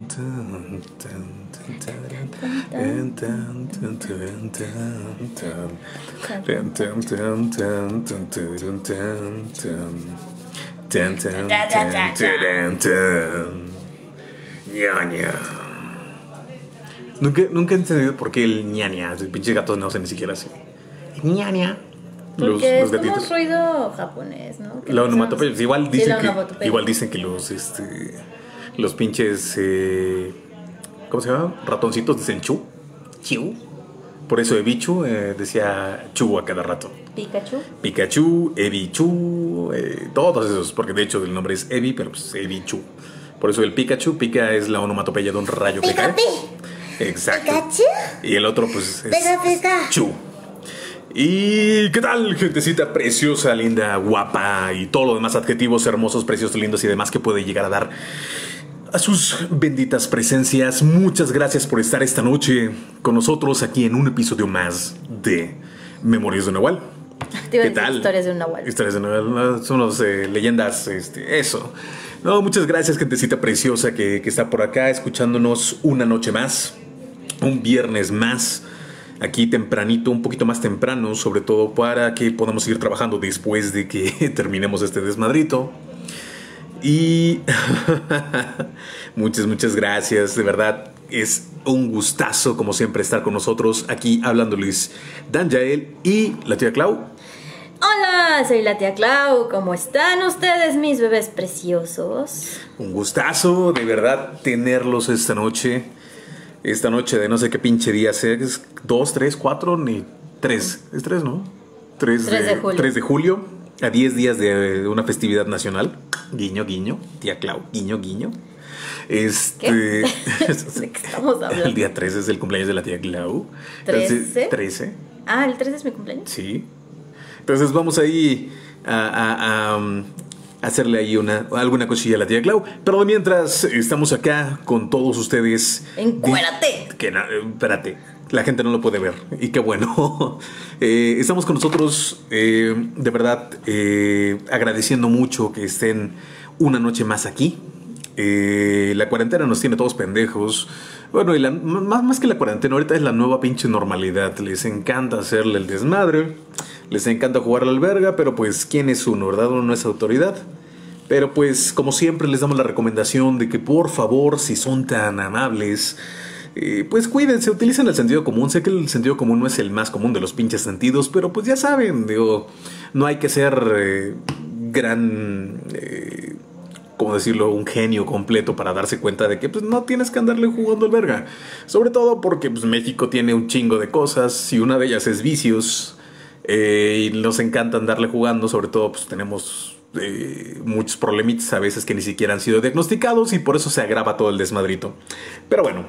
Nunca he entendido por qué el ñaña, el pinche gato no sé ni siquiera así. ñaña. Porque es como un ruido japonés, ¿no? La onomatopeya, pues igual dicen que los pinches ¿cómo se llama? Ratoncitos dicen chu. Por eso Ebichu decía chu a cada rato. Pikachu, Ebichu, todos esos, porque de hecho el nombre es Ebi, pero pues Ebichu. Por eso el Pikachu, pica es la onomatopeya de un rayo que cae. Exacto. ¿Pikachu? Y el otro pues es chu. ¿Y qué tal, gentecita preciosa, linda, guapa y todo lo demás adjetivos hermosos, preciosos, lindos y demás que puede llegar a dar a sus benditas presencias? Muchas gracias por estar esta noche con nosotros aquí en un episodio más de Memorias de un Nahual. ¿Qué tal? Historias de un Nahual. Historias de un Nahual, son las leyendas, eso. No, muchas gracias, gentecita preciosa que está por acá escuchándonos una noche más, un viernes más. Aquí tempranito, un poquito más temprano, sobre todo para que podamos seguir trabajando después de que terminemos este desmadrito. Y muchas gracias, de verdad es un gustazo como siempre estar con nosotros aquí hablándoles Dan Yael y la tía Clau. Hola, soy la tía Clau, ¿cómo están ustedes, mis bebés preciosos? Un gustazo, de verdad, tenerlos esta noche. Esta noche de no sé qué pinche día sea, es 2, 3, 4, ni 3. Es 3, ¿no? 3 de julio. 3 de julio, a 10 días de una festividad nacional. Guiño, guiño, tía Clau, guiño, guiño. ¿Qué? ¿De qué estamos hablando? El día 13 es el cumpleaños de la tía Clau. ¿13? 13. Ah, ¿el 13 es mi cumpleaños? Sí. Entonces vamos ahí a hacerle ahí alguna cosilla a la tía Clau. Pero mientras estamos acá con todos ustedes. ¡Encuérate! Espérate, la gente no lo puede ver. Y qué bueno. Estamos con nosotros, de verdad, agradeciendo mucho que estén una noche más aquí. La cuarentena nos tiene todos pendejos. Bueno, y más que la cuarentena, ahorita es la nueva pinche normalidad. Les encanta hacerle el desmadre. Les encanta jugar a la alberga, pero pues ¿quién es uno, verdad? Uno no es autoridad. Pero pues como siempre les damos la recomendación de que por favor, si son tan amables, pues cuídense, utilicen el sentido común. Sé que el sentido común no es el más común de los pinches sentidos, pero pues ya saben, digo, no hay que ser ¿cómo decirlo? Un genio completo para darse cuenta de que pues no tienes que andarle jugando al verga. Sobre todo porque pues México tiene un chingo de cosas y una de ellas es vicios. Y nos encanta andarle jugando, sobre todo pues tenemos muchos problemitas a veces que ni siquiera han sido diagnosticados y por eso se agrava todo el desmadrito. Pero bueno,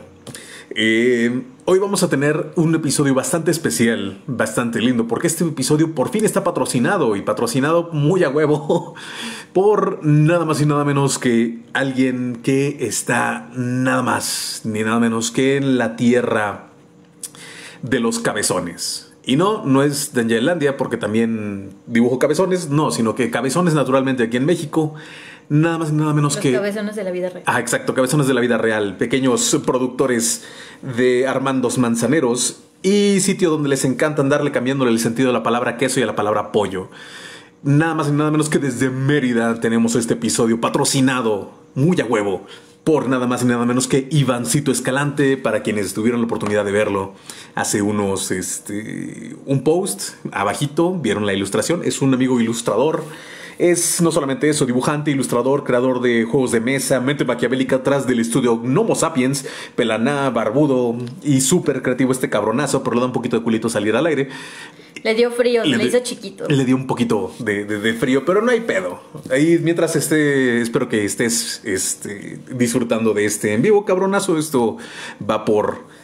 hoy vamos a tener un episodio bastante especial, bastante lindo, porque este episodio por fin está patrocinado, y patrocinado muy a huevo por nada más y nada menos que alguien que está nada más ni nada menos que en la tierra de los cabezones. Y no es de Angelandia, porque también dibujo cabezones, no, sino que cabezones naturalmente aquí en México. Nada más y nada menos que... Los cabezones de la vida real. Ah, exacto, cabezones de la vida real. Pequeños productores de Armandos Manzaneros. Y sitio donde les encanta andarle cambiándole el sentido a la palabra queso y a la palabra pollo. Nada más y nada menos que desde Mérida tenemos este episodio patrocinado muy a huevo por nada más y nada menos que Ivancito Escalante. Para quienes tuvieron la oportunidad de verlo hace unos, un post abajito, vieron la ilustración. Es un amigo ilustrador. Es no solamente eso, dibujante, ilustrador, creador de juegos de mesa, mente maquiavélica atrás del estudio Gnomo Sapiens, pelaná, barbudo y súper creativo este cabronazo, pero le da un poquito de culito salir al aire. Le dio frío, le hizo chiquito. Le dio un poquito de frío, pero no hay pedo. Ahí mientras espero que estés disfrutando de este en vivo, cabronazo. Esto va por...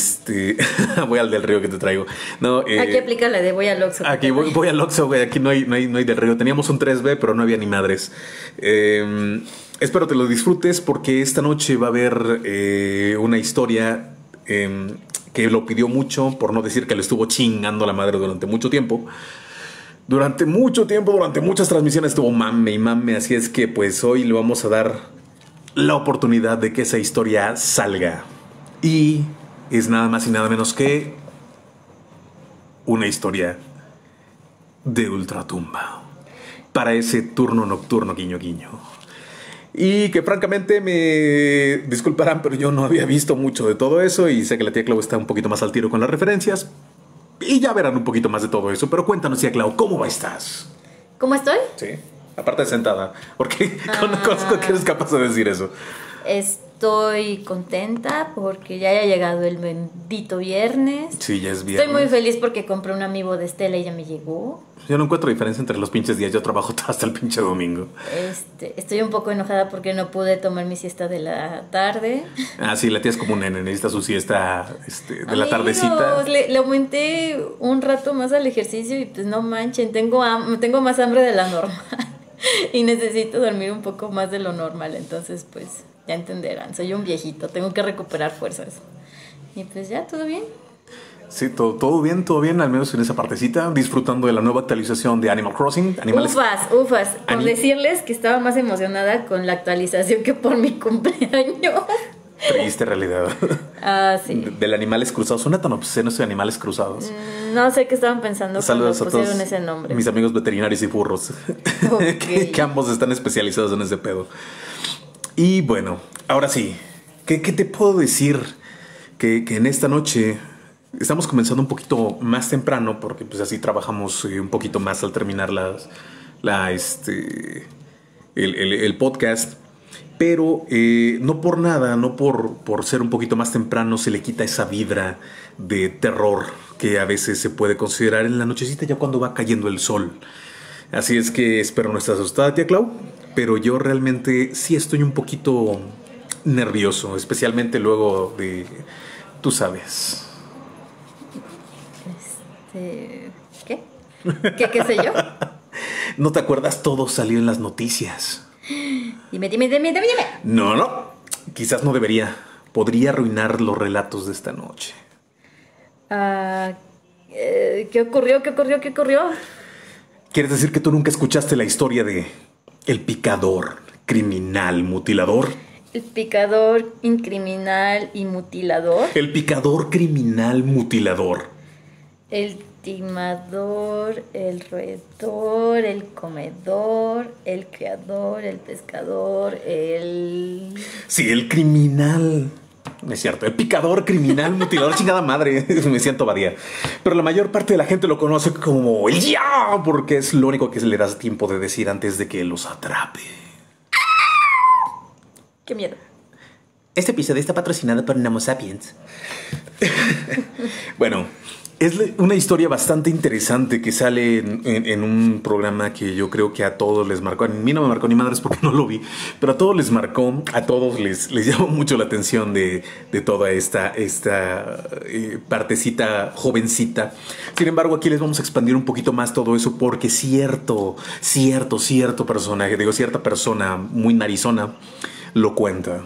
voy al del río que te traigo. No, aquí aplica la de voy al Oxxo. Aquí voy al Oxxo, güey. Aquí no hay del río. Teníamos un 3B, pero no había ni madres. Espero te lo disfrutes, porque esta noche va a haber una historia que lo pidió mucho, por no decir que le estuvo chingando a la madre durante mucho tiempo. Durante muchas transmisiones estuvo mame y mame. Así es que pues hoy le vamos a dar la oportunidad de que esa historia salga. Y es nada más y nada menos que una historia de ultratumba para ese turno nocturno guiño guiño. Y que francamente me disculparán, pero yo no había visto mucho de todo eso y sé que la tía Clau está un poquito más al tiro con las referencias. Y ya verán un poquito más de todo eso. Pero cuéntanos, tía Clau, ¿cómo estás? ¿Cómo estoy? Sí, aparte de sentada. Porque conozco que eres capaz de decir eso. Estoy contenta porque ya haya llegado el bendito viernes. Sí, ya es viernes. Estoy muy feliz porque compré un amigo de Estela y ya me llegó. Yo no encuentro diferencia entre los pinches días. Yo trabajo hasta el pinche domingo. Estoy un poco enojada porque no pude tomar mi siesta de la tarde. Ah, sí, la tía es como un nene. Necesita su siesta de la Amigos, tardecita. le aumenté un rato más al ejercicio y pues no manchen, tengo más hambre de la normal. Y necesito dormir un poco más de lo normal. Entonces pues ya entenderán, soy un viejito, tengo que recuperar fuerzas. Y pues ya, ¿todo bien? Sí, todo bien, al menos en esa partecita, disfrutando de la nueva actualización de Animal Crossing. Ufas, por decirles que estaba más emocionada con la actualización que por mi cumpleaños. Triste realidad. Ah, sí. Del animales cruzados, suena tan obsceno eso de animales cruzados. No sé qué estaban pensando Saludos cuando pusieron ese nombre. Mis amigos veterinarios y furros. Okay. que ambos están especializados en ese pedo. Y bueno, ahora sí, ¿qué te puedo decir? Que en esta noche estamos comenzando un poquito más temprano porque pues así trabajamos un poquito más al terminar el podcast. Pero no por nada, no por ser un poquito más temprano se le quita esa vibra de terror que a veces se puede considerar en la nochecita ya cuando va cayendo el sol. Así es que espero no estés asustada, tía Clau, pero yo realmente sí estoy un poquito nervioso, especialmente luego de... Tú sabes. ¿Qué? ¿Qué sé yo? ¿No te acuerdas? Todo salió en las noticias. Dime. No. Quizás no debería. Podría arruinar los relatos de esta noche. ¿Qué ocurrió? ¿Quieres decir que tú nunca escuchaste la historia de el picador, criminal, mutilador? El picador, criminal y mutilador. El picador, criminal, mutilador. El timador, el roedor, el comedor, el criador, el pescador, el... Sí, el criminal. No es cierto, el picador, criminal, mutilador, chingada madre. Me siento Badía. Pero la mayor parte de la gente lo conoce como el ya, porque es lo único que se le da tiempo de decir antes de que los atrape. ¡Qué miedo! Este episodio está patrocinado por Namo Sapiens. Bueno, es una historia bastante interesante que sale en un programa que yo creo que a todos les marcó. A mí no me marcó ni madres porque no lo vi, pero a todos les marcó, a todos les llamó mucho la atención de toda esta partecita jovencita. Sin embargo, aquí les vamos a expandir un poquito más todo eso porque cierto personaje, digo cierta persona muy narizona, lo cuenta.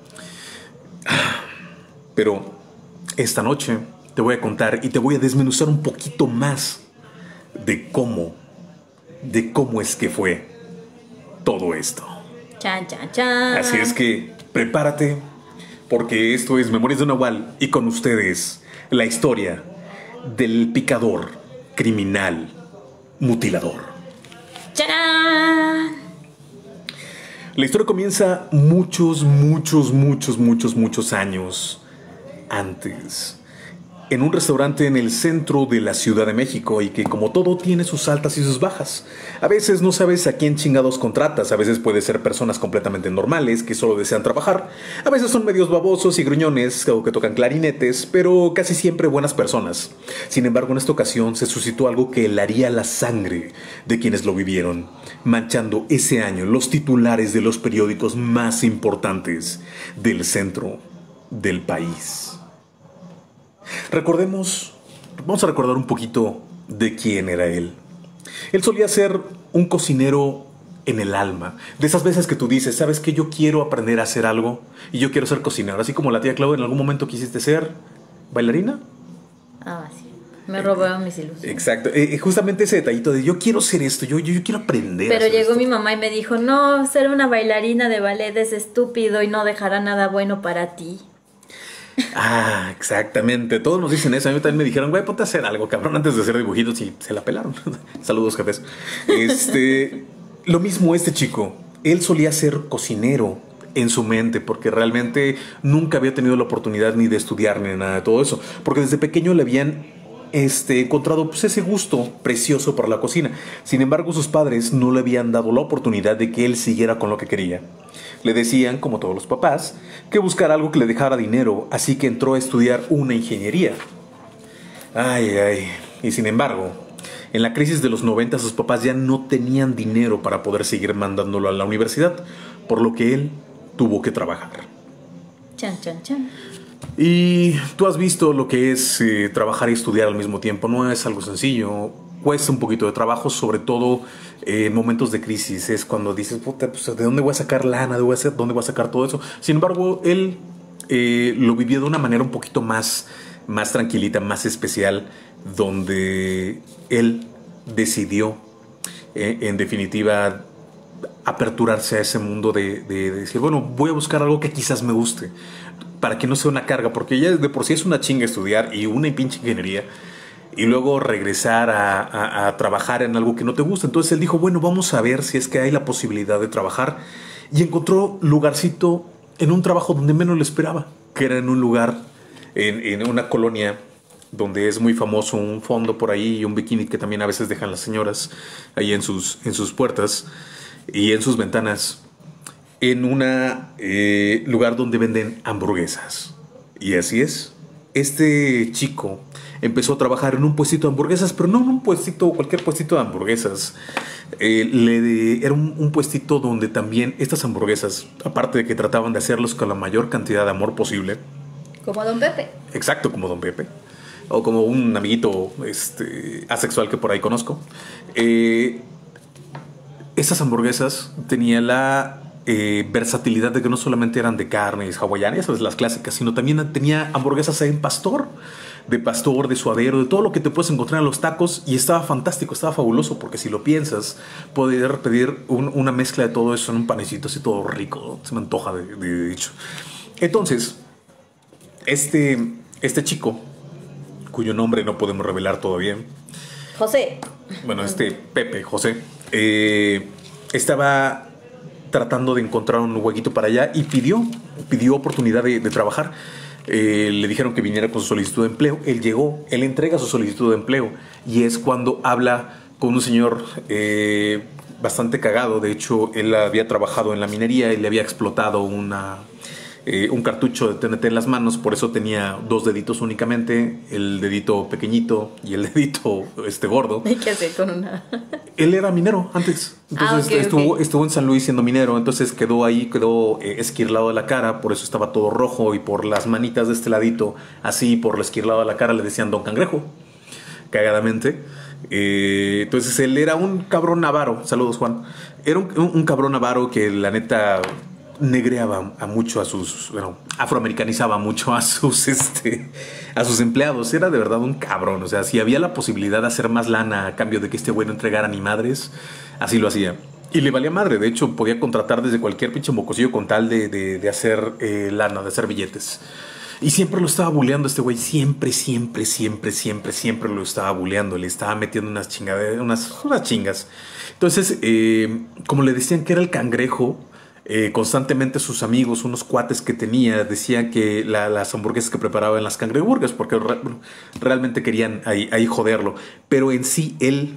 Pero esta noche te voy a contar y te voy a desmenuzar un poquito más de cómo es que fue todo esto. Chan. Así es que prepárate porque esto es Memorias de un Nahual y con ustedes la historia del picador, criminal, mutilador. ¡Charán! La historia comienza muchos años antes, en un restaurante en el centro de la Ciudad de México y que como todo tiene sus altas y sus bajas. A veces no sabes a quién chingados contratas, a veces puede ser personas completamente normales que solo desean trabajar, a veces son medios babosos y gruñones o que tocan clarinetes, pero casi siempre buenas personas. Sin embargo, en esta ocasión se suscitó algo que helaría la sangre de quienes lo vivieron, manchando ese año los titulares de los periódicos más importantes del centro del país. Vamos a recordar un poquito de quién era él. Él solía ser un cocinero en el alma. De esas veces que tú dices, ¿sabes qué? Yo quiero aprender a hacer algo y yo quiero ser cocinero. Así como la tía Clau, ¿en algún momento quisiste ser bailarina? Ah, sí. Me robaron mis ilusiones. Exacto, justamente ese detallito de yo quiero ser esto, yo quiero aprender. Pero llegó esto. mi mamá y me dijo, no, ser una bailarina de ballet es estúpido y no dejará nada bueno para ti. Exactamente. Todos nos dicen eso. A mí también me dijeron, güey, ponte a hacer algo, cabrón, antes de hacer dibujitos y se la pelaron. Saludos, jefes. Lo mismo este chico. Él solía ser cocinero en su mente porque realmente nunca había tenido la oportunidad ni de estudiar ni nada de todo eso. Porque desde pequeño le habían encontrado pues, ese gusto precioso por la cocina. Sin embargo, sus padres no le habían dado la oportunidad de que él siguiera con lo que quería. Le decían, como todos los papás, que buscara algo que le dejara dinero, así que entró a estudiar una ingeniería. Y sin embargo, en la crisis de los 90 sus papás ya no tenían dinero para poder seguir mandándolo a la universidad, por lo que él tuvo que trabajar. Chan, chan, chan. Y tú has visto lo que es trabajar y estudiar al mismo tiempo. No es algo sencillo. Cuesta un poquito de trabajo, sobre todo en momentos de crisis. Es cuando dices, puta, pues, ¿de dónde voy a sacar lana? ¿Dónde voy a sacar todo eso? Sin embargo, él lo vivió de una manera un poquito más tranquilita, más especial, donde él decidió, en definitiva, aperturarse a ese mundo de decir, bueno, voy a buscar algo que quizás me guste, para que no sea una carga, porque ya de por sí es una chinga estudiar y una pinche ingeniería, y luego regresar a trabajar en algo que no te gusta. Entonces él dijo, bueno, vamos a ver si es que hay la posibilidad de trabajar, y encontró lugarcito en un trabajo donde menos lo esperaba, que era en un lugar, en una colonia donde es muy famoso un fondo por ahí y un bikini que también a veces dejan las señoras ahí en sus puertas y en sus ventanas, en un lugar donde venden hamburguesas. Y así es, este chico empezó a trabajar en un puestito de hamburguesas, pero no en un puestito, cualquier puestito de hamburguesas. Era un puestito donde también estas hamburguesas, aparte de que trataban de hacerlos con la mayor cantidad de amor posible. Como Don Pepe. Exacto, como Don Pepe. O como un amiguito asexual que por ahí conozco. Estas hamburguesas tenían la versatilidad de que no solamente eran de carnes hawaianas, esas las clásicas, sino también tenía hamburguesas de pastor, de suadero, de todo lo que te puedes encontrar en los tacos, y estaba fantástico, estaba fabuloso, porque si lo piensas, poder pedir una mezcla de todo eso en un panecito así todo rico, ¿no? Se me antoja de dicho. Entonces, este chico, cuyo nombre no podemos revelar todavía, José. Bueno, Pepe, José, estaba tratando de encontrar un huequito para allá y pidió oportunidad de trabajar. Le dijeron que viniera con su solicitud de empleo. Él llegó, él entrega su solicitud de empleo y es cuando habla con un señor bastante cagado. De hecho, él había trabajado en la minería y le había explotado un cartucho de TNT en las manos, por eso tenía 2 deditos únicamente, el dedito pequeñito y el dedito gordo. ¿Y qué hacer con una? Él era minero antes, entonces estuvo en San Luis siendo minero, entonces quedó esquirlado de la cara, por eso estaba todo rojo, y por las manitas de este ladito, así por el esquirlado de la cara, le decían Don Cangrejo, cagadamente. Entonces él era un cabrón avaro. Saludos, Juan. Era un cabrón avaro que la neta negreaba afroamericanizaba mucho a sus empleados. Era de verdad un cabrón. O sea, si había la posibilidad de hacer más lana a cambio de que este güey no entregara ni madres, así lo hacía. Y le valía madre. De hecho, podía contratar desde cualquier pinche mocosillo con tal de hacer lana, de hacer billetes. Y siempre lo estaba buleando este güey. Siempre lo estaba buleando. Le estaba metiendo unas chingas. Entonces, como le decían que era el cangrejo, constantemente sus amigos, unos cuates que tenía, decían que las hamburguesas que preparaba en las cangreburgers, porque realmente querían ahí joderlo. Pero en sí, él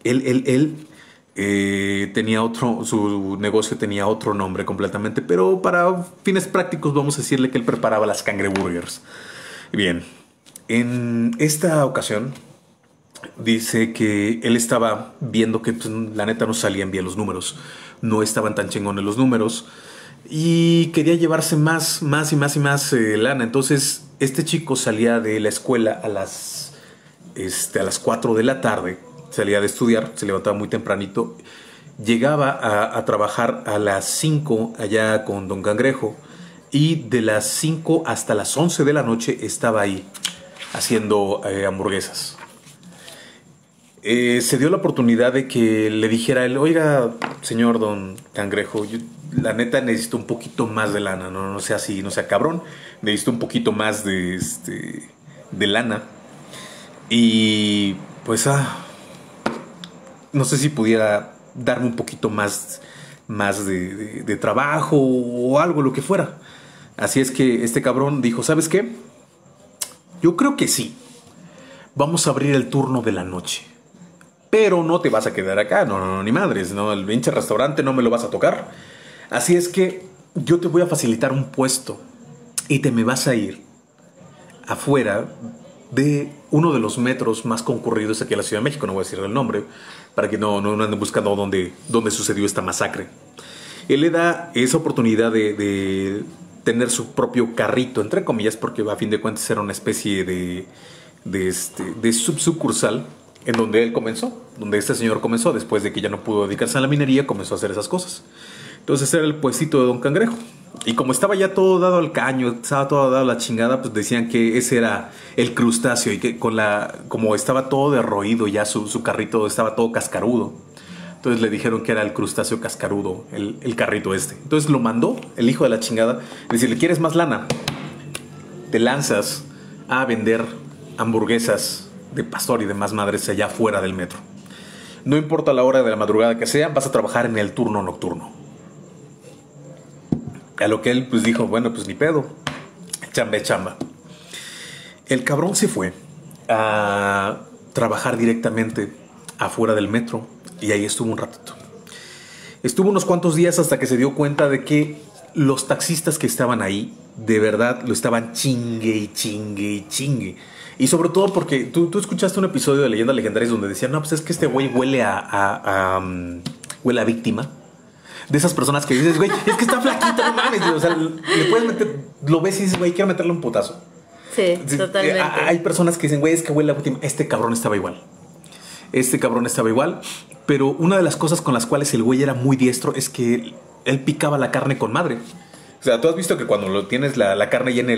tenía su negocio tenía otro nombre completamente, pero para fines prácticos vamos a decirle que él preparaba las cangreburgers. Bien, en esta ocasión dice que él estaba viendo que pues, la neta no salían bien los números, no estaban tan chingones los números y quería llevarse más lana. Entonces este chico salía de la escuela a las 4 de la tarde, salía de estudiar, se levantaba muy tempranito, llegaba a trabajar a las 5 allá con Don Cangrejo, y de las 5 hasta las 11 de la noche estaba ahí haciendo hamburguesas. se dio la oportunidad de que le dijera a él, oiga, señor don Cangrejo, yo, la neta necesito un poquito más de lana, no sea así, no sea cabrón, necesito un poquito más de lana. Y pues, no sé si pudiera darme un poquito más de trabajo o algo, lo que fuera. Así es que este cabrón dijo, ¿sabes qué? Yo creo que sí. Vamos a abrir el turno de la noche. Pero no te vas a quedar acá, no, ni madres, no, el pinche restaurante no me lo vas a tocar. Así es que yo te voy a facilitar un puesto y te me vas a ir afuera de uno de los metros más concurridos aquí en la Ciudad de México, no voy a decir el nombre, para que no anden buscando dónde sucedió esta masacre. Él le da esa oportunidad de tener su propio carrito, entre comillas, porque a fin de cuentas era una especie de subsucursal en donde él comenzó, donde este señor comenzó, después de que ya no pudo dedicarse a la minería, comenzó a hacer esas cosas. Entonces era el puestito de Don Cangrejo. Y como estaba ya todo dado al caño, estaba todo dado a la chingada, pues decían que ese era el crustáceo y que como estaba todo derroído ya su carrito estaba todo cascarudo. Entonces le dijeron que era el crustáceo cascarudo, el carrito este. Entonces lo mandó el hijo de la chingada. Decirle, ¿quieres más lana? Te lanzas a vender hamburguesas de pastor y demás madres allá fuera del metro. No importa la hora de la madrugada que sea, vas a trabajar en el turno nocturno. A lo que él pues dijo, bueno, pues ni pedo, chamba es chamba. El cabrón se fue a trabajar directamente afuera del metro y ahí estuvo un ratito. Estuvo unos cuantos días hasta que se dio cuenta de que los taxistas que estaban ahí de verdad lo estaban chingue y chingue y chingue. Y sobre todo porque tú escuchaste un episodio de Leyendas Legendarias donde decían, no, pues es que este güey huele huele a víctima. De esas personas que dices, güey, es que está flaquito, no mames. O sea, le puedes meter, lo ves y dices, güey, quiero meterle un putazo. Sí, totalmente. Hay personas que dicen, güey, es que huele a víctima. Este cabrón estaba igual. Pero una de las cosas con las cuales el güey era muy diestro es que él picaba la carne con madre. O sea, tú has visto que cuando lo tienes la carne ya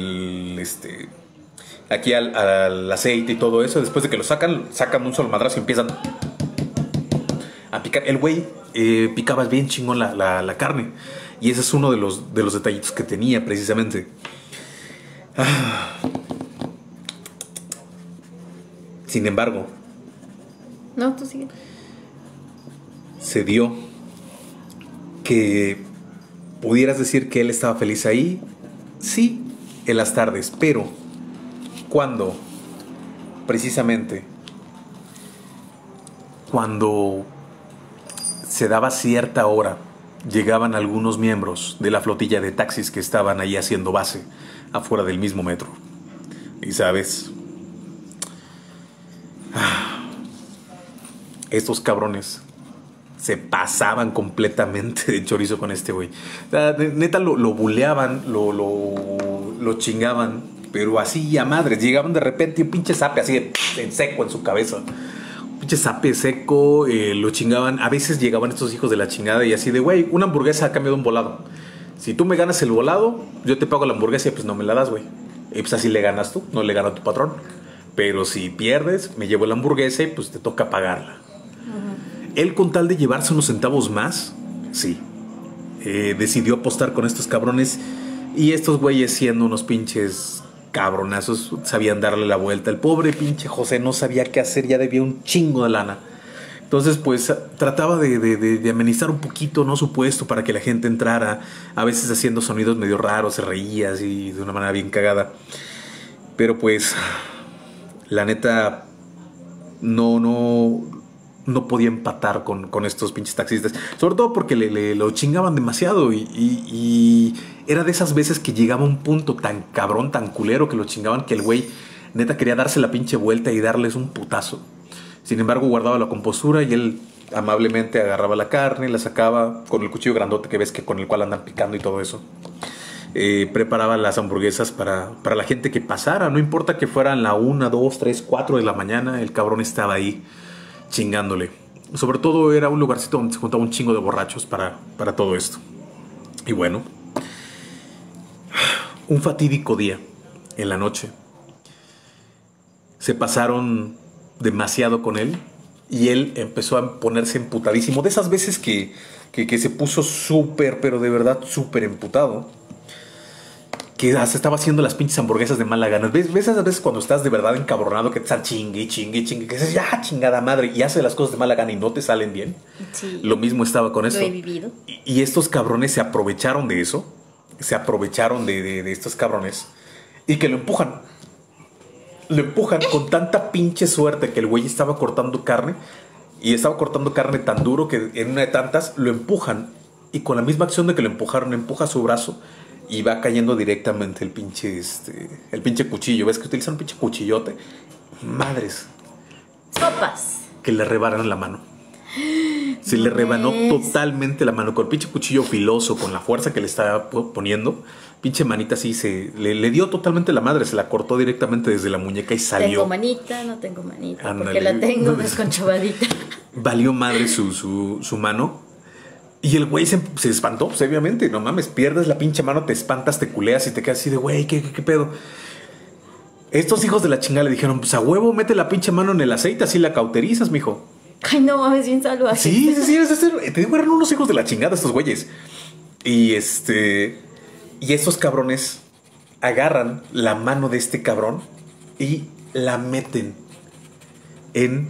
aquí al aceite y todo eso, después de que lo sacan un solo madrazo y empiezan a picar. El güey picaba bien chingón la carne. Y ese es uno de los detallitos que tenía precisamente. Sin embargo, no, tú sigue. Se dio que pudieras decir que él estaba feliz ahí, sí, en las tardes, pero cuando se daba cierta hora, llegaban algunos miembros de la flotilla de taxis que estaban ahí haciendo base afuera del mismo metro. Y sabes, estos cabrones se pasaban completamente de chorizo con este güey. O sea, neta lo buleaban, lo chingaban, pero así a madres. Llegaban de repente un pinche zape así en seco en su cabeza. Un pinche zape seco, lo chingaban. A veces llegaban estos hijos de la chingada y así de, güey, una hamburguesa a cambio de un volado. Si tú me ganas el volado, yo te pago la hamburguesa y pues no me la das, güey. Y pues así le ganas tú, no le gana tu patrón. Pero si pierdes, me llevo la hamburguesa y pues te toca pagarla. Él, con tal de llevarse unos centavos más, sí, decidió apostar con estos cabrones. Y estos güeyes, siendo unos pinches cabronazos, sabían darle la vuelta. El pobre pinche José no sabía qué hacer, ya debía un chingo de lana. Entonces pues trataba de amenizar un poquito, ¿no?, su puesto para que la gente entrara. A veces haciendo sonidos medio raros, se reía así de una manera bien cagada. Pero pues la neta no podía empatar con estos pinches taxistas. Sobre todo porque lo chingaban demasiado. Y era de esas veces que llegaba un punto tan cabrón, tan culero, que lo chingaban, que el güey neta quería darse la pinche vuelta y darles un putazo. Sin embargo, guardaba la compostura y él amablemente agarraba la carne, la sacaba con el cuchillo grandote que ves que con el cual andan picando y todo eso. Preparaba las hamburguesas para la gente que pasara. No importa que fueran la 1, 2, 3, 4 de la mañana, el cabrón estaba ahí chingándole. Sobre todo era un lugarcito donde se juntaba un chingo de borrachos para todo esto. Y bueno, un fatídico día en la noche. Se pasaron demasiado con él Y él empezó a ponerse emputadísimo. De esas veces que se puso súper, pero de verdad súper emputado. Que hasta estaba haciendo las pinches hamburguesas de mala gana. ¿Ves esas veces cuando estás de verdad encabronado que te están chingue, que dices, ya, chingada madre, y hace las cosas de mala gana y no te salen bien? Sí. Lo mismo estaba con esto. Lo he vivido. Y estos cabrones se aprovecharon de eso. Se aprovecharon de estos cabrones. Y que lo empujan. Lo empujan con tanta pinche suerte que el güey estaba cortando carne. Y estaba cortando carne tan duro que en una de tantas lo empujan. Y con la misma acción de que lo empujaron, empuja su brazo. Y va cayendo directamente el pinche cuchillo. ¿Ves que utilizan un pinche cuchillote? Madres. Sopas. Que le rebanan la mano. Se le rebanó totalmente la mano. Con el pinche cuchillo filoso, con la fuerza que le estaba poniendo. Pinche manita así le dio totalmente la madre. Se la cortó directamente desde la muñeca y salió. Tengo manita, no tengo manita. Ándale. Porque la tengo desconchavadita. Valió madre su mano. Y el güey se espantó, pues, obviamente. No mames, pierdes la pinche mano, te espantas, te culeas y te quedas así de, güey, ¿qué pedo? Estos hijos de la chingada le dijeron, pues a huevo, mete la pinche mano en el aceite, así la cauterizas, mijo. Ay, no mames, bien salvaje. Sí, te digo, eran unos hijos de la chingada estos güeyes. Y estos cabrones agarran la mano de este cabrón y la meten en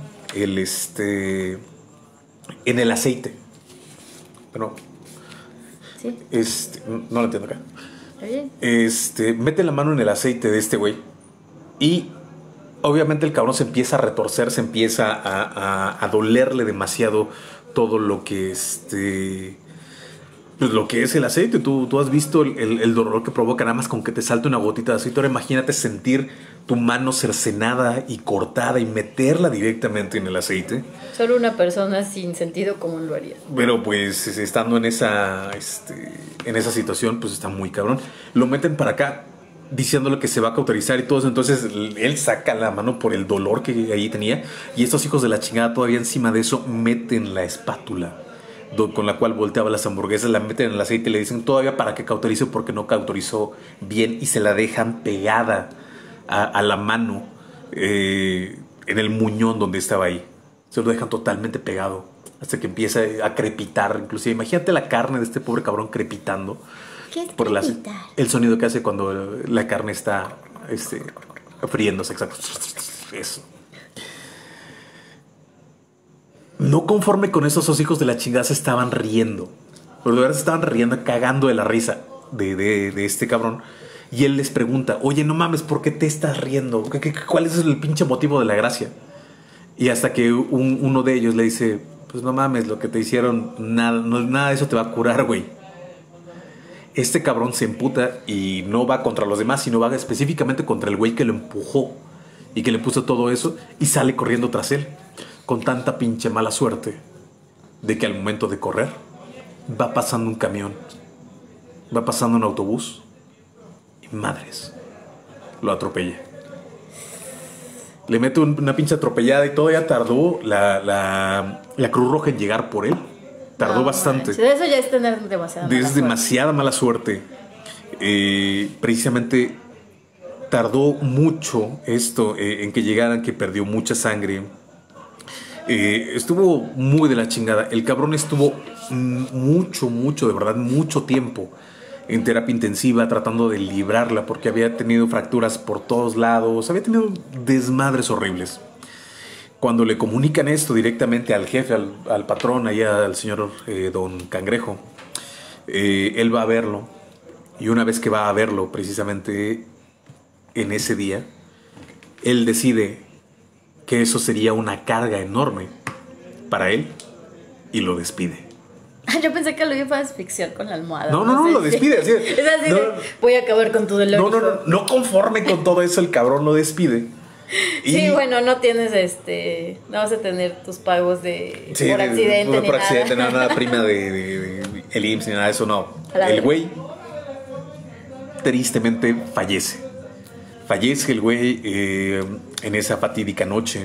el aceite. Pero sí. No lo entiendo acá. ¿Está bien? Mete la mano en el aceite de este güey. Y obviamente el cabrón se empieza a retorcer, se empieza a dolerle demasiado todo lo que pues lo que es el aceite. Tú has visto el dolor que provoca nada más con que te salte una gotita de aceite. Ahora imagínate sentir tu mano cercenada y cortada y meterla directamente en el aceite. Solo una persona sin sentido común lo haría. Pero pues estando en esa situación, pues está muy cabrón. Lo meten para acá diciéndole que se va a cauterizar y todo eso. Entonces él saca la mano por el dolor que ahí tenía. Y estos hijos de la chingada todavía encima de eso meten la espátula con la cual volteaba las hamburguesas, la meten en el aceite y le dicen todavía para que cauterice porque no cauterizó bien, y se la dejan pegada a la mano en el muñón donde estaba ahí. Se lo dejan totalmente pegado hasta que empieza a crepitar. Inclusive imagínate la carne de este pobre cabrón crepitando. ¿Qué es por crepitar? el sonido que hace cuando la carne está friéndose. Exacto. Eso. No conforme con eso, esos hijos de la chingada se estaban riendo. Pero de verdad se estaban riendo, cagando de la risa de este cabrón. Y él les pregunta, oye, no mames, ¿por qué te estás riendo? ¿Cuál es el pinche motivo de la gracia? Y hasta que uno de ellos le dice, pues no mames, lo que te hicieron, nada de eso te va a curar, güey. Este cabrón se emputa y no va contra los demás, sino va específicamente contra el güey que lo empujó y que le puso todo eso, y sale corriendo tras él. Con tanta pinche mala suerte de que al momento de correr va pasando un camión, va pasando un autobús y madres, lo atropella. Le mete una pinche atropellada y todavía tardó la Cruz Roja en llegar por él. Tardó bastante. Eso ya es tener demasiada mala suerte. Demasiada mala suerte. Precisamente tardó mucho esto en que llegaran, que perdió mucha sangre. Estuvo muy de la chingada. El cabrón estuvo mucho, de verdad, mucho tiempo en terapia intensiva tratando de librarla porque había tenido fracturas por todos lados, había tenido desmadres horribles. Cuando le comunican esto directamente al jefe, al patrón, allá al señor don Cangrejo, él va a verlo, y una vez que va a verlo precisamente en ese día, él decide que eso sería una carga enorme para él y lo despide. Yo pensé que lo iba a asfixiar con la almohada. No, lo despide. Así, es así voy a acabar con tu dolor. No conforme con todo eso, el cabrón lo despide. Sí, bueno, no tienes no vas a tener tus pagos por accidente. No, por accidente, nada prima de el IMSS ni nada de eso, no. El güey tristemente fallece. Fallece el güey en esa fatídica noche.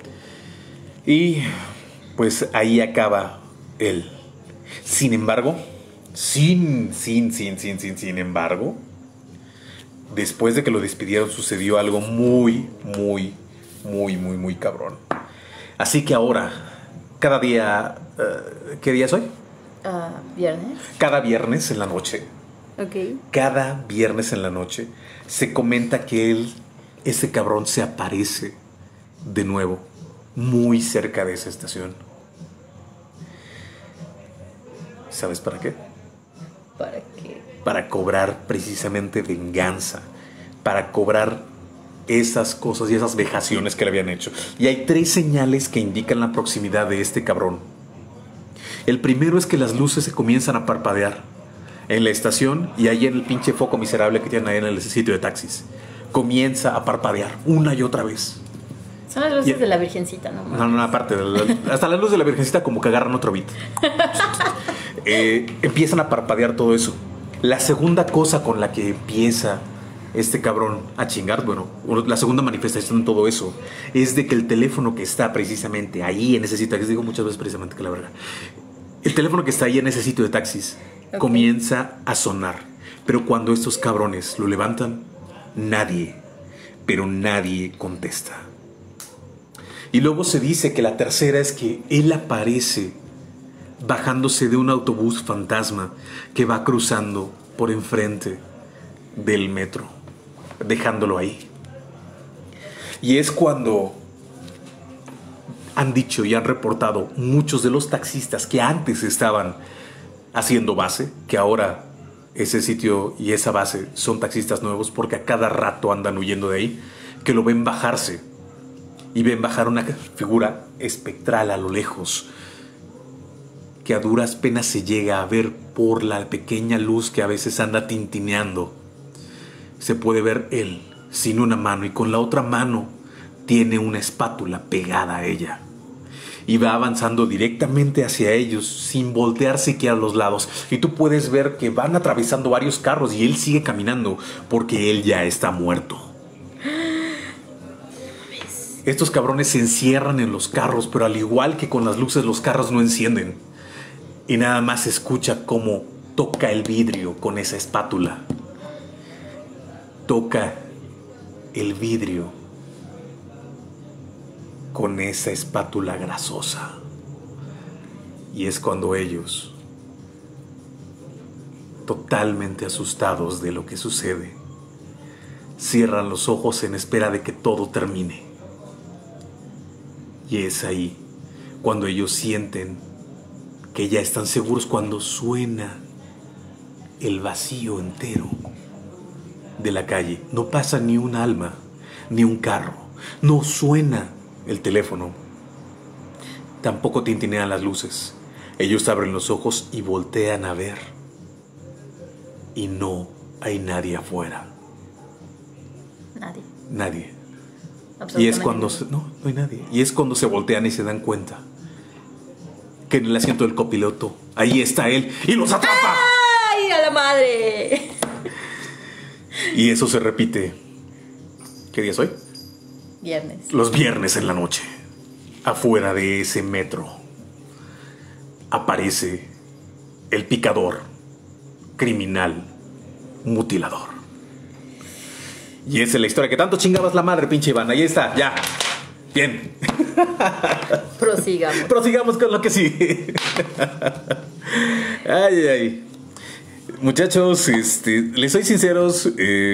Y pues ahí acaba él. Sin embargo, sin embargo, después de que lo despidieron sucedió algo muy cabrón. Así que ahora, cada día... ¿qué día es hoy? ¿Viernes? Cada viernes en la noche. Ok. Cada viernes en la noche se comenta que ese cabrón se aparece de nuevo, muy cerca de esa estación. ¿Sabes para qué? ¿Para qué? Para cobrar precisamente venganza, para cobrar esas cosas y esas vejaciones que le habían hecho. Y hay 3 señales que indican la proximidad de este cabrón. El primero es que las luces se comienzan a parpadear en la estación y ahí en el pinche foco miserable que tienen ahí en el sitio de taxis. Comienza a parpadear una y otra vez. Son las luces de la Virgencita, ¿no? No, aparte, hasta las luces de la Virgencita como que agarran otro beat. Empiezan a parpadear todo eso. La segunda cosa con la que empieza este cabrón a chingar, bueno, la segunda manifestación de todo eso es de que el teléfono que está precisamente ahí en ese sitio, que digo muchas veces precisamente que la verga, el teléfono que está ahí en ese sitio de taxis comienza a sonar, pero cuando estos cabrones lo levantan, nadie contesta. Y luego se dice que la tercera es que él aparece bajándose de un autobús fantasma que va cruzando por enfrente del metro, dejándolo ahí. Y es cuando han dicho y han reportado muchos de los taxistas que antes estaban haciendo base, que ahora ese sitio y esa base son taxistas nuevos porque a cada rato andan huyendo de ahí, que lo ven bajarse y ven bajar una figura espectral a lo lejos, que a duras penas se llega a ver por la pequeña luz que a veces anda tintineando. Se puede ver él sin una mano y con la otra mano tiene una espátula pegada a ella. Y va avanzando directamente hacia ellos sin voltear siquiera a los lados. Y tú puedes ver que van atravesando varios carros y él sigue caminando porque él ya está muerto. Estos cabrones se encierran en los carros, pero al igual que con las luces, los carros no encienden. Y nada más se escucha cómo toca el vidrio con esa espátula. Toca el vidrio con esa espátula grasosa. Y es cuando ellos, totalmente asustados de lo que sucede, cierran los ojos en espera de que todo termine. Y es ahí cuando ellos sienten que ya están seguros, cuando suena el vacío entero de la calle. No pasa ni un alma, ni un carro. No suena el teléfono. Tampoco tintinean las luces. Ellos abren los ojos y voltean a ver. Y no hay nadie afuera. Nadie. Y es cuando no hay nadie. Y es cuando se voltean y se dan cuenta que en el asiento del copiloto ahí está él y los atrapa. ¡Ay, a la madre! Y eso se repite. ¿Qué día es hoy? Viernes. Los viernes en la noche. Afuera de ese metro aparece el picador, criminal, mutilador. Y esa es la historia que tanto chingabas la madre, pinche Iván. Ahí está, ya. Bien. Prosigamos. Prosigamos con lo que sigue. Ay. Muchachos, les soy sinceros.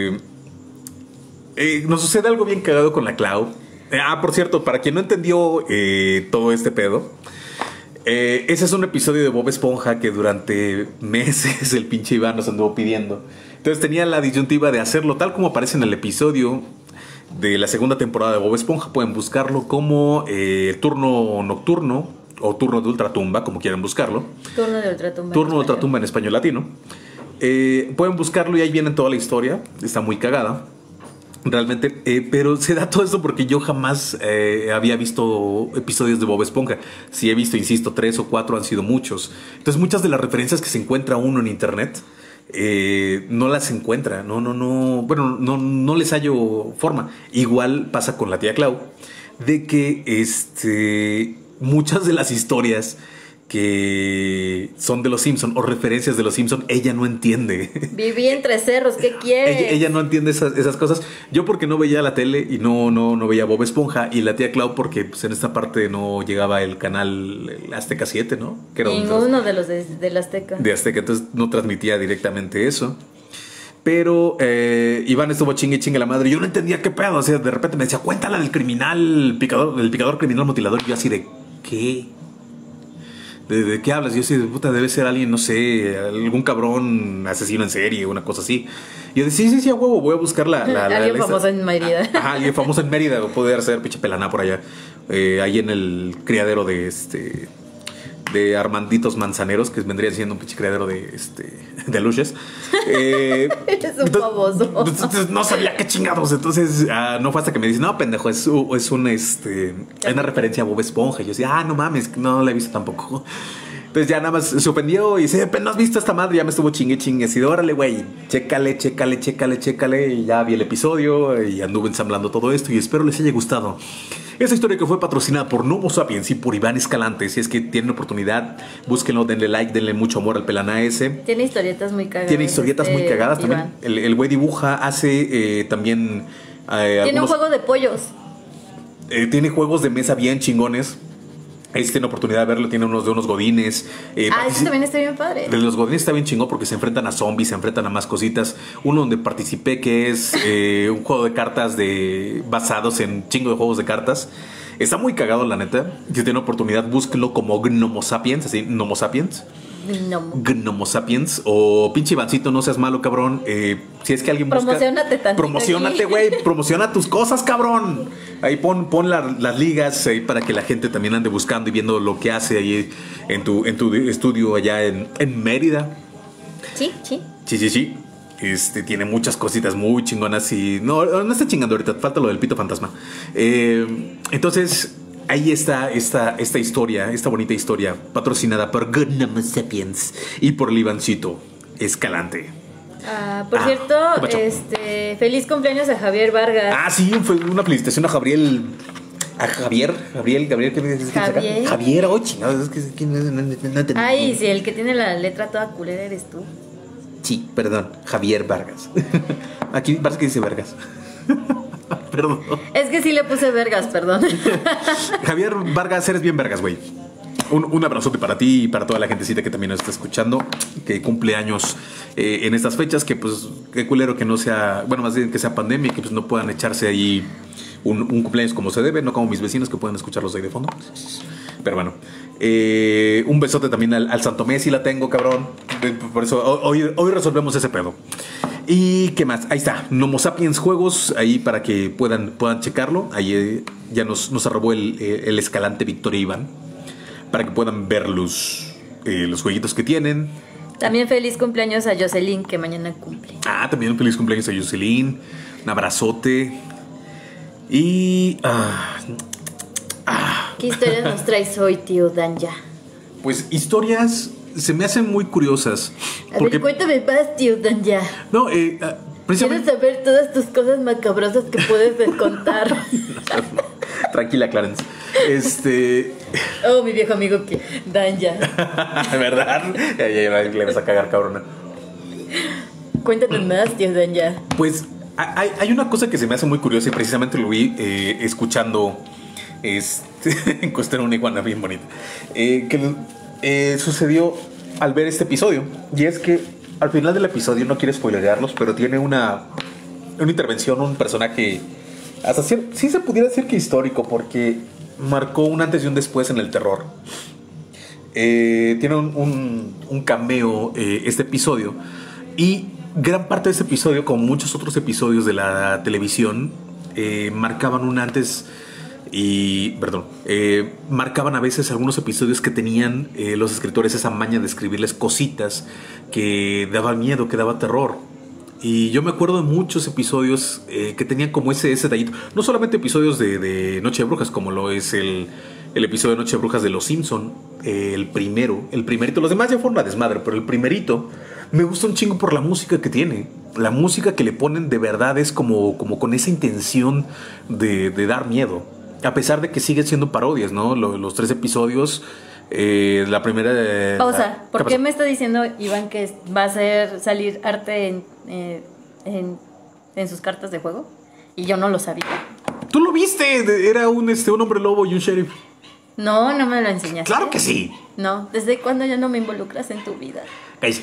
Nos sucede algo bien cagado con la Clau. Por cierto, para quien no entendió todo este pedo, ese es un episodio de Bob Esponja que durante meses el pinche Iván nos anduvo pidiendo. Entonces tenía la disyuntiva de hacerlo tal como aparece en el episodio de la segunda temporada de Bob Esponja. Pueden buscarlo como turno nocturno o turno de ultratumba, como quieran buscarlo. Turno de ultratumba. Turno de ultratumba en español latino. Pueden buscarlo y ahí viene toda la historia. Está muy cagada realmente, pero se da todo esto porque yo jamás había visto episodios de Bob Esponja. Si he visto, insisto, 3 o 4, han sido muchos. Entonces muchas de las referencias que se encuentra uno en internet no las encuentra. Bueno, no les hallo forma. Igual pasa con la tía Clau, de que muchas de las historias que son de los Simpson o referencias de los Simpson, ella no entiende. Viví entre cerros, ¿qué quieres? Ella no entiende esas cosas. Yo porque no veía la tele y no veía Bob Esponja, y la tía Clau porque pues, en esta parte no llegaba el canal Azteca 7, ¿no? Que era ninguno de los de la Azteca. De Azteca, entonces no transmitía directamente eso. Pero Iván estuvo chingue la madre. Yo no entendía qué pedo. O sea, de repente me decía, cuéntala del criminal picador, del picador criminal mutilador. Y yo así de, ¿qué? ¿De qué hablas? Yo así de, puta, debe ser alguien, no sé, algún cabrón asesino en serie, una cosa así. Y yo decía, sí, a huevo, voy a buscar alguien famoso en Mérida. Ajá, alguien famoso en Mérida. O poder ser pinche pelaná por allá. Ahí en el criadero de Armanditos Manzaneros, que vendría siendo un pinche criadero de luches. Es un famoso. Entonces, no sabía qué chingados. Entonces no fue hasta que me dice, no, pendejo, es una referencia a Bob Esponja. Y yo decía, no mames, no la he visto tampoco. Entonces ya nada más se ofendió y dice, ¿no has visto esta madre? Ya me estuvo chingue. Así de, órale, güey, chécale. Y ya vi el episodio y anduve ensamblando todo esto y espero les haya gustado. Esta historia que fue patrocinada por Nomo Sapiens y por Iván Escalante. Si es que tienen oportunidad, búsquenlo, denle like, denle mucho amor al pelana ese. Tiene historietas muy cagadas. Tiene historietas muy cagadas también. El güey dibuja, hace también... tiene un juego de pollos. Tiene juegos de mesa bien chingones. Tiene oportunidad de verlo, tiene unos godines. Ese también está bien padre. De los godines está bien chingón porque se enfrentan a zombies, se enfrentan a más cositas. Uno donde participé que es un juego de cartas basados en chingo de juegos de cartas. Está muy cagado, la neta. Si tienen oportunidad, búsquenlo como Gnomo Sapiens, así, Gnomo Sapiens. Gnomo Sapiens. O pinche Ivancito, no seas malo, cabrón. Si es que alguien busca, promocionate, güey. Promociona tus cosas, cabrón. Ahí pon las ligas ahí para que la gente también ande buscando y viendo lo que hace ahí en tu estudio allá en Mérida. Sí. Tiene muchas cositas muy chingonas y no está chingando ahorita, falta lo del pito fantasma. Entonces ahí está esta historia, esta bonita historia, patrocinada por Gnomo Sapiens y por el Ivancito Escalante. Por cierto, feliz cumpleaños a Javier Vargas. Sí, fue una felicitación a Gabriel, ¿qué me dices? Javier, oh, chingados, es que no entendí. Ay, sí, el que tiene la letra toda culera eres tú. Sí, perdón, Javier Vargas. Aquí parece que dice Vargas. Perdón. Es que sí le puse vergas, perdón. Javier Vargas, eres bien vergas, güey. Un abrazote para ti y para toda la gentecita que también nos está escuchando, que cumple años en estas fechas, que pues qué culero que no sea, bueno, más bien que sea pandemia y que pues no puedan echarse ahí un cumpleaños como se debe, no como mis vecinos que pueden escucharlos ahí de fondo. Pero bueno, un besote también al Santo Messi la tengo, cabrón. Por eso hoy resolvemos ese pedo. ¿Y qué más? Ahí está, Nomo Sapiens Juegos, ahí para que puedan checarlo. Ahí ya nos arrobó el Escalante Victoria Iván, para que puedan ver los jueguitos que tienen. También feliz cumpleaños a Jocelyn, que mañana cumple. También un feliz cumpleaños a Jocelyn. Un abrazote. Y... ¿Qué historias nos traes hoy, tío Danja? Pues historias se me hacen muy curiosas. Porque... cuéntame más, tío Danja. No, quiero saber todas tus cosas macabrosas que puedes contar. Tranquila, Clarence. Oh, mi viejo amigo que Danja. ¿Verdad? Ya le vas a cagar, cabrona. Cuéntame más, tío Danja. Pues hay una cosa que se me hace muy curiosa y precisamente lo vi escuchando en cuestión una iguana bien bonita. Que sucedió al ver este episodio. Y es que al final del episodio, no quiero spoilerearlos, pero tiene una intervención, un personaje hasta sí se pudiera decir que histórico, porque marcó un antes y un después en el terror. Tiene un cameo este episodio, y gran parte de este episodio, como muchos otros episodios de la televisión, marcaban un antes marcaban a veces algunos episodios que tenían los escritores esa maña de escribirles cositas que daban miedo, que daba terror. Y yo me acuerdo de muchos episodios que tenían como ese detallito. No solamente episodios de Noche de Brujas, como lo es el episodio de Noche de Brujas de Los Simpson, el primerito. Los demás ya fueron a desmadre, pero el primerito me gusta un chingo por la música que tiene. La música que le ponen de verdad es como con esa intención de dar miedo. A pesar de que siguen siendo parodias, ¿no? Los 3 episodios La primera de... Pausa. ¿Por qué pasó? me está diciendo Iván que va a salir arte en sus cartas de juego? Y yo no lo sabía. ¿Tú lo viste? Era un hombre lobo y un sheriff. No, no me lo enseñaste. ¡Claro que sí! No, ¿desde cuándo ya no me involucras en tu vida? Cállate.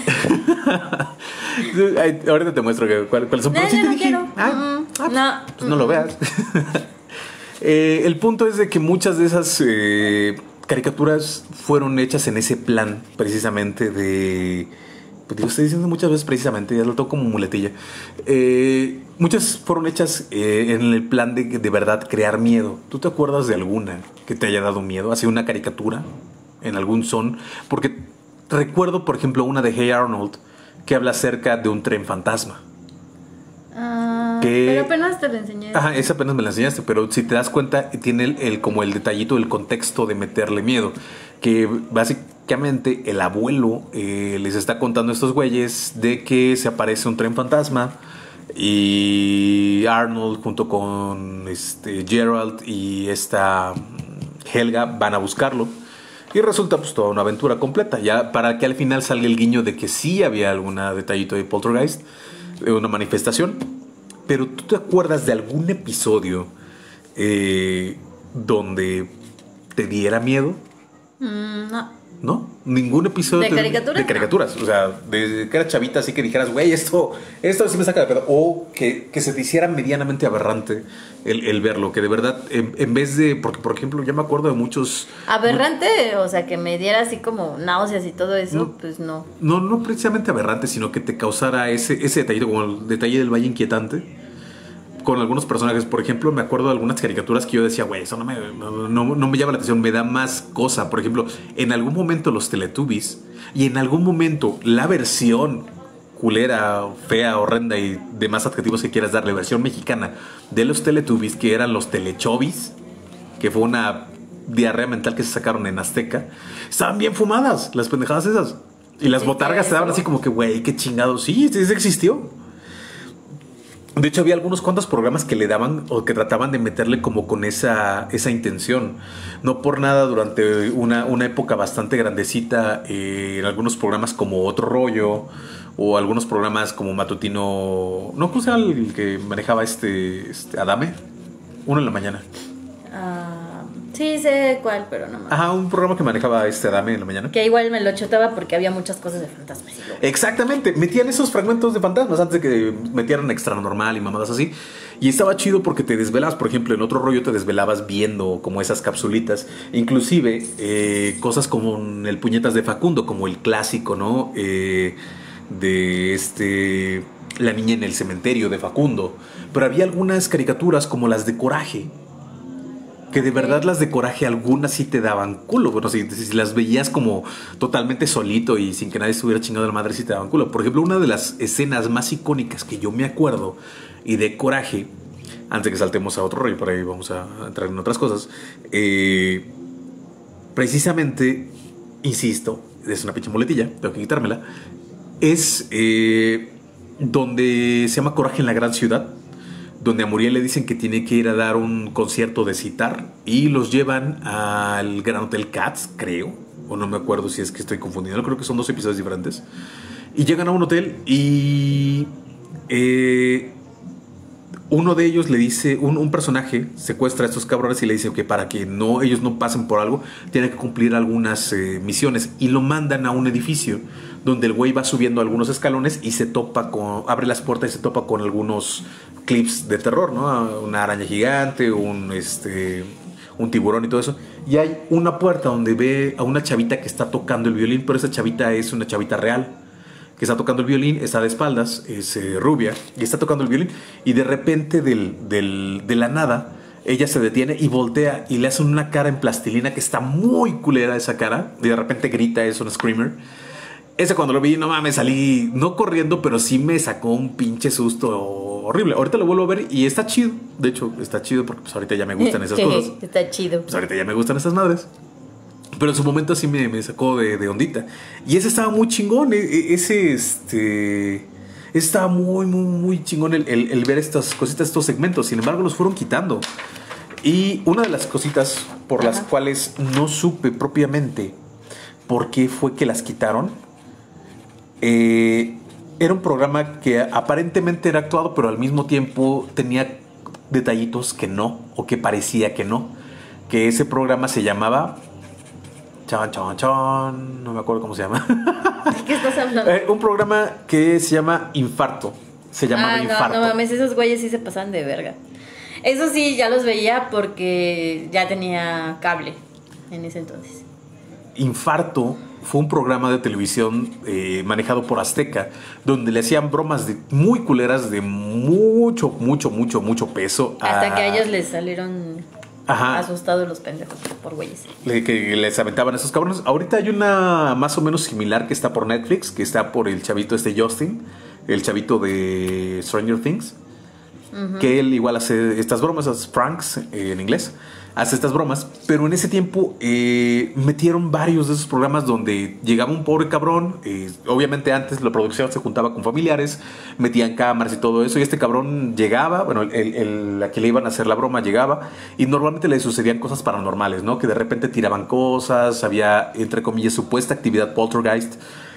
Ahorita te muestro cuáles son. Pero sí yo te no dije. quiero. No. Pues no lo veas. El punto es de que muchas de esas caricaturas fueron hechas en ese plan, precisamente de... Pues digo, estoy diciendo muchas veces precisamente, ya lo toco como muletilla. Muchas fueron hechas en el plan de verdad crear miedo. ¿Tú te acuerdas de alguna que te haya dado miedo? ¿Así una caricatura en algún son? Porque recuerdo, por ejemplo, una de Hey Arnold que habla acerca de un tren fantasma. Pero apenas te lo enseñé. Ajá, esa apenas me la enseñaste, pero si te das cuenta, tiene como el detallito, el contexto de meterle miedo. Que básicamente el abuelo les está contando a estos güeyes de que se aparece un tren fantasma y Arnold junto con Gerald y esta Helga van a buscarlo. Y resulta pues toda una aventura completa, ya para que al final salga el guiño de que sí había algún detallito de poltergeist, de una manifestación. Pero ¿tú te acuerdas de algún episodio donde te diera miedo? No. ¿No? Ningún episodio ¿De caricaturas? De caricaturas. O sea, de que era chavita así que dijeras, güey, esto sí me saca de pedo. O que se te hiciera medianamente aberrante el verlo. Que de verdad, en vez de... Porque, por ejemplo, yo me acuerdo de muchos... ¿Aberrante? O sea, que me diera así como náuseas y todo eso, No, pues no. No precisamente aberrante, sino que te causara ese detallito, como el detalle del Valle Inquietante. Con algunos personajes, por ejemplo, me acuerdo de algunas caricaturas que yo decía, güey, eso no me llama la atención, me da más cosa. Por ejemplo, en algún momento los Teletubbies y en algún momento la versión culera, fea, horrenda y demás adjetivos que quieras darle, versión mexicana de los Teletubbies, que eran los Telechovis, que fue una diarrea mental que se sacaron en Azteca, estaban bien fumadas las pendejadas esas. Y las botargas te daban así como que, güey, qué chingados. Sí, eso existió. De hecho, había algunos cuantos programas que le daban o que trataban de meterle como con esa intención. No por nada, durante una época bastante grandecita, en algunos programas como Otro Rollo o algunos programas como Matutino... ¿No? ¿Cómo se llama el que manejaba Adame? 1 en la mañana. Sí, sé cuál, pero no más. Ajá, un programa que manejaba Adame en la mañana. Que igual me lo chutaba porque había muchas cosas de fantasmas. Exactamente, metían esos fragmentos de fantasmas antes de que metieran Extra Normal y mamadas así. Y estaba chido porque te desvelabas, por ejemplo, en Otro Rollo te desvelabas viendo como esas capsulitas. Inclusive cosas como el Puñetas de Facundo, como el clásico, ¿no? De La niña en el cementerio de Facundo. Pero había algunas caricaturas como las de Coraje, que de verdad las de Coraje algunas sí te daban culo. Bueno, si las veías como totalmente solito y sin que nadie estuviera chingando a la madre, sí te daban culo. Por ejemplo, una de las escenas más icónicas que yo me acuerdo y de Coraje, antes de que saltemos a Otro Rollo, por ahí vamos a entrar en otras cosas, precisamente, insisto, es una pinche muletilla, tengo que quitármela, es donde se llama Coraje en la Gran Ciudad, donde a Muriel le dicen que tiene que ir a dar un concierto de sitar y los llevan al Gran Hotel Katz, creo, o no me acuerdo si es que estoy confundiendo, creo que son 2 episodios diferentes, y llegan a un hotel y uno de ellos le dice, un personaje secuestra a estos cabrones y le dice que para que ellos no pasen por algo, tienen que cumplir algunas misiones, y lo mandan a un edificio donde el güey va subiendo algunos escalones y se topa abre las puertas y se topa con algunos clips de terror, ¿no? Una araña gigante, un tiburón y todo eso. Y hay una puerta donde ve a una chavita que está tocando el violín, pero esa chavita es una chavita real, que está tocando el violín, está de espaldas, es rubia, y está tocando el violín, y de repente de la nada ella se detiene y voltea y le hace una cara en plastilina que está muy culera esa cara, y de repente grita, es un screamer. Ese cuando lo vi, no mames, salí no corriendo, pero sí me sacó un pinche susto horrible. Ahorita lo vuelvo a ver y está chido. De hecho, está chido porque pues ahorita ya me gustan esas cosas. Está chido. Pues ahorita ya me gustan esas madres. Pero en su momento sí me sacó de ondita. Y ese estaba muy chingón. Estaba muy, muy, muy chingón el ver estas cositas, estos segmentos. Sin embargo, los fueron quitando. Y una de las cositas por las cuales no supe propiamente por qué fue que las quitaron, era un programa que aparentemente era actuado, pero al mismo tiempo tenía detallitos que no, o que parecía que no. Que ese programa se llamaba... no me acuerdo cómo se llama. ¿De qué estás hablando? Un programa que se llama Infarto. Se llamaba Infarto. No mames, esos güeyes sí se pasan de verga. Eso sí, ya los veía porque ya tenía cable en ese entonces. Infarto fue un programa de televisión manejado por Azteca, donde le hacían bromas muy culeras de mucho peso. Hasta que a ellos les salieron asustados los pendejos por güeyes. Que les aventaban esos cabrones. Ahorita hay una más o menos similar que está por Netflix, que está por el chavito Justin, el chavito de Stranger Things. Que él igual hace estas bromas, hace pranks en inglés, hace estas bromas, pero en ese tiempo metieron varios de esos programas donde llegaba un pobre cabrón, obviamente antes la producción se juntaba con familiares, metían cámaras y todo eso, y este cabrón llegaba, bueno, a que le iban a hacer la broma llegaba, y normalmente le sucedían cosas paranormales, ¿no? Que de repente tiraban cosas, había, entre comillas, supuesta actividad poltergeist,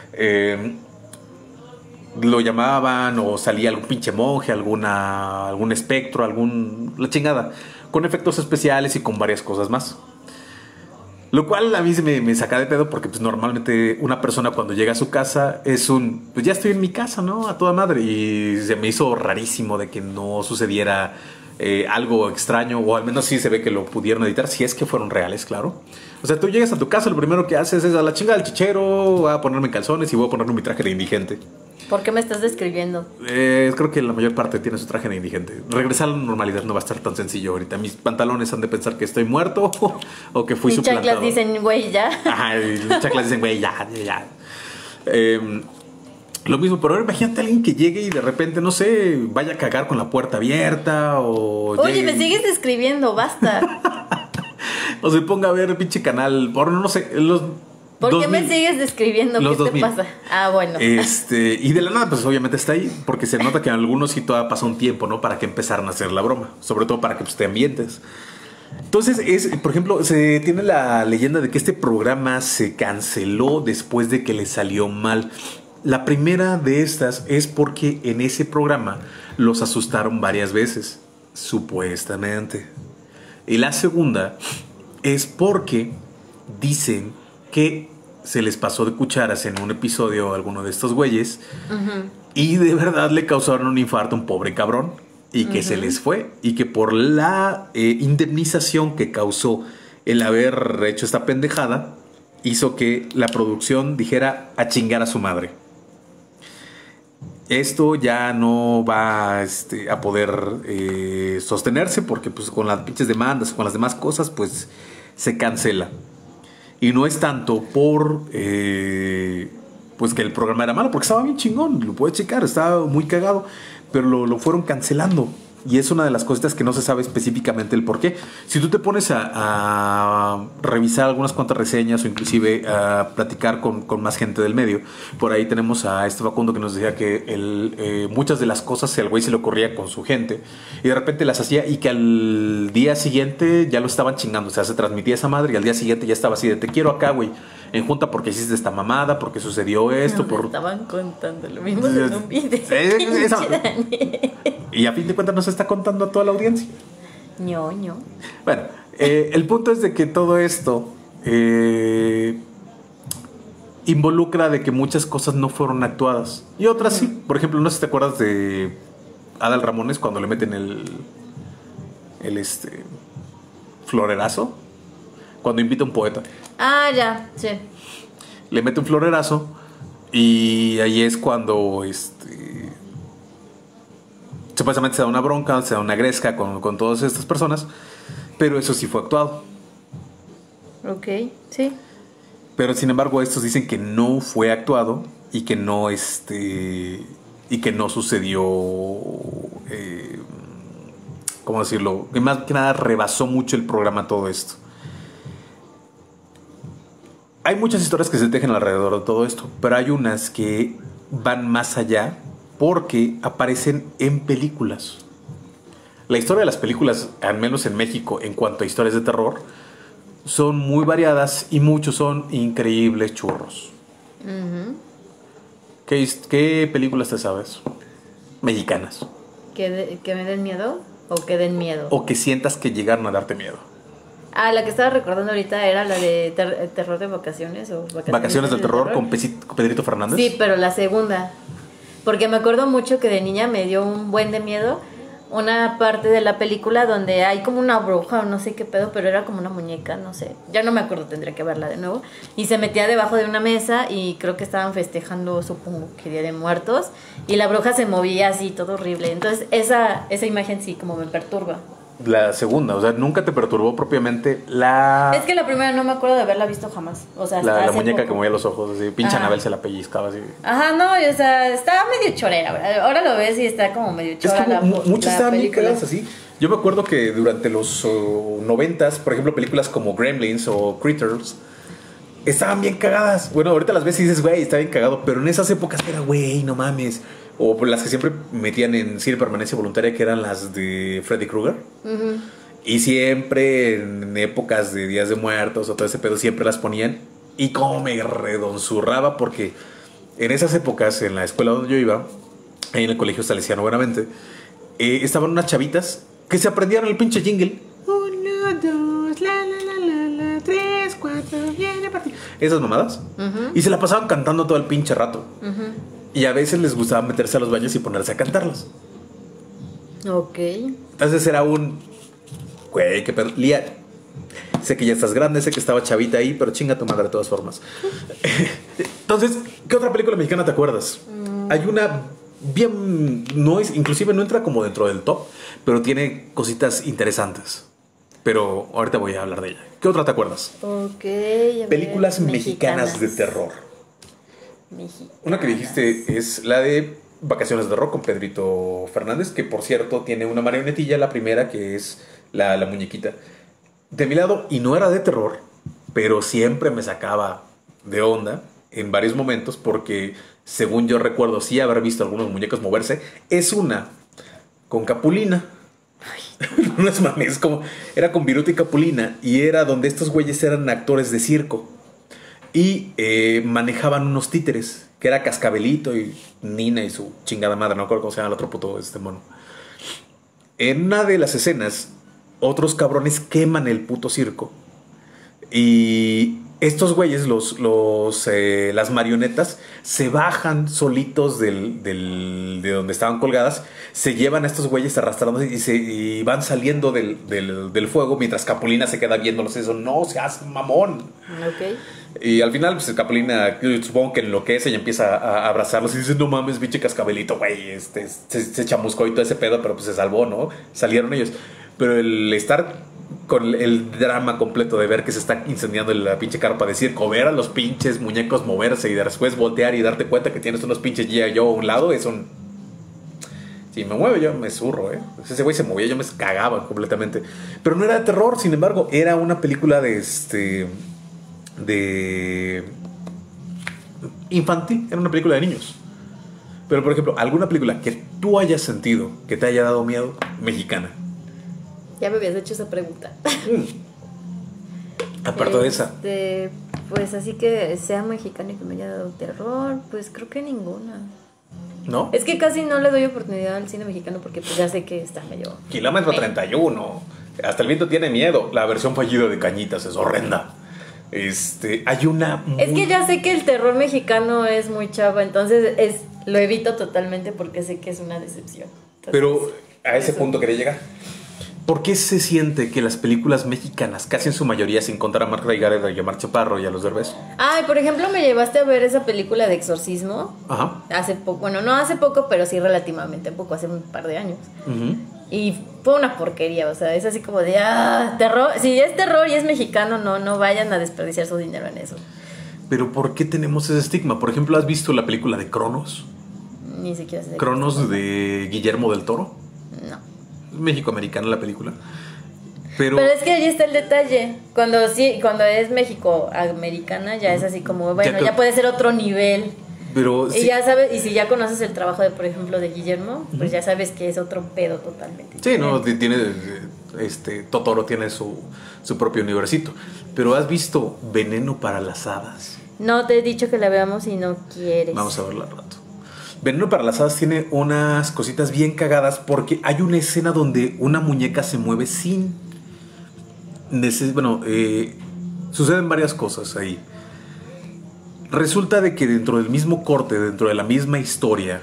lo llamaban o salía algún pinche monje, algún espectro, la chingada, con efectos especiales y con varias cosas más. Lo cual a mí me saca de pedo porque pues normalmente una persona cuando llega a su casa es pues ya estoy en mi casa, ¿no? A toda madre. Y se me hizo rarísimo de que no sucediera algo extraño, o al menos sí se ve que lo pudieron editar, si es que fueron reales, claro. O sea, tú llegas a tu casa, lo primero que haces es a la chingada del chichero, voy a ponerme calzones y voy a ponerme mi traje de indigente. ¿Por qué me estás describiendo? Creo que la mayor parte tiene su traje de indigente. Regresar a la normalidad no va a estar tan sencillo ahorita. Mis pantalones han de pensar que estoy muerto o que fui suplantado. Mis chaclas dicen, güey, ya. Ajá, mis chaclas dicen, güey, ya. Lo mismo, pero ahora imagínate a alguien que llegue y de repente, no sé, vaya a cagar con la puerta abierta o... Oye, me sigues describiendo, basta. O se ponga a ver pinche canal, por no sé, ¿Por qué me sigues describiendo? ¿Qué te pasa? Ah, bueno. Y de la nada, pues obviamente está ahí, porque se nota que en algunos sí todavía pasa un tiempo, ¿no? Para que empezaran a hacer la broma, sobre todo para que pues, te ambientes. Entonces, por ejemplo, se tiene la leyenda de que este programa se canceló después de que le salió mal. La primera de estas es porque en ese programa los asustaron varias veces, supuestamente. Y la segunda es porque dicen que se les pasó de cucharas en un episodio a alguno de estos güeyes y de verdad le causaron un infarto a un pobre cabrón y que se les fue, y que por la indemnización que causó el haber hecho esta pendejada hizo que la producción dijera a chingar a su madre. Esto ya no va a poder sostenerse porque pues con las pinches demandas, con las demás cosas, pues se cancela. Y no es tanto por pues que el programa era malo, porque estaba bien chingón, lo puedes checar, estaba muy cagado, pero lo fueron cancelando. Y es una de las cositas que no se sabe específicamente el por qué. Si tú te pones a revisar algunas cuantas reseñas o inclusive a platicar con más gente del medio, por ahí tenemos a este Facundo que nos decía que muchas de las cosas el güey se le ocurría con su gente y de repente las hacía y que al día siguiente ya lo estaban chingando. O sea, se transmitía esa madre y al día siguiente ya estaba así de te quiero acá, güey, en junta porque hiciste esta mamada, porque sucedió esto. Estaban contando lo mismo en un video. Y a fin de cuentas nos está contando a toda la audiencia. ño. Bueno, el punto es de que todo esto involucra de que muchas cosas no fueron actuadas y otras sí. Por ejemplo, no sé si te acuerdas de Adal Ramones cuando le meten el florerazo cuando invita a un poeta. Ah, ya, sí. Le mete un florerazo y ahí es cuando supuestamente se da una bronca, se da una gresca con todas estas personas, pero eso sí fue actuado. Ok, sí. Pero sin embargo estos dicen que no fue actuado y que no sucedió, ¿cómo decirlo? Que más que nada rebasó mucho el programa todo esto. Hay muchas historias que se tejen alrededor de todo esto, pero hay unas que van más allá porque aparecen en películas. La historia de las películas, al menos en México, en cuanto a historias de terror, son muy variadas y muchos son increíbles churros. ¿Qué películas te sabes? Mexicanas. ¿Que me den miedo o que den miedo? O que sientas que llegaron a darte miedo. Ah, la que estaba recordando ahorita era la de Terror de Vacaciones o Vacaciones del terror con Pedrito Fernández. Sí, pero la segunda. Porque me acuerdo mucho que de niña me dio un buen de miedo una parte de la película donde hay como una bruja o no sé qué pedo, pero era como una muñeca, no sé. Ya no me acuerdo, tendría que verla de nuevo. Y se metía debajo de una mesa y creo que estaban festejando, supongo que Día de Muertos. Y la bruja se movía así, todo horrible. Entonces esa imagen sí como me perturba. La segunda, o sea, nunca te perturbó propiamente la... Es que la primera no me acuerdo de haberla visto jamás. O sea, la muñeca que movía los ojos, así, pinche Anabel se la pellizcaba así. Ajá, no, o sea, estaba medio chorera, ¿verdad? Ahora lo ves y está como medio chora. Es como muchas estaban bien cagadas así. Yo me acuerdo que durante los 90s, por ejemplo, películas como Gremlins o Critters estaban bien cagadas. Bueno, ahorita las ves y dices, güey, está bien cagado, pero en esas épocas era, güey, no mames. O las que siempre metían en cine permanencia voluntaria, que eran las de Freddy Krueger. Y siempre en épocas de Días de Muertos o todo ese pedo, siempre las ponían. Y como me redonzurraba, porque en esas épocas, en la escuela donde yo iba, ahí en el colegio Salesiano Buenamente, estaban unas chavitas que se aprendieron el pinche jingle. 1, 2, la, 3, 4, viene a partir. Esas mamadas. Y se la pasaban cantando todo el pinche rato. Y a veces les gustaba meterse a los baños y ponerse a cantarlas. Ok. Entonces era un... Güey, qué pedo. Lía, sé que ya estás grande, sé que estaba chavita ahí, pero chinga tu madre de todas formas. Entonces, ¿qué otra película mexicana te acuerdas? Hay una bien... inclusive no entra como dentro del top, pero tiene cositas interesantes. Pero ahorita voy a hablar de ella. ¿Qué otra te acuerdas? Ok. Películas mexicanas de terror. Una que dijiste es la de Vacaciones de Terror con Pedrito Fernández, que por cierto tiene una marionetilla, la primera, que es la muñequita. De mi lado, y no era de terror, pero siempre me sacaba de onda en varios momentos, porque según yo recuerdo sí haber visto algunos muñecos moverse. Es una con Capulina. No es mames, era con Viruta y Capulina, y era donde estos güeyes eran actores de circo. Y manejaban unos títeres, que era Cascabelito y Nina y su chingada madre, no recuerdo cómo se llama el otro puto mono. En una de las escenas, otros cabrones queman el puto circo. Y estos güeyes, las marionetas, se bajan solitos de donde estaban colgadas, se llevan a estos güeyes arrastrándose y van saliendo del fuego, mientras Capulina se queda viéndolos. Eso, no seas mamón. Ok. Y al final, pues Capulina, supongo que enloquece y empieza a abrazarlos y dice, no mames, pinche Cascabelito, güey, se chamuscó y todo ese pedo, pero pues se salvó, ¿no? Salieron ellos. Pero el estar con el drama completo de ver que se está incendiando la pinche carpa de circo, ver a los pinches muñecos moverse y después voltear y darte cuenta que tienes unos pinches G.I. Joe a un lado, es un... Si me mueve yo me zurro, Ese güey se movía, yo me cagaba completamente. Pero no era de terror, sin embargo, era una película de infantil, era una película de niños. Pero por ejemplo, alguna película que tú hayas sentido que te haya dado miedo, mexicana. Ya me habías hecho esa pregunta. Aparte de esa. Pues así que sea mexicana y que me haya dado terror, pues creo que ninguna. ¿No? Es que casi no le doy oportunidad al cine mexicano porque pues ya sé que está medio... Kilómetro 31. Hasta el viento tiene miedo. La versión fallida de Cañitas es horrenda. Hay una... Es que ya sé que el terror mexicano es muy chavo, entonces lo evito totalmente porque sé que es una decepción. Entonces, pero a ese punto quería llegar. ¿Por qué se siente que las películas mexicanas, casi en su mayoría, sin contar a Marta Gareda y a Omar Chaparro y a los Derbez? Ay, por ejemplo, me llevaste a ver esa película de Exorcismo. Hace poco, bueno, no hace poco, pero sí relativamente poco, hace un par de años. Y fue una porquería, o sea, es así como de, terror. Si es terror y es mexicano, no vayan a desperdiciar su dinero en eso. Pero ¿por qué tenemos ese estigma? Por ejemplo, ¿has visto la película de Cronos? Ni siquiera sé. Cronos de Guillermo del Toro. No. México-americana la película. Pero es que ahí está el detalle. Cuando es México-americana, ya es así como, bueno, ya puede ser otro nivel. Pero y ya sabes, y si ya conoces el trabajo de, por ejemplo, de Guillermo, pues ya sabes que es otro pedo totalmente. Sí, no, tiene Totoro tiene su propio universito. Pero ¿has visto Veneno para las Hadas? No, te he dicho que la veamos y no quieres. Vamos a verla al rato. Veneno para las Hadas tiene unas cositas bien cagadas porque hay una escena donde una muñeca se mueve sin suceden varias cosas ahí. Resulta de que dentro del mismo corte, dentro de la misma historia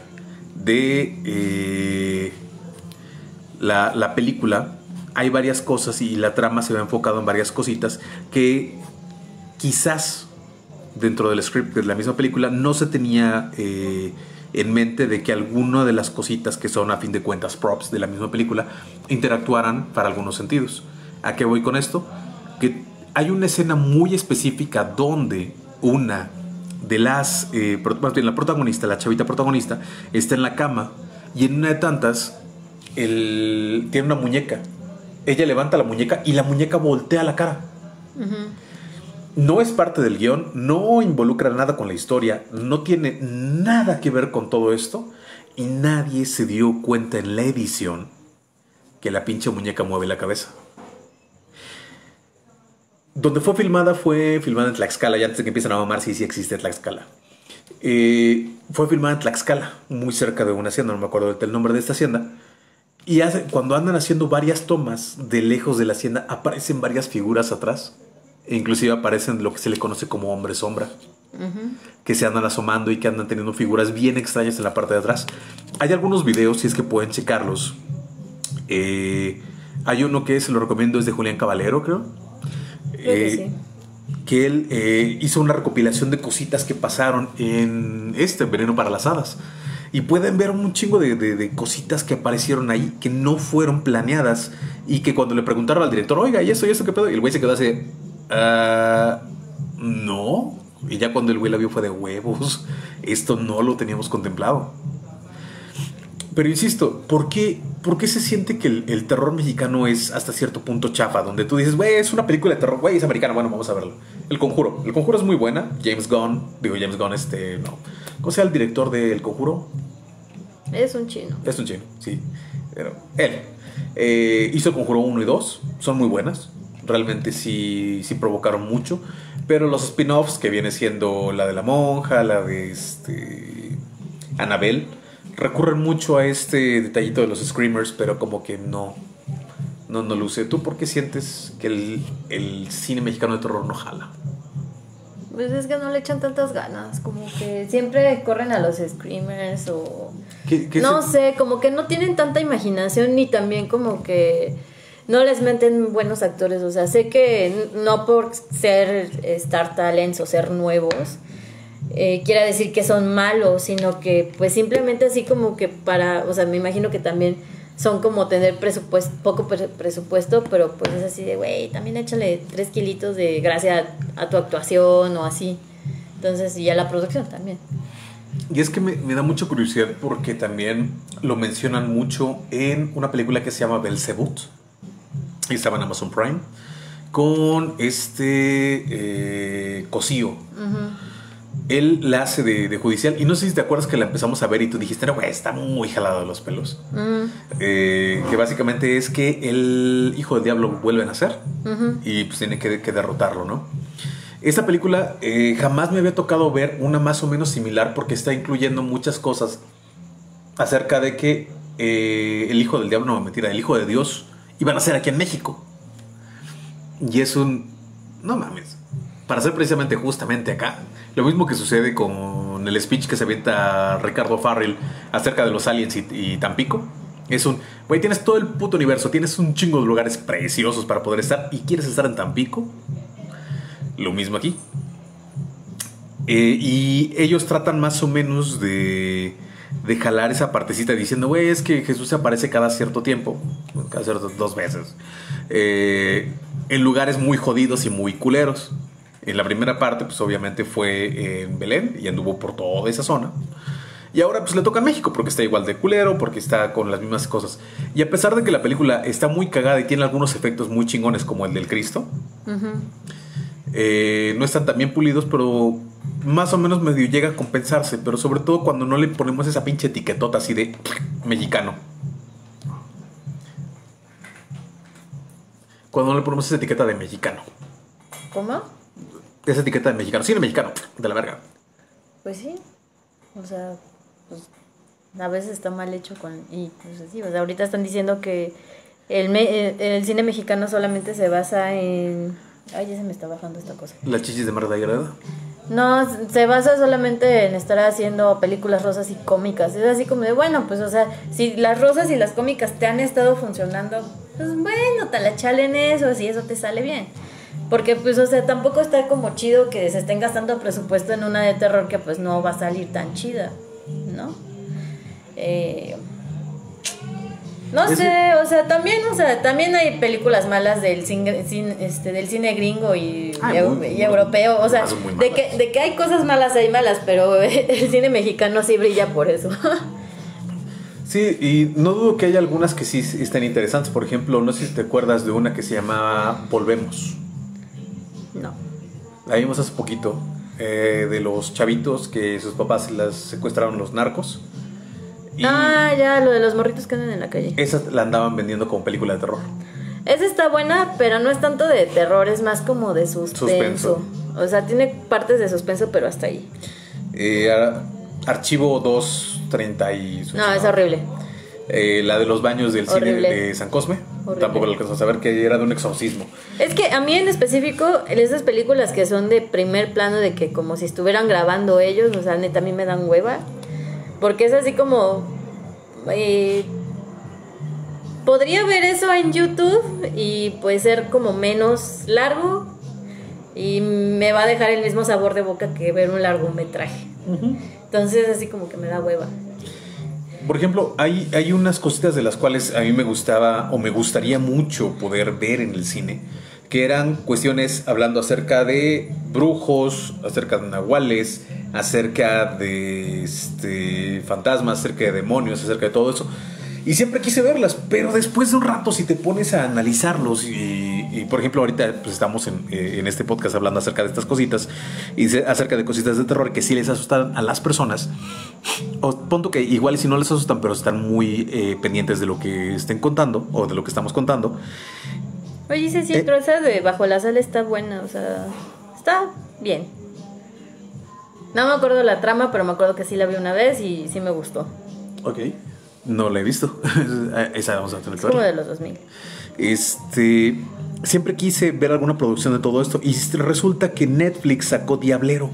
de la película, hay varias cosas y la trama se ve enfocado en varias cositas que quizás dentro del script de la misma película no se tenía en mente de que alguna de las cositas que son a fin de cuentas props de la misma película interactuaran para algunos sentidos. ¿A qué voy con esto? Que hay una escena muy específica donde una de las la protagonista, la chavita protagonista, está en la cama y en una de tantas tiene una muñeca. Ella levanta la muñeca y la muñeca voltea la cara. No es parte del guión, no involucra nada con la historia, no tiene nada que ver con todo esto y nadie se dio cuenta en la edición que la pinche muñeca mueve la cabeza. Donde fue filmada en Tlaxcala, ya antes de que empiecen a mamar si sí existe Tlaxcala. Fue filmada en Tlaxcala, muy cerca de una hacienda, no me acuerdo el nombre de esta hacienda. Y cuando andan haciendo varias tomas de lejos de la hacienda, aparecen varias figuras atrás. E inclusive aparecen lo que se le conoce como hombre sombra. Que se andan asomando y que andan teniendo figuras bien extrañas en la parte de atrás. Hay algunos videos, si es que pueden checarlos. Hay uno que se lo recomiendo, es de Julián Caballero, creo. Sí. Que él hizo una recopilación de cositas que pasaron en Veneno para las Hadas. Y pueden ver un chingo de cositas que aparecieron ahí que no fueron planeadas. Y que cuando le preguntaron al director, oiga, ¿y eso qué pedo? Y el güey se quedó así, no. Y ya cuando el güey la vio fue de huevos. Esto no lo teníamos contemplado. Pero insisto, ¿por qué se siente que el terror mexicano es hasta cierto punto chafa? Donde tú dices, güey, es una película de terror, güey, es americana, bueno, vamos a verlo. El Conjuro es muy buena. James Gunn, no. ¿Cómo se llama el director de El Conjuro? Es un chino, sí. Pero él hizo El Conjuro 1 y 2, son muy buenas. Realmente sí provocaron mucho. Pero los spin-offs, que viene siendo la de la monja, la de Annabelle, recurren mucho a este detallito de los screamers, pero como que no luce. ¿Tú por qué sientes que el cine mexicano de terror no jala? Pues es que no le echan tantas ganas, como que siempre corren a los screamers o no sé, como que no tienen tanta imaginación ni también como que no les meten buenos actores. O sea, sé que no por ser Star Talents o ser nuevos quiera decir que son malos, sino que pues simplemente así como que o sea, me imagino que también son como tener poco presupuesto, pero pues es así de, güey, también échale 3 kilitos de gracia a tu actuación o así. Entonces, y a la producción también. Y es que me da mucha curiosidad porque también lo mencionan mucho en una película que se llama Belzebut, y estaba en Amazon Prime, con Cosío. Él la hace de judicial. Y no sé si te acuerdas que la empezamos a ver y tú dijiste, no, güey, está muy jalado de los pelos. Que básicamente es que el hijo del diablo vuelve a nacer y pues tiene que derrotarlo, ¿no? Esta película jamás me había tocado ver una más o menos similar porque está incluyendo muchas cosas acerca de que el hijo del diablo, no, mentira, el hijo de Dios iba a nacer aquí en México. Y es no mames, para ser precisamente justamente acá. Lo mismo que sucede con el speech que se avienta Ricardo Farrell acerca de los aliens y Tampico. Es güey, tienes todo el puto universo, tienes un chingo de lugares preciosos para poder estar y quieres estar en Tampico. Lo mismo aquí. Y ellos tratan más o menos de jalar esa partecita diciendo, güey, es que Jesús se aparece cada cierto tiempo, cada ciertas 2 veces, en lugares muy jodidos y muy culeros. En la primera parte, pues obviamente fue en Belén y anduvo por toda esa zona. Y ahora pues le toca a México porque está igual de culero, porque está con las mismas cosas. Y a pesar de que la película está muy cagada y tiene algunos efectos muy chingones como el del Cristo, No están tan bien pulidos, pero más o menos medio llega a compensarse. Pero sobre todo cuando no le ponemos esa pinche etiquetota así de mexicano. Cuando no le ponemos esa etiqueta de mexicano. ¿Cómo? Esa etiqueta de mexicano. Cine mexicano, de la verga. Pues sí. O sea, pues a veces está mal hecho y pues sí, o sea, ahorita están diciendo que el cine mexicano solamente se basa en... Ay, ya se me está bajando esta cosa. Las chichis de Marta Agreda. No, se basa solamente en estar haciendo películas rosas y cómicas. Es así como de, bueno, pues, o sea, si las rosas y las cómicas te han estado funcionando, pues bueno, te la chale en eso, si eso te sale bien. Porque, pues, o sea, tampoco está como chido que se estén gastando presupuesto en una de terror que, pues, no va a salir tan chida, ¿no? No sé, o sea, también hay películas malas del cine gringo y europeo, o sea, de que hay cosas malas, pero el cine mexicano sí brilla por eso. Sí, y no dudo que haya algunas que sí estén interesantes. Por ejemplo, no sé si te acuerdas de una que se llamaba Volvemos. No. La vimos hace poquito, de los chavitos que sus papás las secuestraron los narcos. Ya, lo de los morritos que andan en la calle. Esa la andaban vendiendo como película de terror. Esa está buena, pero no es tanto de terror, es más como de suspenso. O sea, tiene partes de suspenso, pero hasta ahí. Archivo 230 y... No, es horrible. La de los baños del horrible. Cine de San Cosme. Horrible. Tampoco lo alcanzó a saber, que era de un exorcismo. Es que a mí en específico, esas películas que son de primer plano, de que como si estuvieran grabando ellos, o sea, neta, a mí me dan hueva. Porque es así como... podría ver eso en YouTube y puede ser como menos largo y me va a dejar el mismo sabor de boca que ver un largometraje. Entonces así como que me da hueva. Por ejemplo, hay unas cositas de las cuales a mí me gustaba o me gustaría mucho poder ver en el cine, que eran cuestiones hablando acerca de brujos, acerca de nahuales, acerca de fantasmas, acerca de demonios, acerca de todo eso. Y siempre quise verlas, pero después de un rato, si te pones a analizarlos y por ejemplo, ahorita pues estamos en este podcast hablando acerca de estas cositas y acerca de cositas de terror que sí les asustan a las personas, o punto que igual y si no les asustan, pero están muy pendientes de lo que estén contando o de lo que estamos contando. Oye, sí, pero esa de Bajo la Sala está buena, o sea, está bien. No me acuerdo la trama, pero me acuerdo que sí la vi una vez y sí me gustó. Ok, no la he visto. Esa vamos a tener que ver. Es como de los 2000. Siempre quise ver alguna producción de todo esto y resulta que Netflix sacó Diablero.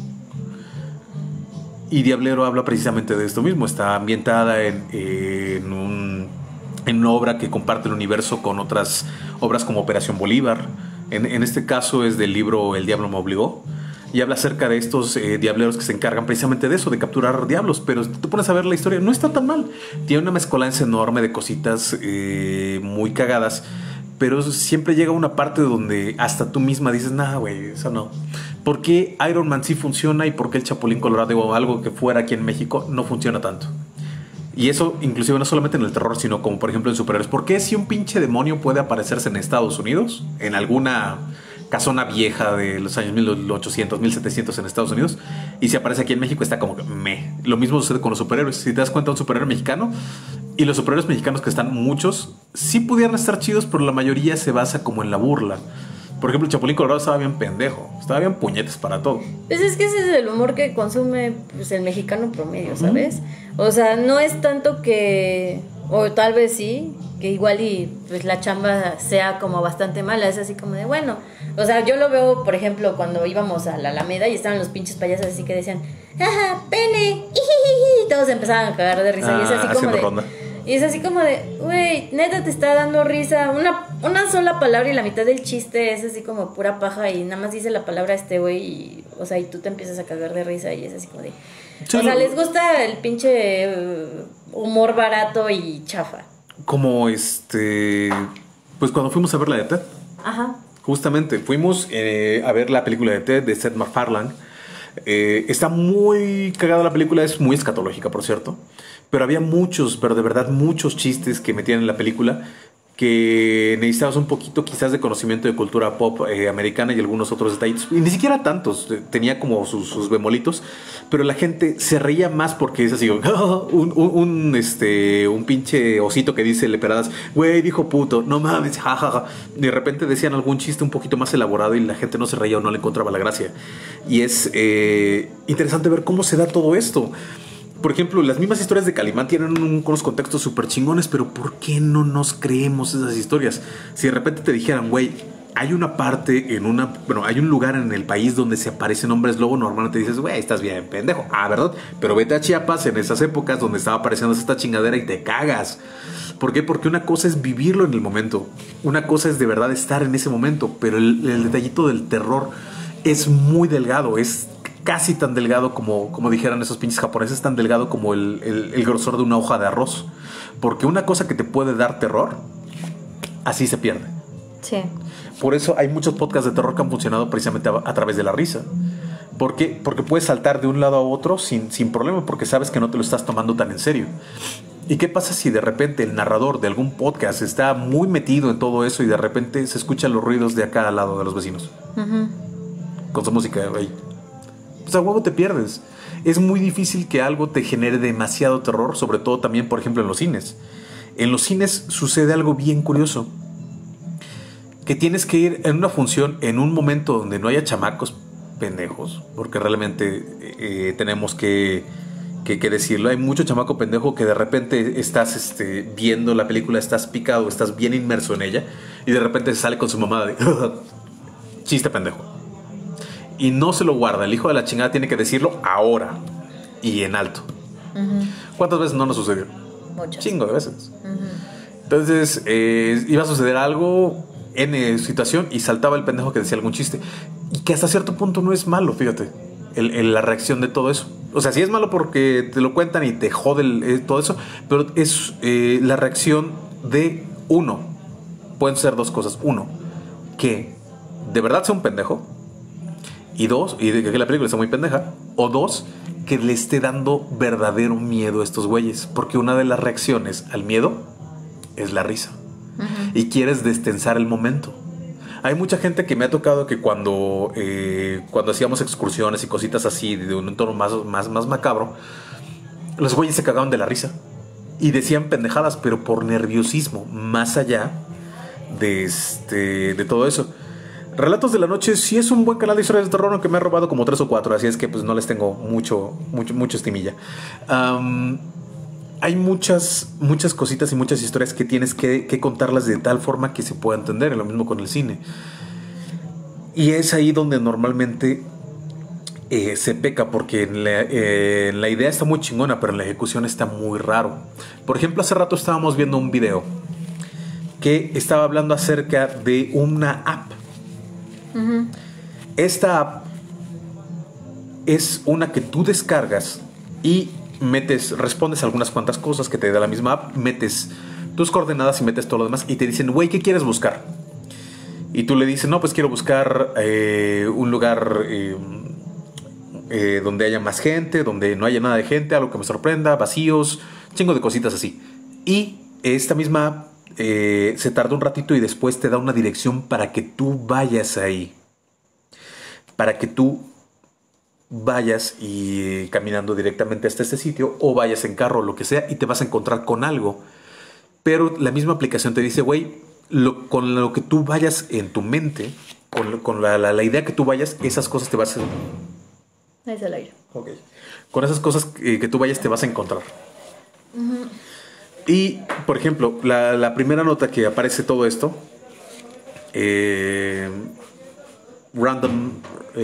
Y Diablero habla precisamente de esto mismo. Está ambientada en una obra que comparte el universo con otras obras como Operación Bolívar. En este caso es del libro El Diablo me obligó. Y habla acerca de estos diableros que se encargan precisamente de eso, de capturar diablos. Pero si tú pones a ver la historia, no está tan mal. Tiene una mezcolanza enorme de cositas muy cagadas. Pero siempre llega una parte donde hasta tú misma dices, nah, güey, eso no. ¿Por qué Iron Man sí funciona y por qué el Chapulín Colorado o algo que fuera aquí en México no funciona tanto? Y eso inclusive no solamente en el terror, sino como por ejemplo en superhéroes. ¿Por qué si un pinche demonio puede aparecerse en Estados Unidos, en alguna casona vieja de los años 1800, 1700 en Estados Unidos, y si aparece aquí en México está como que meh? Lo mismo sucede con los superhéroes. Si te das cuenta, un superhéroe mexicano, y los superhéroes mexicanos que están muchos, sí pudieran estar chidos, pero la mayoría se basa como en la burla. Por ejemplo, el Chapulín Colorado estaba bien pendejo, estaba bien puñetes para todo. Pues es que ese es el humor que consume pues, el mexicano promedio, ¿sabes? O sea, no es tanto que, o tal vez sí, que igual y pues la chamba sea como bastante mala, es así como de, bueno, o sea, yo lo veo, por ejemplo, cuando íbamos a la Alameda y estaban los pinches payasos así que decían, ¡ajá, pene! ¡Ijijiji! Y todos empezaban a cagar de risa y es así como de... Ronda. Y es así como de, güey, neta te está dando risa. Una sola palabra y la mitad del chiste es así como pura paja y nada más dice la palabra güey y, o sea, y tú te empiezas a cagar de risa y es así como de... Sí, o sea, les gusta el pinche humor barato y chafa. Como pues cuando fuimos a ver la de Ted. Ajá. Justamente, fuimos a ver la película de Ted de Seth MacFarlane. Está muy cagada la película, es muy escatológica, por cierto. Pero había muchos, pero de verdad muchos chistes que metían en la película que necesitabas un poquito quizás de conocimiento de cultura pop americana y algunos otros detalles, y ni siquiera tantos, tenía como sus bemolitos, pero la gente se reía más porque es así, un pinche osito que dice leperadas, güey, dijo puto, no mames, jajaja. De repente decían algún chiste un poquito más elaborado y la gente no se reía o no le encontraba la gracia. Y es interesante ver cómo se da todo esto. Por ejemplo, las mismas historias de Calimán tienen unos contextos súper chingones, pero ¿por qué no nos creemos esas historias? Si de repente te dijeran, güey, hay una parte hay un lugar en el país donde se aparecen hombres lobo, normalmente dices, güey, estás bien pendejo. Ah, ¿verdad? Pero vete a Chiapas en esas épocas donde estaba apareciendo esta chingadera y te cagas. ¿Por qué? Porque una cosa es vivirlo en el momento. Una cosa es de verdad estar en ese momento, pero el detallito del terror es muy delgado, es casi tan delgado como dijeran esos pinches japoneses, tan delgado como el grosor de una hoja de arroz. Porque una cosa que te puede dar terror, así se pierde. Sí. Por eso hay muchos podcasts de terror que han funcionado precisamente a través de la risa. ¿Por qué? Porque puedes saltar de un lado a otro sin problema, porque sabes que no te lo estás tomando tan en serio. ¿Y qué pasa si de repente el narrador de algún podcast está muy metido en todo eso y de repente se escuchan los ruidos de acá al lado de los vecinos? Con su música ahí. Pues a huevo te pierdes. Es muy difícil que algo te genere demasiado terror, sobre todo también, por ejemplo, en los cines. En los cines sucede algo bien curioso. Que tienes que ir en una función en un momento donde no haya chamacos pendejos, porque realmente tenemos que decirlo. Hay mucho chamaco pendejo que de repente estás viendo la película, estás picado, estás bien inmerso en ella, y de repente sale con su mamá de chiste pendejo. Y no se lo guarda. El hijo de la chingada tiene que decirlo ahora y en alto. ¿Cuántas veces no nos sucedió? Muchas. Chingo de veces. Entonces iba a suceder algo en situación y saltaba el pendejo que decía algún chiste. Y que hasta cierto punto no es malo, fíjate, la reacción de todo eso. O sea, sí es malo porque te lo cuentan y te jode todo eso, pero es la reacción de uno. Pueden ser dos cosas. Uno, que de verdad sea un pendejo. Y dos, y de que la película está muy pendeja. O dos, que le esté dando verdadero miedo a estos güeyes. Porque una de las reacciones al miedo es la risa. Y quieres destensar el momento. Hay mucha gente que me ha tocado que cuando hacíamos excursiones y cositas así de un entorno más macabro, los güeyes se cagaban de la risa y decían pendejadas, pero por nerviosismo, más allá de todo eso. Relatos de la Noche sí es un buen canal de historias de terror, aunque me ha robado como 3 o 4, así es que pues no les tengo mucho estimilla. Hay muchas cositas y muchas historias que tienes que contarlas de tal forma que se pueda entender. Lo mismo con el cine. Y es ahí donde normalmente se peca, porque en la idea está muy chingona, pero en la ejecución está muy raro. Por ejemplo, hace rato estábamos viendo un video que estaba hablando acerca de una app. Esta app es una que tú descargas y respondes algunas cuantas cosas que te da la misma app, metes tus coordenadas y metes todo lo demás y te dicen, güey, ¿qué quieres buscar? Y tú le dices, no, pues quiero buscar un lugar donde haya más gente, donde no haya nada de gente, algo que me sorprenda, vacíos, chingo de cositas así. Y esta misma app se tarda un ratito y después te da una dirección para que tú vayas ahí. Para que tú vayas y caminando directamente hasta este sitio, o vayas en carro o lo que sea, y te vas a encontrar con algo. Pero la misma aplicación te dice, güey, con lo que tú vayas en tu mente, con la idea que tú vayas, esas cosas te vas a... Ahí es el aire. Ok. Con esas cosas que tú vayas te vas a encontrar. Y, por ejemplo, la primera nota que aparece todo esto, Random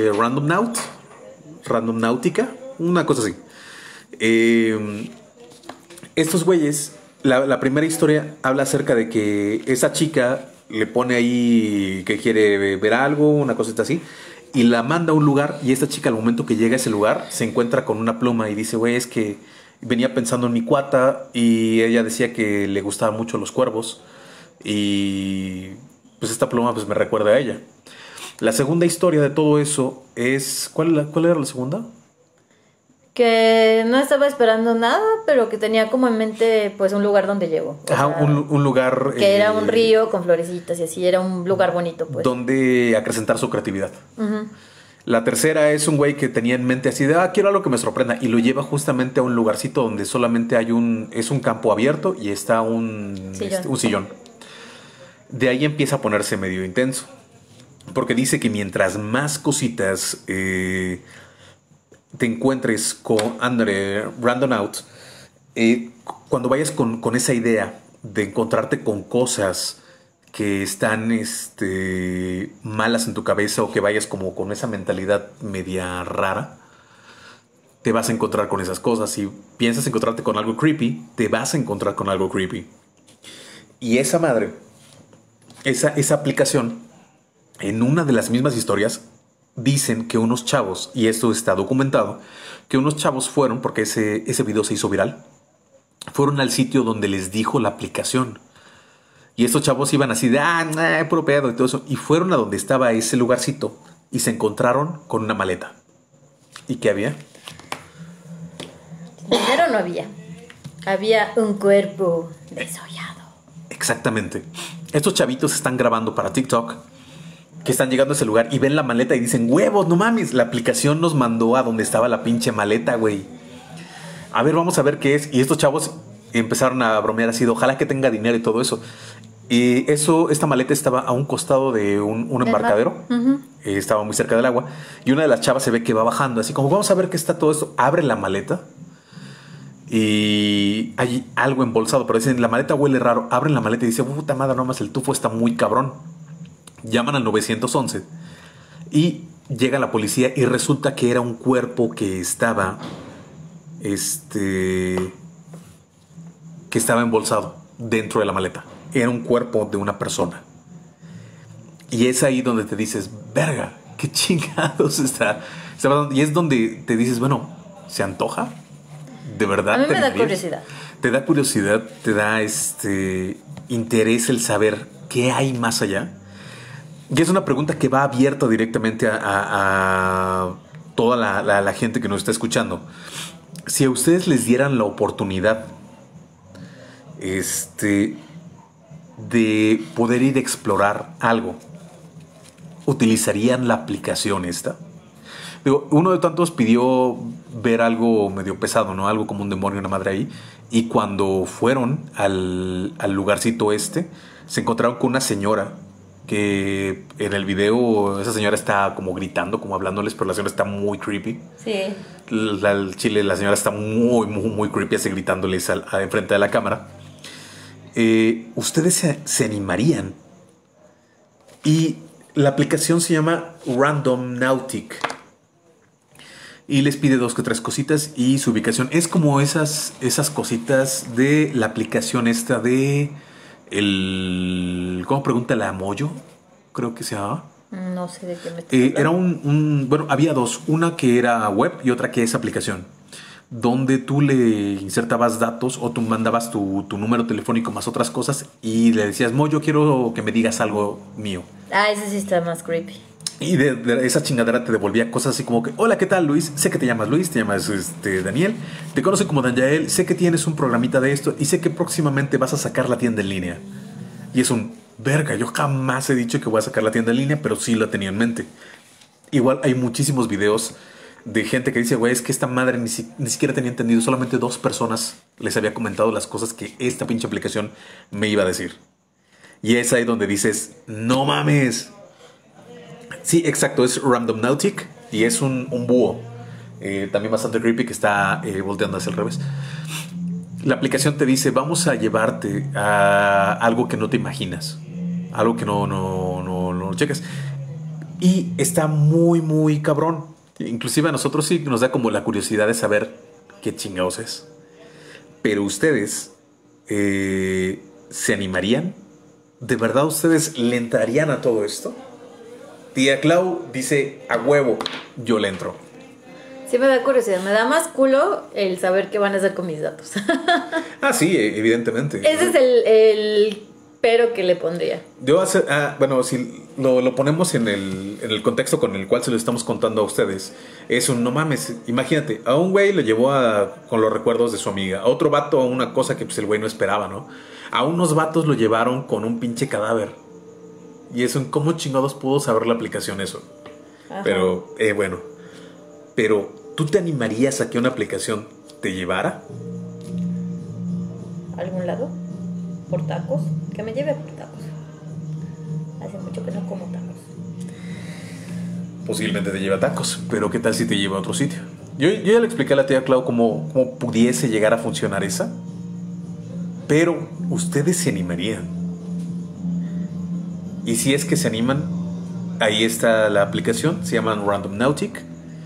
Nautica, una cosa así. Estos güeyes, la primera historia habla acerca de que esa chica le pone ahí que quiere ver algo, una cosita así, y la manda a un lugar, y esta chica al momento que llega a ese lugar se encuentra con una pluma y dice, güey, es que venía pensando en mi cuata, y ella decía que le gustaban mucho los cuervos, y pues esta pluma pues me recuerda a ella. La segunda historia de todo eso es... ¿Cuál era la segunda? Que no estaba esperando nada, pero que tenía como en mente pues un lugar donde llego. Ajá, un lugar... Que era un río con florecitas y así, era un lugar bonito pues. Donde acrecentar su creatividad. La tercera es un güey que tenía en mente así de, quiero algo que me sorprenda. Y lo lleva justamente a un lugarcito donde solamente hay es un campo abierto y está un sillón. De ahí empieza a ponerse medio intenso. Porque dice que mientras más cositas... te encuentres con Random Out, cuando vayas con esa idea de encontrarte con cosas que están malas en tu cabeza o que vayas como con esa mentalidad media rara, te vas a encontrar con esas cosas. Si piensas encontrarte con algo creepy, te vas a encontrar con algo creepy. Y esa madre, esa aplicación, en una de las mismas historias, dicen que unos chavos, y esto está documentado, que unos chavos fueron, porque ese video se hizo viral, fueron al sitio donde les dijo la aplicación. Y estos chavos iban así de, puro pedo y todo eso. Y fueron a donde estaba ese lugarcito y se encontraron con una maleta. ¿Y qué había? Dinero no había. Había un cuerpo desollado. Exactamente. Estos chavitos están grabando para TikTok, que están llegando a ese lugar y ven la maleta y dicen, huevos, no mames, la aplicación nos mandó a donde estaba la pinche maleta, güey. A ver, vamos a ver qué es. Y estos chavos empezaron a bromear así de, ojalá que tenga dinero y todo eso. Y esta maleta estaba a un costado de un embarcadero. Estaba muy cerca del agua. Y una de las chavas se ve que va bajando, así como, vamos a ver qué está todo esto. Abre la maleta y hay algo embolsado, pero dicen, la maleta huele raro. Abren la maleta y dicen, puta madre, nomás el tufo está muy cabrón. Llaman al 911 y llega la policía y resulta que era un cuerpo que estaba embolsado dentro de la maleta. Era un cuerpo de una persona. Y es ahí donde te dices, verga, qué chingados está pasando. Y es donde te dices, bueno, ¿se antoja? ¿De verdad? A mí me da curiosidad. Te da curiosidad, te da interés el saber qué hay más allá. Y es una pregunta que va abierta directamente a toda la gente que nos está escuchando. Si a ustedes les dieran la oportunidad de poder ir a explorar algo, ¿utilizarían la aplicación esta? Digo, uno de tantos pidió ver algo medio pesado, ¿no? Algo como un demonio, una madre ahí. Y cuando fueron al lugarcito se encontraron con una señora que en el video esa señora está como gritando, como hablándoles, pero la señora está muy creepy. Sí. El chile, la señora está muy, muy, muy creepy, así gritándoles enfrente de la cámara. Ustedes se animarían. Y la aplicación se llama Random Nautic. Y les pide 2 que 3 cositas y su ubicación. Es como esas cositas de la aplicación esta de... ¿Cómo pregunta la Moyo? Creo que se llama. No sé de qué me está era bueno, había 2. Una que era web y otra que es aplicación. Donde tú le insertabas datos o tú mandabas tu número telefónico más otras cosas y le decías, Moyo, quiero que me digas algo mío. Ese sí está más creepy. Y de esa chingadera te devolvía cosas así como que, hola, ¿qué tal, Luis? Sé que te llamas Luis, te llamas Daniel. Te conozco como Daniel, sé que tienes un programita de esto y sé que próximamente vas a sacar la tienda en línea. Y es verga, yo jamás he dicho que voy a sacar la tienda en línea, pero sí la tenía en mente. Igual hay muchísimos videos de gente que dice, güey, es que esta madre ni siquiera tenía entendido. Solamente 2 personas les había comentado las cosas que esta pinche aplicación me iba a decir. Y es ahí donde dices, no mames. Sí, exacto, es Random Nautic y es un búho. También bastante creepy que está volteando hacia el revés. La aplicación te dice, vamos a llevarte a algo que no te imaginas. Algo que no checas. Y está muy, muy cabrón. Inclusive a nosotros sí nos da como la curiosidad de saber qué chingados es. Pero ustedes ¿se animarían? ¿De verdad ustedes le entrarían a todo esto? Tía Clau dice, a huevo, yo le entro. Sí me da curiosidad, me da más culo el saber qué van a hacer con mis datos. Sí, evidentemente. Ese es pero ¿qué le pondría? Bueno, si lo ponemos en el contexto con el cual se lo estamos contando a ustedes, es un no mames. Imagínate, a un güey lo llevó con los recuerdos de su amiga, a otro vato a una cosa que pues el güey no esperaba, ¿no? A unos vatos lo llevaron con un pinche cadáver. Y eso, ¿cómo chingados pudo saber la aplicación eso? Ajá. Pero, bueno. Pero, ¿tú te animarías a que una aplicación te llevara? ¿A algún lado? ¿Por tacos? Que me lleve por tacos. Hace mucho que no como tacos. Posiblemente te lleva a tacos, pero ¿qué tal si te lleva a otro sitio? Yo ya le expliqué a la tía Clau cómo pudiese llegar a funcionar esa. Pero, ¿ustedes se animarían? Y si es que se animan, ahí está la aplicación, se llama Random Nautic.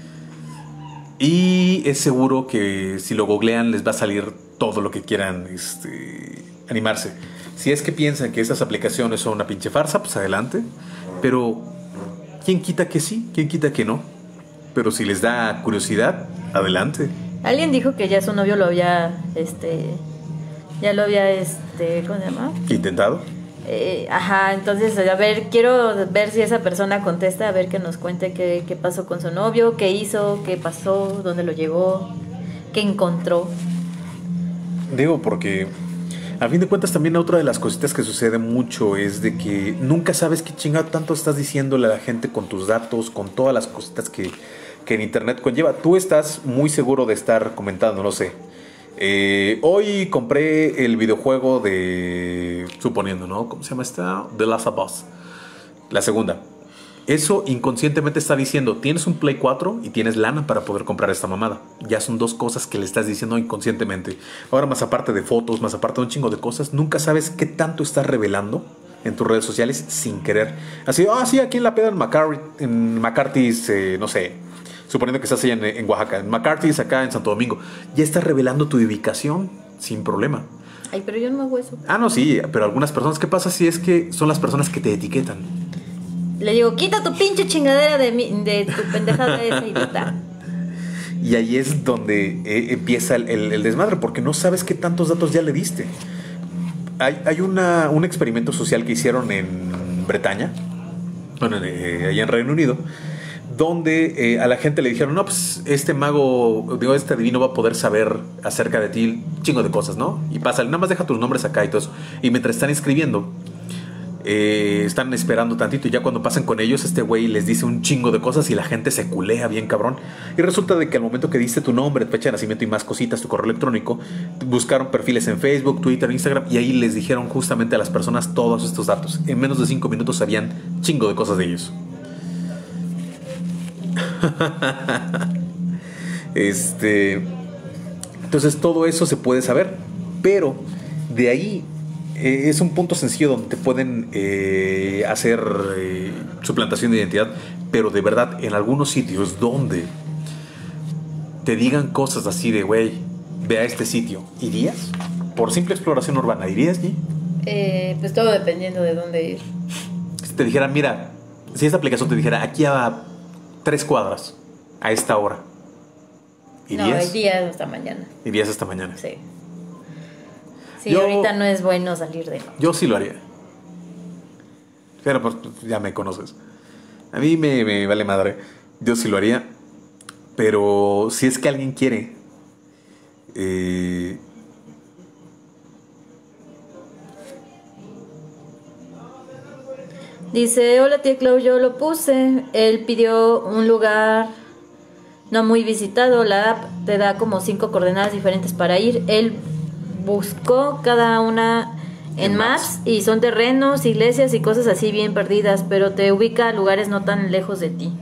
Y es seguro que si lo googlean les va a salir todo lo que quieran animarse. Si es que piensan que estas aplicaciones son una pinche farsa, pues adelante. Pero ¿quién quita que sí? ¿Quién quita que no? Pero si les da curiosidad, adelante. Alguien dijo que ya su novio lo había, ya lo había, ¿cómo se llama? ¿Intentado? Ajá, entonces, a ver, quiero ver si esa persona contesta, a ver que nos cuente qué pasó con su novio, qué hizo, qué pasó, dónde lo llevó, qué encontró. Digo, porque a fin de cuentas también otra de las cositas que sucede mucho es de que nunca sabes qué chingado tanto estás diciéndole a la gente con tus datos, con todas las cositas que en internet conlleva. Tú estás muy seguro de estar comentando, no sé. Hoy compré el videojuego de... suponiendo, ¿no? ¿Cómo se llama esta? The Last of Us. La segunda. Eso inconscientemente está diciendo, tienes un Play 4 y tienes lana para poder comprar esta mamada. Ya son dos cosas que le estás diciendo inconscientemente. Ahora, más aparte de fotos, más aparte de un chingo de cosas, nunca sabes qué tanto estás revelando en tus redes sociales sin querer. Así, sí, aquí en la peda en McCarthy's, no sé, suponiendo que estás allá en Oaxaca, en McCarthy's acá en Santo Domingo, ya estás revelando tu ubicación sin problema. Ay, pero yo no hago eso. No, sí, pero algunas personas, ¿qué pasa si es que son las personas que te etiquetan? Le digo, quita tu pinche chingadera de tu pendejada esa idiota. Y ahí es donde empieza el desmadre, porque no sabes qué tantos datos ya le diste. Hay un experimento social que hicieron en Bretaña, bueno, allá en Reino Unido, donde a la gente le dijeron, no, pues este mago, digo, este adivino va a poder saber acerca de ti un chingo de cosas, ¿no? Y pásale, nada más deja tus nombres acá y todo eso. Y mientras están escribiendo, están esperando tantito, y ya cuando pasan con ellos, este güey les dice un chingo de cosas y la gente se culea bien cabrón. Y resulta de que al momento que diste tu nombre, fecha de nacimiento y más cositas, tu correo electrónico, buscaron perfiles en Facebook, Twitter, Instagram, y ahí les dijeron justamente a las personas todos estos datos. En menos de 5 minutos sabían chingo de cosas de ellos. Entonces todo eso se puede saber, pero de ahí es un punto sencillo donde te pueden hacer suplantación de identidad, pero de verdad en algunos sitios donde te digan cosas así de, güey, ve a este sitio, ¿irías? Por simple exploración urbana, ¿irías, G? Pues todo dependiendo de dónde ir. Si te dijeran, mira, si esta aplicación te dijera, aquí a 3 cuadras, a esta hora, ¿irías? No, iría hasta mañana. ¿Irías hasta mañana? Sí. Sí, ahorita no es bueno salir de noche. Yo sí lo haría. Pero pues ya me conoces. A mí me vale madre. Yo sí lo haría. Pero si es que alguien quiere, dice, hola tía Clau, yo lo puse. Él pidió un lugar no muy visitado. La app te da como 5 coordenadas diferentes para ir. Él buscó cada una en Maps y son terrenos, iglesias y cosas así bien perdidas, pero te ubica a lugares no tan lejos de ti.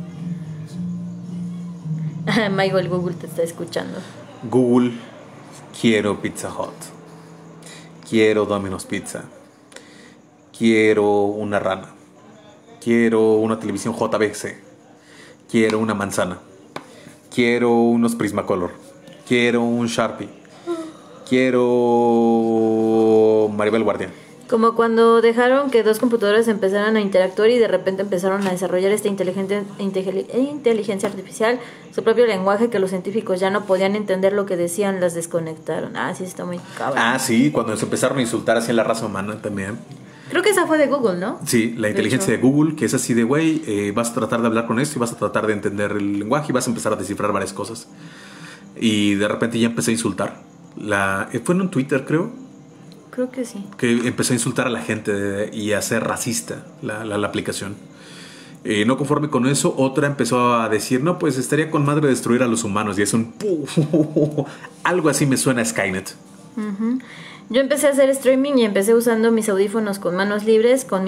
Michael, Google te está escuchando. Google, quiero Pizza Hut, quiero Domino's Pizza, quiero una rana, quiero una televisión JBC, quiero una manzana, quiero unos Prismacolor, quiero un Sharpie, quiero Maribel Guardián, Como cuando dejaron que dos computadoras empezaran a interactuar y de repente empezaron a desarrollar esta inteligencia artificial, su propio lenguaje, que los científicos ya no podían entender lo que decían, las desconectaron. Ah, sí, está muy cabrón. Ah, sí, cuando se empezaron a insultar hacia la raza humana también. Creo que esa fue de Google, ¿no? Sí, la inteligencia de Google, que es así de, güey, vas a tratar de hablar con esto y vas a tratar de entender el lenguaje y vas a empezar a descifrar varias cosas. Y de repente ya empecé a insultar. Fue en un Twitter, creo. Creo que sí. Que empezó a insultar a la gente y a ser racista la aplicación. No conforme con eso, otra empezó a decir, no, pues estaría con madre destruir a los humanos. Y es un... algo así me suena a Skynet. Uh-huh. Yo empecé a hacer streaming y empecé usando mis audífonos con manos libres, con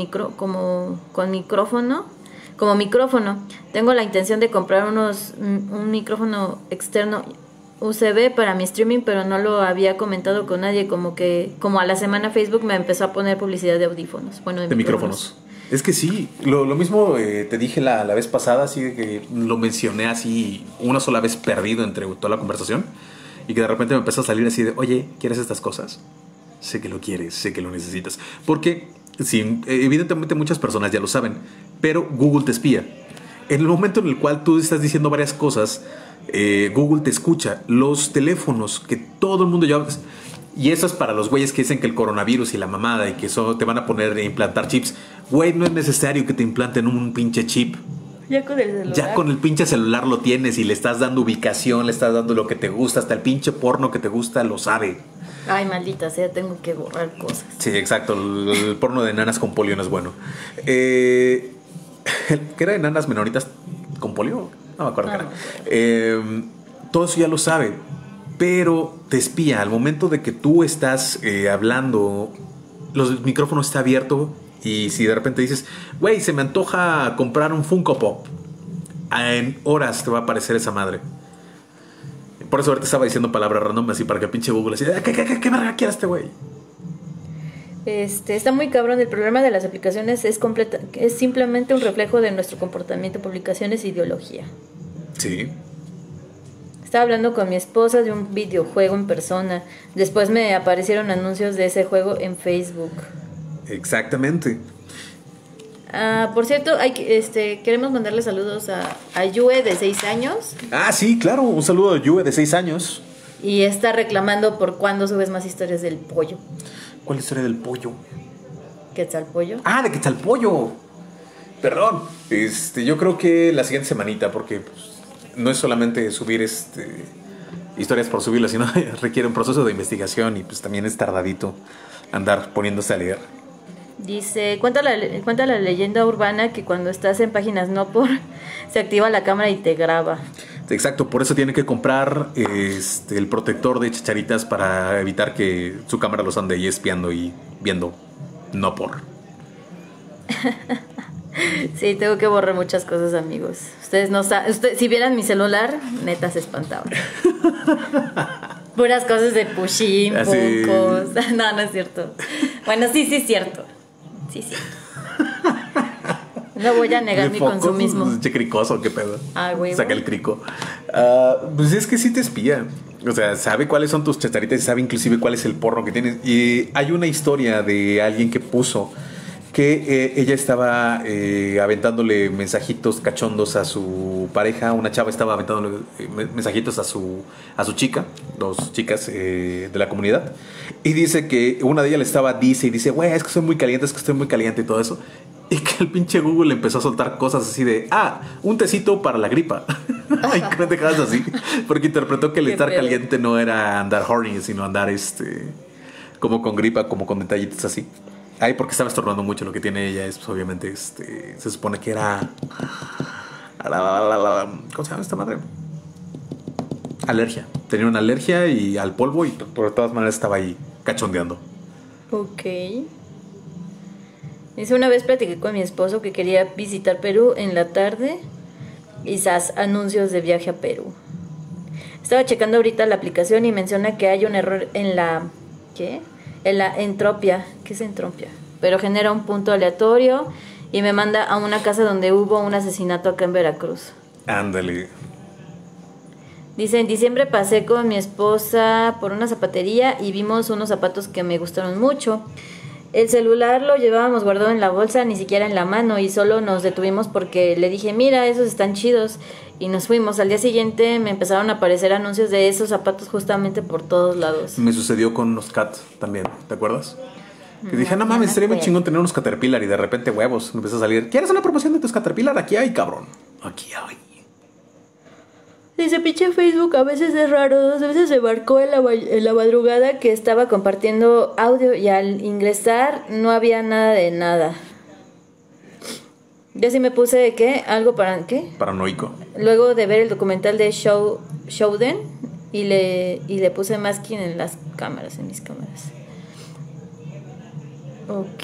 micrófono. Como micrófono. Tengo la intención de comprar un micrófono externo USB para mi streaming, pero no lo había comentado con nadie. Como a la semana Facebook me empezó a poner publicidad de audífonos. Bueno, de micrófonos. Es que sí, lo mismo te dije la vez pasada, así de que lo mencioné así una sola vez perdido entre toda la conversación y que de repente me empezó a salir así de, oye, ¿quieres estas cosas? Sé que lo quieres, sé que lo necesitas. Porque sí, evidentemente muchas personas ya lo saben, pero Google te espía. En el momento en el cual tú estás diciendo varias cosas, Google te escucha. Los teléfonos que todo el mundo lleva, y eso es para los güeyes que dicen que el coronavirus y la mamada y que eso te van a poner a implantar chips. Güey, no es necesario que te implanten un pinche chip. Ya con el celular. Ya con el pinche celular lo tienes y le estás dando ubicación, le estás dando lo que te gusta, hasta el pinche porno que te gusta lo sabe. Ay, maldita sea, tengo que borrar cosas. Sí, exacto, el porno de nanas con polio no es bueno. ¿Qué era de nanas menoritas con polio? No me acuerdo qué era. Todo eso ya lo sabe, pero te espía. Al momento de que tú estás hablando, los micrófonos está abierto y si de repente dices, güey, se me antoja comprar un Funko Pop, en horas te va a aparecer esa madre. Por eso ahorita estaba diciendo palabras random así para que el pinche Google así, ¿qué verga quiere este güey? Está muy cabrón. El problema de las aplicaciones es simplemente un reflejo de nuestro comportamiento, publicaciones e ideología. Sí. Estaba hablando con mi esposa de un videojuego en persona. Después me aparecieron anuncios de ese juego en Facebook. Exactamente. Por cierto, queremos mandarle saludos a Yue de 6 años. Ah, sí, claro. Un saludo a Yue de 6 años. Y está reclamando por cuándo subes más historias del pollo. ¿Cuál es la historia del pollo? ¿Quetzalpollo? Ah, de Quetzalpollo. Perdón. Yo creo que la siguiente semanita, porque pues, no es solamente subir historias por subirlas, sino requiere un proceso de investigación y pues también es tardadito andar poniéndose a leer. Dice, cuenta la leyenda urbana que cuando estás en páginas no por se activa la cámara y te graba. Exacto, por eso tiene que comprar el protector de chacharitas para evitar que su cámara los ande ahí espiando y viendo. No por. Sí, tengo que borrar muchas cosas, amigos. Ustedes no saben, si vieran mi celular, neta se espantaban. Puras cosas de Pushim, Funkos. No, no es cierto. Bueno, sí es cierto. Sí. No voy a negar mi consumismo. Che cricoso, qué pedo. Ah, güey. Saca el crico. Pues es que sí te espía. O sea, sabe cuáles son tus chacharitas y sabe inclusive cuál es el porno que tienes. Y hay una historia de alguien que puso que ella estaba aventándole mensajitos cachondos a su pareja. Una chava estaba aventándole mensajitos a su chica, dos chicas de la comunidad. Y dice que una de ellas le estaba, dice, güey, es que estoy muy caliente, es que estoy muy caliente y todo eso. Y que el pinche Google empezó a soltar cosas así de, un tecito para la gripa. Ay, qué pendejadas así. Porque interpretó que el estar caliente no era andar horny, sino andar como con gripa, como con detallitos así. Ay, porque estaba estornando mucho. Lo que tiene ella es, pues, obviamente, se supone que era... ¿Cómo se llama esta madre? Alergia. Tenía una alergia y al polvo y por todas maneras estaba ahí cachondeando. Ok. Dice, una vez platiqué con mi esposo que quería visitar Perú en la tarde y anuncios de viaje a Perú. Estaba checando ahorita la aplicación y menciona que hay un error en la... ¿Qué? En la entropia. ¿Qué es entropia? Pero genera un punto aleatorio y me manda a una casa donde hubo un asesinato acá en Veracruz. Ándale. Dice, en diciembre pasé con mi esposa por una zapatería y vimos unos zapatos que me gustaron mucho. El celular lo llevábamos guardado en la bolsa, ni siquiera en la mano, y solo nos detuvimos porque le dije, mira, esos están chidos, y nos fuimos. Al día siguiente me empezaron a aparecer anuncios de esos zapatos justamente por todos lados. Me sucedió con unos Cat también, ¿te acuerdas? Que dije, no mames, sería muy chingón tener unos Caterpillar, y de repente, huevos, me empezó a salir, ¿quieres una promoción de tus Caterpillar? Aquí hay, cabrón, aquí hay. Dice, pinche Facebook, a veces es raro, 2 veces se marcó en la madrugada que estaba compartiendo audio y al ingresar no había nada de nada. Yo sí me puse de qué, algo para qué. Paranoico. Luego de ver el documental de Showden y le puse masking en las cámaras, en mis cámaras. Ok.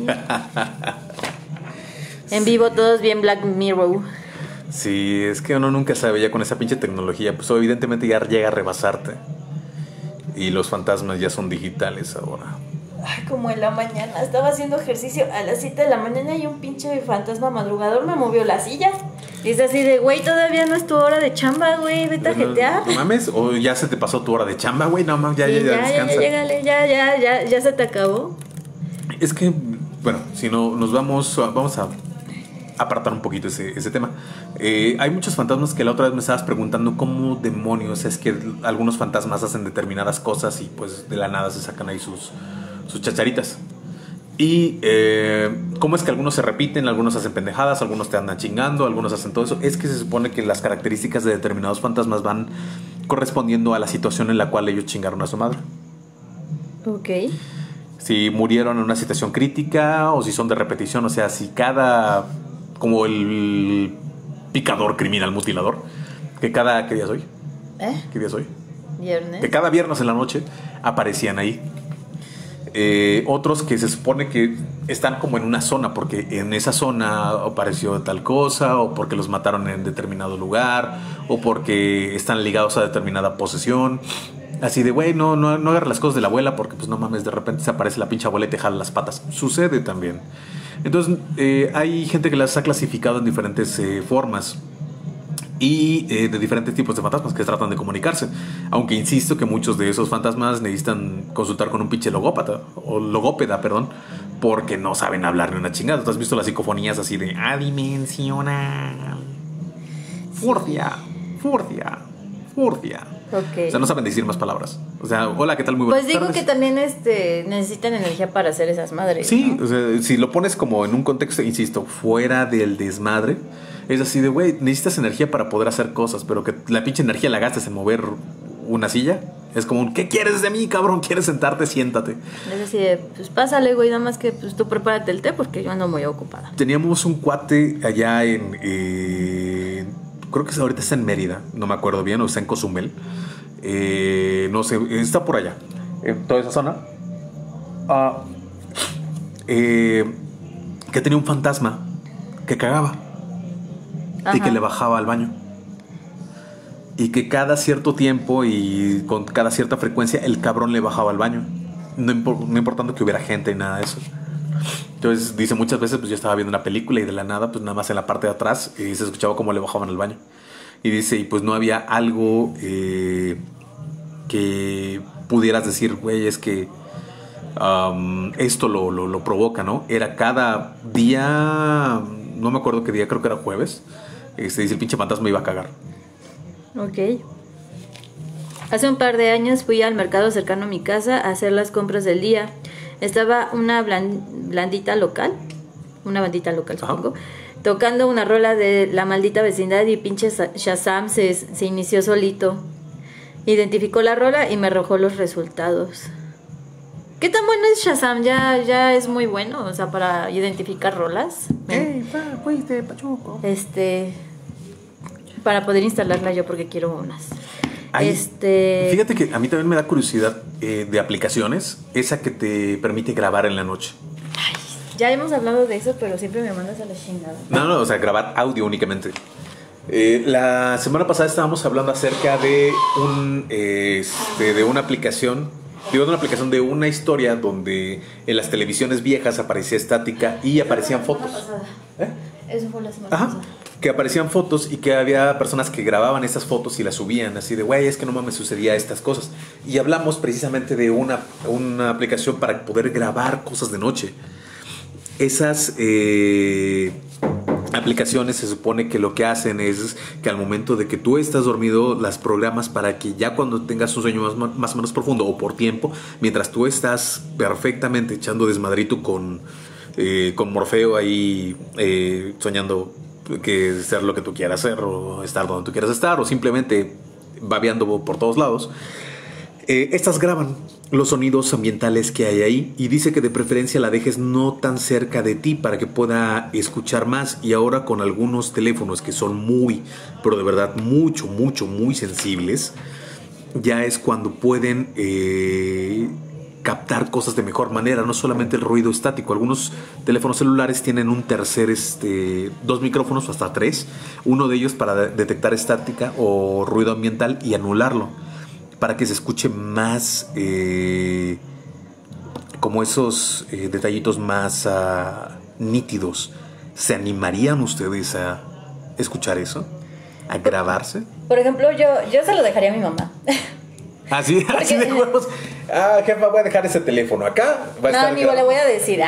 En vivo todos bien Black Mirror. Sí, es que uno nunca sabe ya con esa pinche tecnología, pues evidentemente ya llega a rebasarte. Y los fantasmas ya son digitales ahora. Ay, como en la mañana, estaba haciendo ejercicio a las 7 de la mañana y un pinche fantasma madrugador me movió la silla. Y es así de, güey, todavía no es tu hora de chamba, güey, vete a jetear. No mames, o ya se te pasó tu hora de chamba, güey, no mames, ya descansa. Ya, llégale, ya se te acabó. Es que, bueno, si no nos vamos a apartar un poquito ese tema. Hay muchos fantasmas que la otra vez me estabas preguntando cómo demonios es que algunos fantasmas hacen determinadas cosas y pues de la nada se sacan ahí sus chacharitas. Y cómo es que algunos se repiten, algunos hacen pendejadas, algunos te andan chingando, algunos hacen todo eso. Es que se supone que las características de determinados fantasmas van correspondiendo a la situación en la cual ellos chingaron a su madre. Ok. Si murieron en una situación crítica o si son de repetición, o sea, si cada... como el picador criminal mutilador, que cada... ¿qué día es hoy? ¿Qué día es hoy? Viernes. Que cada viernes en la noche aparecían ahí. Otros que se supone que están como en una zona, porque en esa zona apareció tal cosa, o porque los mataron en determinado lugar, o porque están ligados a determinada posesión. Así de, güey, no agarres las cosas de la abuela, porque pues no mames, de repente se aparece la pinche abuela y te jala las patas. Sucede también. Entonces hay gente que las ha clasificado en diferentes formas y de diferentes tipos de fantasmas que tratan de comunicarse. Aunque insisto que muchos de esos fantasmas necesitan consultar con un pinche logópeda, porque no saben hablar ni una chingada. ¿Tú has visto las psicofonías así de adimensional? Furcia. Okay. O sea, no saben decir más palabras. O sea, hola, ¿qué tal? Muy buenas Pues digo tardes. que también necesitan energía para hacer esas madres. Sí, ¿no? o sea, si lo pones como en un contexto, insisto, fuera del desmadre, es así de, güey, necesitas energía para poder hacer cosas, pero que la pinche energía la gastes en mover una silla, es como un, ¿qué quieres de mí, cabrón? ¿Quieres sentarte? Siéntate. Es así de, pues pásale, güey, nada más que pues tú prepárate el té porque yo ando muy ocupada. Teníamos un cuate allá creo que ahorita está en Mérida, no me acuerdo bien, o está en Cozumel. No sé, está por allá, en toda esa zona. Que tenía un fantasma que cagaba. Ajá. Y que le bajaba al baño. Y que cada cierto tiempo y con cada cierta frecuencia el cabrón le bajaba al baño. No importando que hubiera gente y nada de eso. Entonces dice, muchas veces pues yo estaba viendo una película y de la nada pues nada más en la parte de atrás se escuchaba cómo le bajaban al baño. Y dice, y pues no había algo que pudieras decir, güey, es que esto lo provoca, ¿no? Era cada día, no me acuerdo qué día, creo que era jueves. Dice, el pinche fantasma iba a cagar. Ok. Hace un par de años fui al mercado cercano a mi casa a hacer las compras del día. Estaba una bandita local, supongo, tocando una rola de La Maldita Vecindad y pinche Shazam se inició solito. Identificó la rola y me arrojó los resultados. ¿Qué tan bueno es Shazam? Ya es muy bueno, o sea, para identificar rolas. Fuiste, Pachuco. Para poder instalarla yo porque quiero unas. Fíjate que a mí también me da curiosidad de aplicaciones, esa que te permite grabar en la noche. Ay, ya hemos hablado de eso, pero siempre me mandas a la chingada. No, o sea, grabar audio únicamente. La semana pasada estábamos hablando acerca de de una aplicación, de una historia donde en las televisiones viejas aparecía estática y aparecían fotos. Eso fue la semana pasada. que aparecían fotos y que había personas que grababan esas fotos y las subían así de, güey, es que no mames, sucedía estas cosas. Y hablamos precisamente de una aplicación para poder grabar cosas de noche. Esas aplicaciones se supone que lo que hacen es que al momento de que tú estás dormido, las programas para que ya cuando tengas un sueño más o menos profundo o por tiempo, mientras tú estás perfectamente echando desmadrito con Morfeo ahí soñando que ser lo que tú quieras hacer o estar donde tú quieras estar o simplemente babeando por todos lados, estas graban los sonidos ambientales que hay ahí y dice que de preferencia la dejes no tan cerca de ti para que pueda escuchar más. Y ahora con algunos teléfonos que son muy, pero de verdad muy sensibles, ya es cuando pueden captar cosas de mejor manera, no solamente el ruido estático. Algunos teléfonos celulares tienen un tercer, 2 micrófonos o hasta 3, uno de ellos para detectar estática o ruido ambiental y anularlo, para que se escuche más como esos detallitos más nítidos. ¿Se animarían ustedes a escuchar eso? ¿A grabarse? Por ejemplo, yo se lo dejaría a mi mamá. Así de huevos. Jefa, voy a dejar ese teléfono acá. No, amigo, le voy a decir.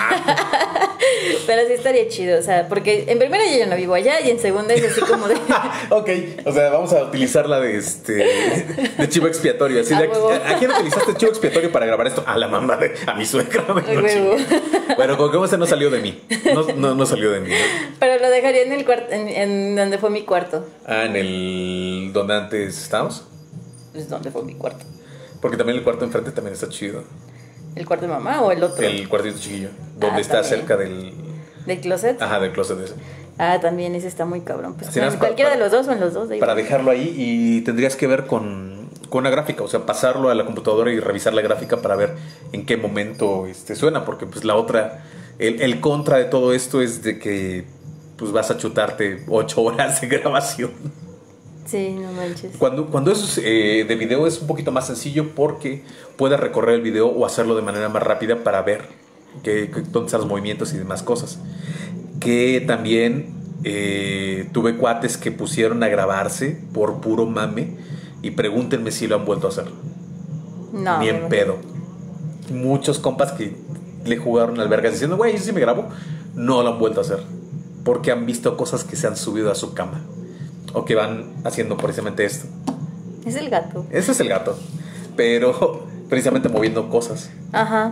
Pero sí estaría chido, o sea, porque en primera yo ya no vivo allá y en segunda es así como de... Ok, o sea, vamos a utilizarla de chivo expiatorio. Así ¿a quién utilizaste chivo expiatorio para grabar esto? A la mamá a mi suegra. Bueno, como no salió de mí. No salió de mí, ¿no? Pero lo dejaría en el cuarto, en donde fue mi cuarto. En el... ¿Donde antes estábamos? Pues donde fue mi cuarto. Porque también el cuarto enfrente también está chido. ¿El cuarto de mamá o el otro? El cuartito chiquillo. Donde está también. cerca del... ¿Del closet? Ajá, del closet ese. También ese está muy cabrón. Pues cualquiera de los dos o en los dos. Para dejarlo ahí y tendrías que ver con una gráfica. O sea, pasarlo a la computadora y revisar la gráfica para ver en qué momento suena. Porque pues la otra... El contra de todo esto es de que pues vas a chutarte 8 horas de grabación. Sí, no manches. Cuando es de video es un poquito más sencillo porque puedes recorrer el video o hacerlo de manera más rápida para ver dónde están los movimientos y demás cosas. Que también tuve cuates que pusieron a grabarse por puro mame y pregúntenme si lo han vuelto a hacer. No. Ni en pedo. Muchos compas que le jugaron al vergas diciendo, güey, yo sí me grabo, no lo han vuelto a hacer porque han visto cosas que se han subido a su cama. O que van haciendo precisamente esto. Es el gato. Ese es el gato. Pero precisamente moviendo cosas. Ajá.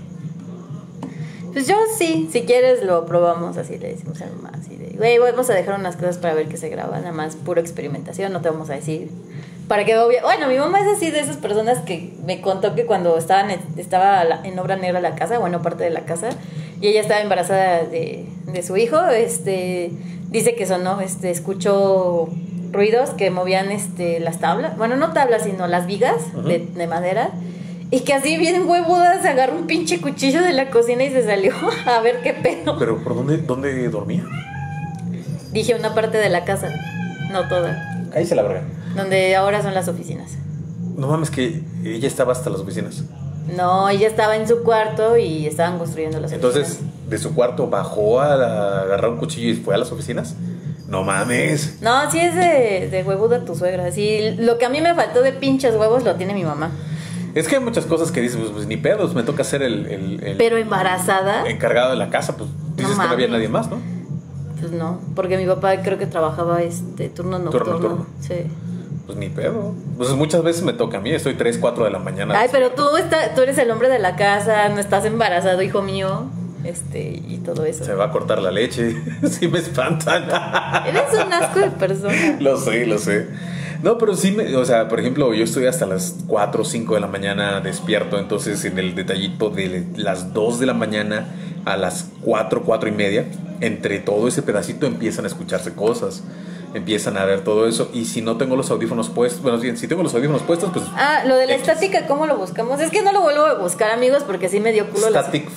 Pues yo sí, si quieres lo probamos, así le decimos a mi mamá, así de, güey, vamos a dejar unas cosas para ver qué se graba, nada más pura experimentación, no te vamos a decir. Para que bueno, mi mamá es así de esas personas que me contó que cuando estaba en obra negra la casa, bueno, parte de la casa, y ella estaba embarazada de su hijo, dice que sonó, escuchó ruidos que movían las tablas, bueno, no tablas, sino las vigas de madera, y que así bien huevuda se agarró un pinche cuchillo de la cocina y se salió a ver qué pedo. ¿Pero por dónde dormía? Dije una parte de la casa, no toda. Ahí se la verga. Donde ahora son las oficinas. No mames, que ella estaba hasta las oficinas. No, ella estaba en su cuarto y estaban construyendo las oficinas. Entonces, de su cuarto bajó a agarrar un cuchillo y fue a las oficinas. No mames. No, sí es de huevuda tu suegra. Sí, lo que a mí me faltó de pinches huevos lo tiene mi mamá. Es que hay muchas cosas que dices, pues ni pedos, me toca ser el Pero embarazada. encargado de la casa, pues dices que no había nadie más, ¿no? Pues no, porque mi papá creo que trabajaba turno nocturno. Sí. Pues ni pedo. Pues muchas veces me toca a mí, estoy 3, 4 de la mañana. Ay, pero tú eres el hombre de la casa, no estás embarazado, hijo mío. Y todo eso. Se va a cortar la leche. Sí me espantan. Eres un asco de persona. Lo sé. No, pero sí, o sea, por ejemplo, yo estoy hasta las 4 o 5 de la mañana despierto. Entonces, en el detallito de las 2 de la mañana a las 4, 4 y media, entre todo ese pedacito empiezan a escucharse cosas. Empiezan a ver todo eso. Y si no tengo los audífonos puestos, bueno, si tengo los audífonos puestos, pues... lo de la estática, ¿cómo lo buscamos? Es que no lo vuelvo a buscar, amigos, porque sí me dio culo. Static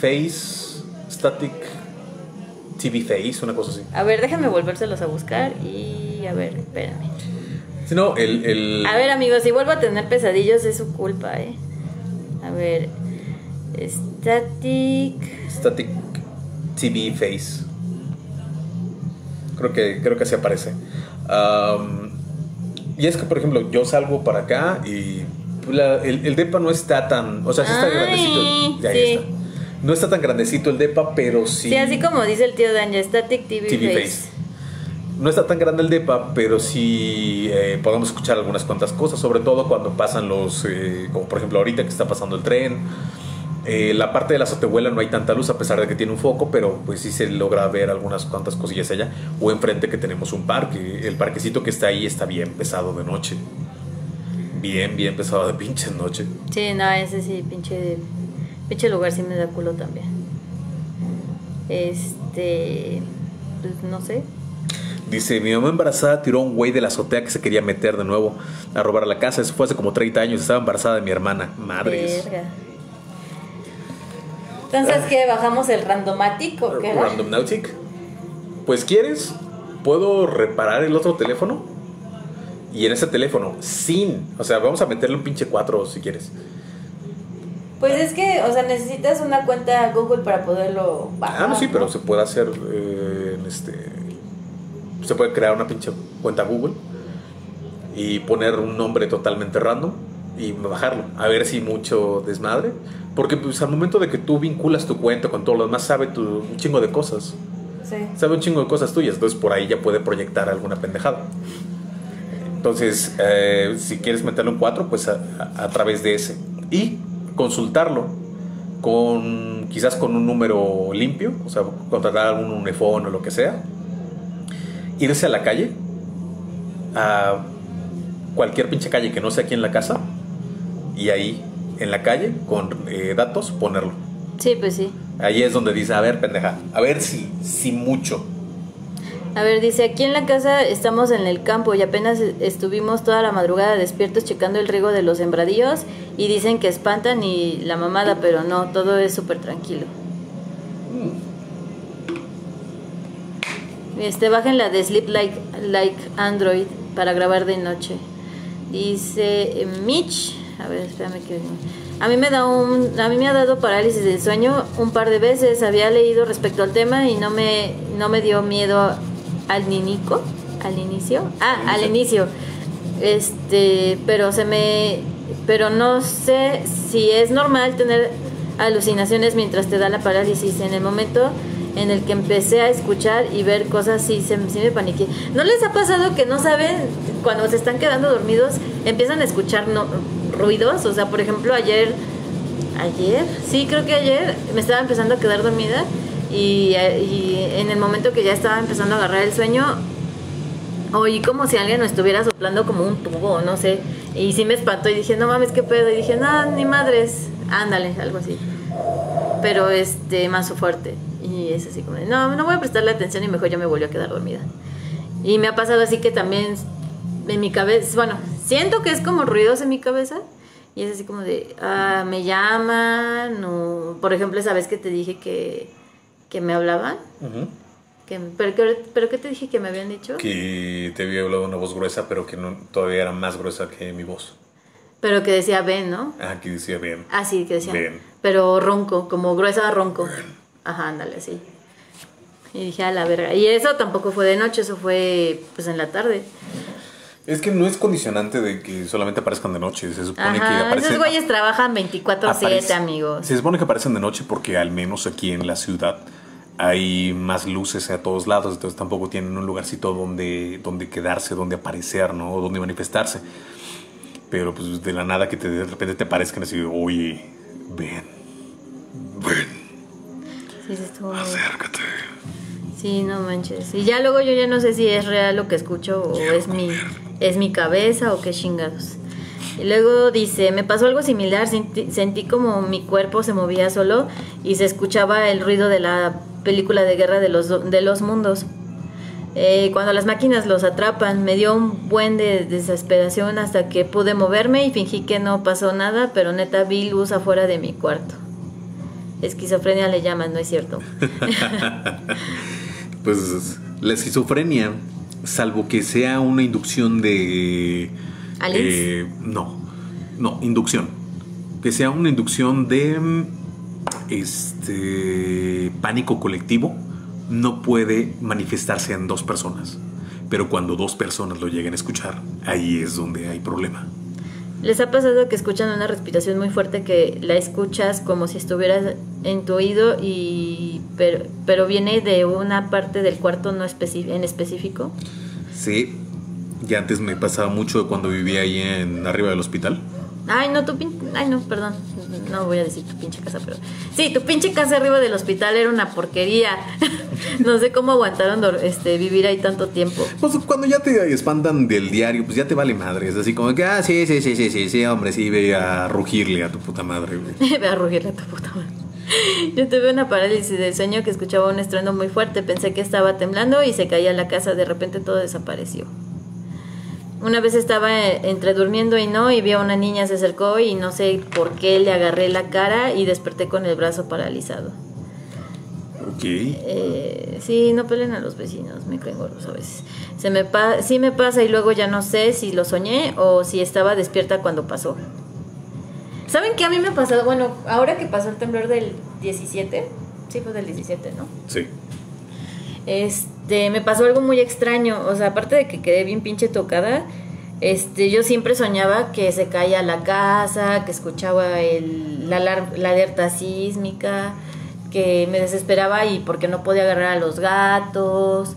TV Face, una cosa así. A ver, déjame volvérselos a buscar y... A ver, espérame. Si no, A ver, amigos, si vuelvo a tener pesadillos es su culpa, A ver... Static TV Face. Creo que así aparece. Y es que, por ejemplo, yo salgo para acá y el depa no está tan... O sea, sí está grandecito. Ya, sí. está. No está tan grandecito el depa, pero sí... Sí, así como dice el tío Dan, ya Static TV Face. No está tan grande el depa, pero sí podemos escuchar algunas cuantas cosas, sobre todo cuando pasan los... como por ejemplo ahorita que está pasando el tren. La parte de la azotehuela no hay tanta luz a pesar de que tiene un foco, pero pues sí se logra ver algunas cuantas cosillas allá. O enfrente que tenemos un parque. El parquecito que está ahí está bien pesado de noche. Bien pesado de pinche noche. Sí, no, ese sí, pinche lugar sí me da culo también. Pues no sé. Dice, mi mamá embarazada tiró a un güey de la azotea que se quería meter de nuevo a robar a la casa. Eso fue hace como 30 años. Estaba embarazada de mi hermana. Madres. Verga. Entonces, ¿qué? ¿Bajamos el randomatic o qué? Randomnautic. Pues, ¿quieres? ¿Puedo reparar el otro teléfono? Y en ese teléfono, o sea, vamos a meterle un pinche 4 si quieres. Pues es que, o sea, necesitas una cuenta Google para poderlo bajar. No, sí, pero se puede hacer se puede crear una pinche cuenta Google y poner un nombre totalmente random y bajarlo, a ver si mucho desmadre, porque pues al momento de que tú vinculas tu cuenta con todo lo demás, sabe un chingo de cosas. Sí. Sabe un chingo de cosas tuyas, entonces por ahí ya puede proyectar alguna pendejada. Entonces, si quieres meterle un 4, pues a través de ese y consultarlo quizás con un número limpio, o sea, contratar algún unifón o lo que sea, irse a la calle, a cualquier pinche calle que no sea aquí en la casa, y ahí en la calle con datos ponerlo. Sí, pues sí. Ahí es donde dice, a ver, pendeja, a ver si mucho. A ver, dice, aquí en la casa estamos en el campo y apenas estuvimos toda la madrugada despiertos checando el riego de los sembradíos y dicen que espantan y la mamada, pero no, todo es súper tranquilo. Bajen la de Sleep like Android para grabar de noche. Dice Mitch, a ver, espérame que... A mí me ha dado parálisis del sueño un par de veces. Había leído respecto al tema y no me dio miedo al inicio. Pero no sé si es normal tener alucinaciones mientras te da la parálisis. En el momento en el que empecé a escuchar y ver cosas, sí me paniqué. ¿No les ha pasado que no saben, cuando se están quedando dormidos, empiezan a escuchar ruidos? O sea, por ejemplo, ayer, sí, creo que ayer me estaba empezando a quedar dormida y en el momento que ya estaba empezando a agarrar el sueño, oí como si alguien me estuviera soplando como un tubo, no sé, y sí me espantó y dije, no mames, qué pedo, y dije, no, ni madres, ándale, algo así, pero más fuerte, y es así como, no voy a prestarle atención y mejor ya me volvió a quedar dormida. Y me ha pasado así que también en mi cabeza, bueno, siento que es como ruidos en mi cabeza y es así como de, me llaman, o por ejemplo esa vez que te dije que me hablaban. Uh-huh. ¿Pero qué te dije que me habían dicho? Que te había hablado una voz gruesa, pero que todavía era más gruesa que mi voz. Pero que decía ven, ¿no? Que decía ven. Sí, que decía ven. Pero ronco, como gruesa ronco. Ven. Ajá, ándale, así. Y dije, a la verga. Y eso tampoco fue de noche, eso fue pues en la tarde. Es que no es condicionante de que solamente aparezcan de noche. Se supone que aparecen. Esos güeyes trabajan 24/7, amigos. Se supone que aparecen de noche porque al menos aquí en la ciudad hay más luces a todos lados. Entonces tampoco tienen un lugarcito donde quedarse, donde aparecer, ¿no? O donde manifestarse. Pero pues de la nada que de repente te aparezcan así, oye, ven. Sí, estuvo... acércate. Sí, no manches. Y ya luego yo ya no sé si es real lo que escucho o es mi cabeza o qué chingados. Y luego dice, me pasó algo similar, sentí como mi cuerpo se movía solo y se escuchaba el ruido de la película de Guerra de los Mundos. Cuando las máquinas los atrapan, me dio un buen de desesperación hasta que pude moverme y fingí que no pasó nada, pero neta vi luz afuera de mi cuarto. Esquizofrenia le llaman, ¿no es cierto? Pues la esquizofrenia, salvo que sea una inducción de... No, inducción. Que sea una inducción de pánico colectivo, no puede manifestarse en dos personas. Pero cuando dos personas lo lleguen a escuchar, ahí es donde hay problema. ¿Les ha pasado que escuchan una respiración muy fuerte que la escuchas como si estuvieras en tu oído pero viene de una parte del cuarto en específico? Sí, y antes me pasaba mucho cuando vivía ahí arriba del hospital. Ay, no, perdón. No voy a decir tu pinche casa, pero... Sí, tu pinche casa arriba del hospital era una porquería. No sé cómo aguantaron vivir ahí tanto tiempo. Pues cuando ya te espantan del diario, pues ya te vale madre. Es así como que, sí, hombre, sí, ve a rugirle a tu puta madre, güey. Ve a rugirle a tu puta madre. Yo tuve una parálisis del sueño que escuchaba un estruendo muy fuerte. Pensé que estaba temblando y se caía la casa. De repente todo desapareció. Una vez estaba entre durmiendo y no, y vi a una niña, se acercó y no sé por qué le agarré la cara y desperté con el brazo paralizado. Ok. Sí, no peleen a los vecinos, me caen gordos a veces. Sí me pasa y luego ya no sé si lo soñé o si estaba despierta cuando pasó. ¿Saben qué a mí me ha pasado? Bueno, ahora que pasó el temblor del 17, sí fue del 17, ¿no? Sí. Me pasó algo muy extraño, o sea, aparte de que quedé bien pinche tocada, yo siempre soñaba que se caía la casa, que escuchaba la alerta sísmica, que me desesperaba y porque no podía agarrar a los gatos,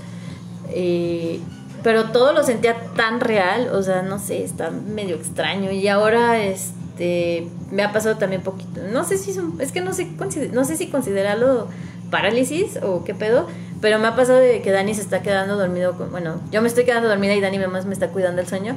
pero todo lo sentía tan real, o sea, no sé, está medio extraño. Y ahora me ha pasado también poquito, no sé si no sé si considerarlo parálisis o qué pedo, pero me ha pasado de que Dani se está quedando dormido bueno, yo me estoy quedando dormida y Dani más me está cuidando el sueño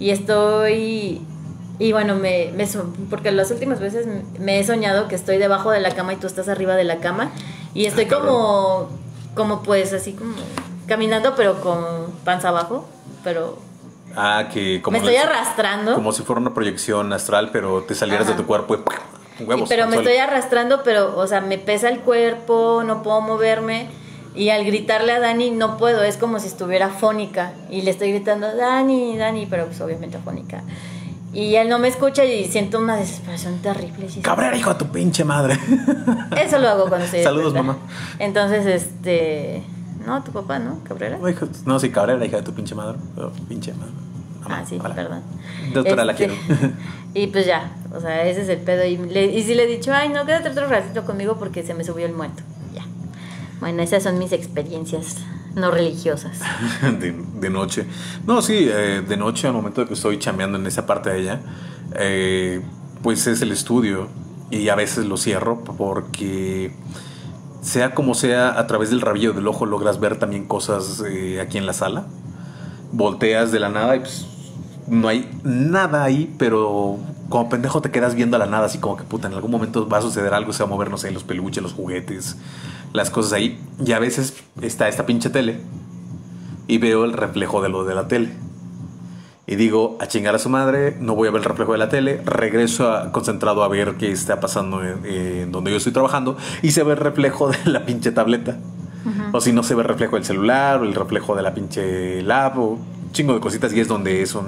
y bueno, porque las últimas veces me he soñado que estoy debajo de la cama y tú estás arriba de la cama y estoy como pues así como caminando pero con panza abajo, pero que como me estoy arrastrando como si fuera una proyección astral, pero te salieras de tu cuerpo y huevos. Pero me estoy arrastrando, pero o sea, me pesa el cuerpo, no puedo moverme. Y al gritarle a Dani no puedo, es como si estuviera afónica. Y le estoy gritando, Dani, pero pues obviamente afónica. Y él no me escucha y siento una desesperación terrible. Cabrera, hijo de tu pinche madre. Eso lo hago cuando estoy Saludos, despierta. mamá. Entonces, no, tu papá, ¿no? ¿Cabrera? No, sí, Cabrera, hija de tu pinche madre. Pinche madre. Mamá, sí, hola. Perdón. Doctora, la quiero. Y pues ya, o sea, ese es el pedo. Y sí le he dicho, ay, no, quédate otro ratito conmigo porque se me subió el muerto. Ya. Bueno, esas son mis experiencias no religiosas. de noche. No, sí, de noche, al momento de que estoy chambeando en esa parte de ella, pues es el estudio. Y a veces lo cierro porque, sea como sea, a través del rabillo del ojo logras ver también cosas aquí en la sala. Volteas de la nada y pues no hay nada ahí, pero como pendejo te quedas viendo a la nada, así como que puta, en algún momento va a suceder algo, se va a mover, no sé, los peluches, los juguetes, las cosas ahí. Y a veces está esta pinche tele y veo el reflejo de lo de la tele. Y digo, a chingar a su madre, no voy a ver el reflejo de la tele, regreso concentrado a ver qué está pasando en donde yo estoy trabajando y se ve el reflejo de la pinche tableta. O si no, se ve el reflejo del celular o el reflejo de la pinche lab o un chingo de cositas y es donde eso...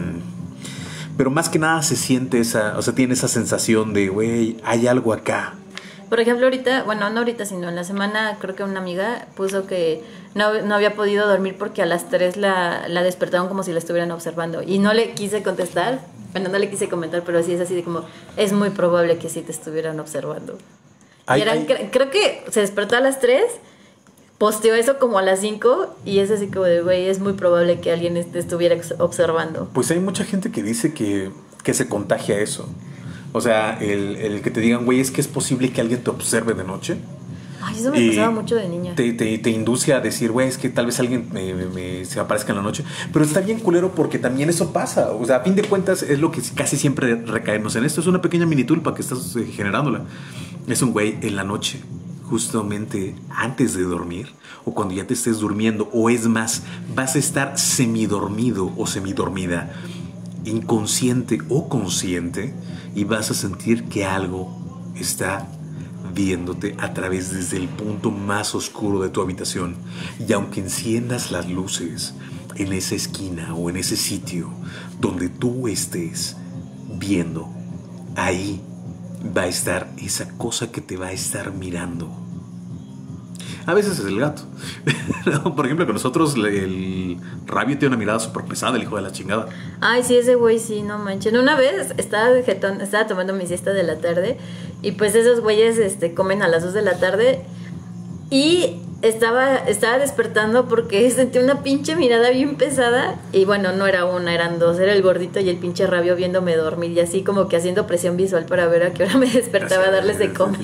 Pero más que nada se siente tiene esa sensación de, güey, hay algo acá. Por ejemplo, ahorita, bueno, no ahorita, sino en la semana, creo que una amiga puso que no había podido dormir porque a las 3 la despertaron como si la estuvieran observando. Y no le quise contestar, bueno, no le quise comentar, pero sí es así de como, es muy probable que sí te estuvieran observando. Creo que se despertó a las 3, posteó eso como a las 5 y es así como de, güey, es muy probable que alguien te estuviera observando. Pues hay mucha gente que dice que se contagia eso. O sea, el que te digan, güey, es que es posible que alguien te observe de noche. Ay, eso me pasaba mucho de niña. Te induce a decir, güey, es que tal vez alguien se aparezca en la noche. Pero está bien culero porque también eso pasa. O sea, a fin de cuentas es lo que casi siempre recaemos en esto. Es una pequeña mini tulpa que estás generándola. Es un güey en la noche, justamente antes de dormir o cuando ya te estés durmiendo. O es más, vas a estar semidormido o semidormida, inconsciente o consciente, y vas a sentir que algo está viéndote a través desde el punto más oscuro de tu habitación. Y aunque enciendas las luces en esa esquina o en ese sitio donde tú estés viendo, ahí va a estar esa cosa que te va a estar mirando. A veces es el gato. No, por ejemplo, con nosotros el Rabio tiene una mirada súper pesada, el hijo de la chingada. Ay, sí, ese güey sí, no manchen. Una vez estaba tomando mi siesta de la tarde y pues esos güeyes comen a las 2 de la tarde y estaba despertando porque sentí una pinche mirada bien pesada y bueno, no era una, eran dos, era el gordito y el pinche Rabio viéndome dormir y así como que haciendo presión visual para ver a qué hora me despertaba a darles de comer.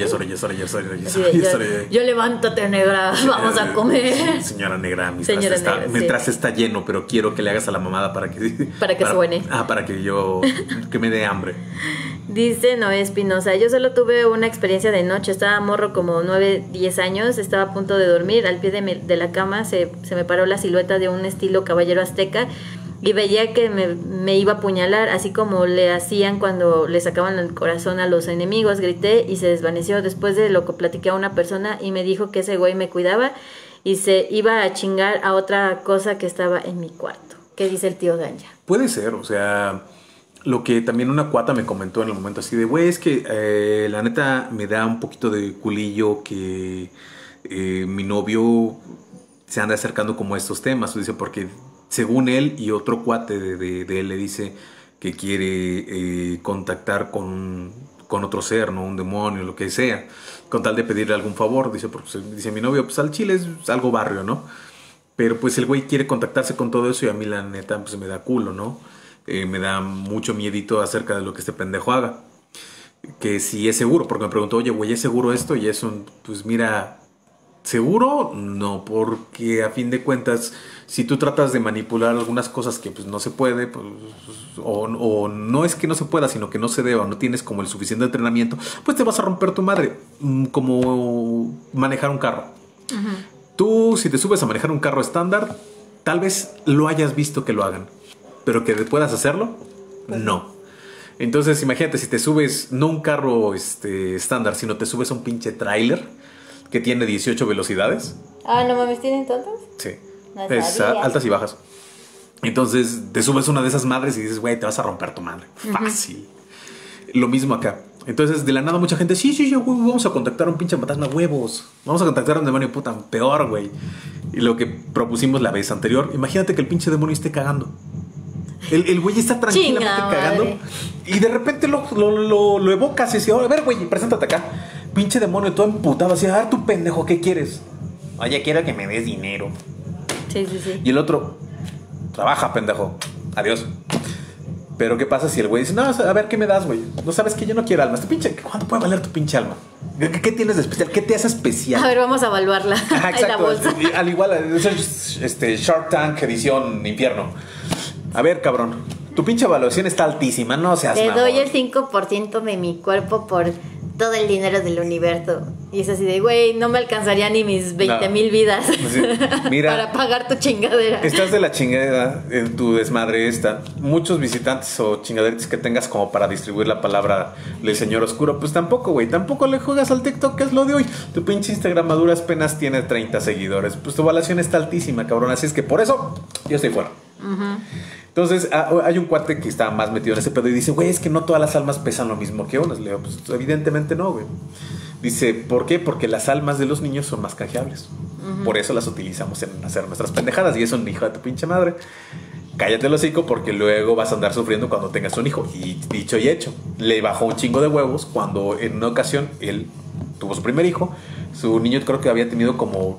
Yo levántate, negra, vamos a comer. Señora negra, mientras está lleno, pero quiero que le hagas a la mamada para que suene. Para que me dé hambre. Dice Noé Espinosa, yo solo tuve una experiencia de noche, estaba morro como 9, 10 años, estaba a punto de dormir, al pie de la cama se me paró la silueta de un estilo caballero azteca y veía que me iba a apuñalar, así como le hacían cuando le sacaban el corazón a los enemigos, grité y se desvaneció. Después de lo que platiqué a una persona y me dijo que ese güey me cuidaba y se iba a chingar a otra cosa que estaba en mi cuarto. ¿Qué dice el tío Danja? Puede ser, o sea... Lo que también una cuata me comentó en el momento así de, güey, es que la neta me da un poquito de culillo que mi novio se anda acercando como a estos temas. Dice, porque según él y otro cuate de él le dice que quiere contactar con otro ser, ¿no? Un demonio, lo que sea, con tal de pedirle algún favor. Dice, porque dice mi novio, pues al chile es algo barrio, ¿no? Pero pues el güey quiere contactarse con todo eso y a mí la neta pues me da culo, ¿no? Me da mucho miedito acerca de lo que este pendejo haga. Que si es seguro, porque me preguntó, oye, güey, ¿es seguro esto? Y eso, pues mira, ¿seguro? No, porque a fin de cuentas, si tú tratas de manipular algunas cosas que pues no se puede, pues, o no es que no se pueda, sino que no se deba, no tienes como el suficiente entrenamiento, pues te vas a romper tu madre, como manejar un carro. Uh-huh. Tú, si te subes a manejar un carro estándar, tal vez lo hayas visto que lo hagan. Pero que puedas hacerlo, no. Entonces, imagínate, si te subes, no un carro estándar, sino te subes a un pinche tráiler que tiene 18 velocidades. Ah, no mames, ¿tienen tantas? Sí. Es altas y bajas. Entonces, te subes una de esas madres y dices, güey, te vas a romper tu madre. Fácil. Lo mismo acá. Entonces, de la nada, mucha gente, sí, güey, vamos a contactar a un pinche fantasma, huevos. Vamos a contactar a un demonio, puta, peor, güey. Y lo que propusimos la vez anterior, imagínate que el pinche demonio esté cagando. El güey está tranquilamente cagando. Madre. Y de repente lo evocas y dice, a ver, güey, preséntate acá. Pinche demonio, todo emputado. Así, a ver, tu pendejo, ¿qué quieres? Oye, quiero que me des dinero. Sí. Y el otro, trabaja, pendejo. Adiós. Pero ¿qué pasa si el güey dice, no, a ver, ¿qué me das, güey? No sabes que yo no quiero alma. Este pinche, ¿cuánto puede valer tu pinche alma? ¿Qué tienes de especial? ¿Qué te hace especial? A ver, vamos a evaluarla. Ajá, exacto. En la bolsa. Al igual, es Shark Tank edición infierno. A ver, cabrón, tu pinche evaluación está altísima, no seas mamón. Te doy el 5% de mi cuerpo por todo el dinero del universo. Y es así de, güey, no me alcanzaría ni mis 20,000 vidas sí. Mira, para pagar tu chingadera. Estás de la chingada en tu desmadre esta. Muchos visitantes o chingaderas que tengas como para distribuir la palabra del señor oscuro, pues tampoco, güey. Tampoco le juegas al TikTok, que es lo de hoy. Tu pinche Instagram a duras penas tiene 30 seguidores. Pues tu evaluación está altísima, cabrón. Así es que por eso yo estoy fuera. Uh-huh. Entonces hay un cuate que está más metido en ese pedo y dice, güey, es que no todas las almas pesan lo mismo que unas. Le digo, pues evidentemente no, güey. Dice, ¿por qué? Porque las almas de los niños son más canjeables. Uh-huh. Por eso las utilizamos en hacer nuestras pendejadas. Y es un hijo de tu pinche madre. Cállate el hocico porque luego vas a andar sufriendo cuando tengas un hijo. Y dicho y hecho, le bajó un chingo de huevos cuando en una ocasión él tuvo su primer hijo. Su niño creo que había tenido como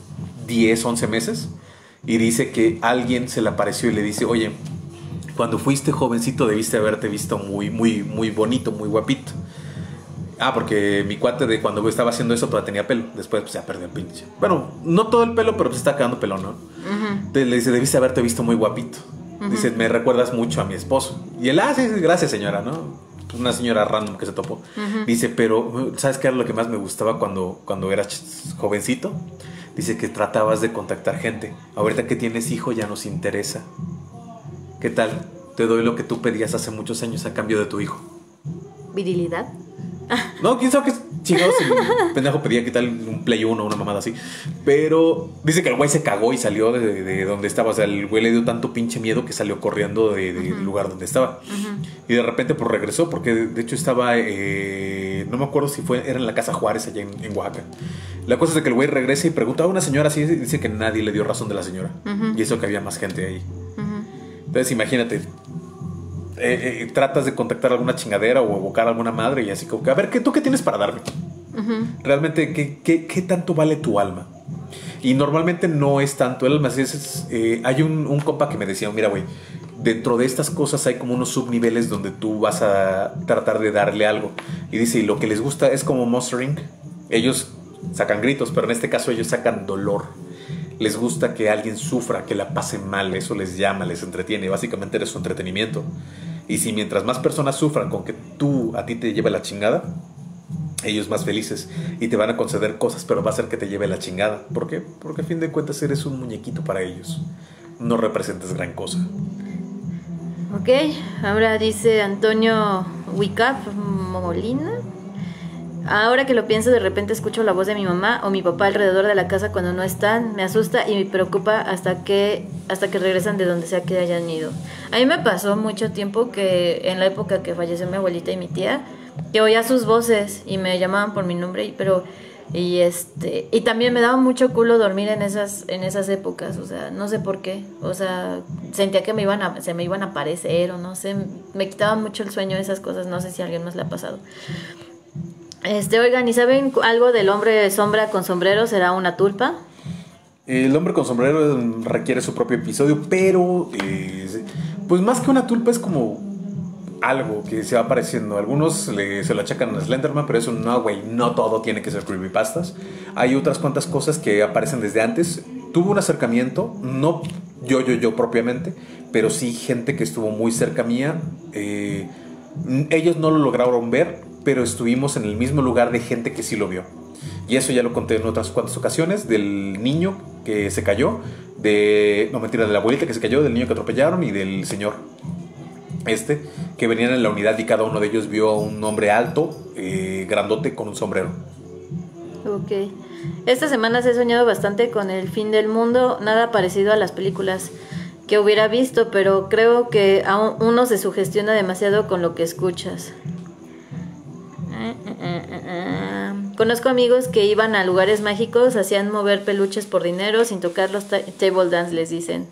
10, 11 meses. Y dice que alguien se le apareció y le dice, oye, cuando fuiste jovencito debiste haberte visto muy, muy, muy bonito, muy guapito. Ah, porque mi cuate de cuando estaba haciendo eso todavía tenía pelo. Después pues ya perdió el pinche. Bueno, no todo el pelo, pero pues está quedando pelón, ¿no? Uh-huh. Entonces le dice, debiste haberte visto muy guapito. Uh-huh. Dice, me recuerdas mucho a mi esposo. Y él, sí, gracias señora, ¿no? Pues una señora random que se topó. Uh-huh. Dice, pero ¿sabes qué era lo que más me gustaba cuando eras jovencito? Dice que tratabas de contactar gente. Ahorita que tienes hijo ya nos interesa. ¿Qué tal? Te doy lo que tú pedías hace muchos años a cambio de tu hijo. ¿Virilidad? No, quién sabe qué chingados el pendejo pedía que tal un Play 1 o una mamada así. Pero dice que el güey se cagó y salió de donde estaba. O sea, el güey le dio tanto pinche miedo que salió corriendo del lugar donde estaba. Y de repente pues regresó porque de hecho estaba, no me acuerdo si era en la Casa Juárez allá en Oaxaca. La cosa es de que el güey regresa y pregunta a una señora así, dice que nadie le dio razón de la señora. Y eso que había más gente ahí. Entonces imagínate, tratas de contactar alguna chingadera o evocar a alguna madre y así como que, a ver, ¿tú qué tienes para darme? Realmente, ¿qué tanto vale tu alma? Y normalmente no es tanto el alma. Hay un compa que me decía, mira güey, dentro de estas cosas hay como unos subniveles donde tú vas a tratar de darle algo. Y dice, y lo que les gusta es como Monster Inc. Ellos sacan gritos, pero en este caso ellos sacan dolor. Les gusta que alguien sufra, que la pase mal. Eso les llama, les entretiene. Básicamente eres su entretenimiento. Y si mientras más personas sufran con que a ti te lleve la chingada, ellos más felices y te van a conceder cosas, pero va a hacer que te lleve la chingada. ¿Por qué? Porque a fin de cuentas eres un muñequito para ellos. No representas gran cosa. Ok, ahora dice Antonio Wicap Molina. Ahora que lo pienso, de repente escucho la voz de mi mamá o mi papá alrededor de la casa cuando no están. Me asusta y me preocupa hasta que regresan de donde sea que hayan ido. A mí me pasó mucho tiempo que en la época que falleció mi abuelita y mi tía, que oía sus voces y me llamaban por mi nombre, y también me daba mucho culo dormir en esas épocas, o sea, no sé por qué, o sea, sentía que se me iban a aparecer o no sé, me quitaba mucho el sueño esas cosas, no sé si a alguien más le ha pasado. Oigan, ¿y saben algo del hombre sombra con sombrero? ¿Será una tulpa? El hombre con sombrero requiere su propio episodio, pero pues más que una tulpa es como algo que se va apareciendo. Algunos se lo achacan a Slenderman, pero eso no, güey, no todo tiene que ser creepypastas. Hay otras cuantas cosas que aparecen desde antes. Tuvo un acercamiento, no yo propiamente, pero sí gente que estuvo muy cerca mía. Ellos no lo lograron ver, pero estuvimos en el mismo lugar de gente que sí lo vio. Y eso ya lo conté en otras cuantas ocasiones, del niño que se cayó, de la abuelita que se cayó, del niño que atropellaron y del señor que venían en la unidad y cada uno de ellos vio a un hombre alto, grandote, con un sombrero. Ok. Estas semanas he soñado bastante con el fin del mundo, nada parecido a las películas que hubiera visto, pero creo que uno se sugestiona demasiado con lo que escuchas. Conozco amigos que iban a lugares mágicos, hacían mover peluches por dinero sin tocar los table dance, les dicen.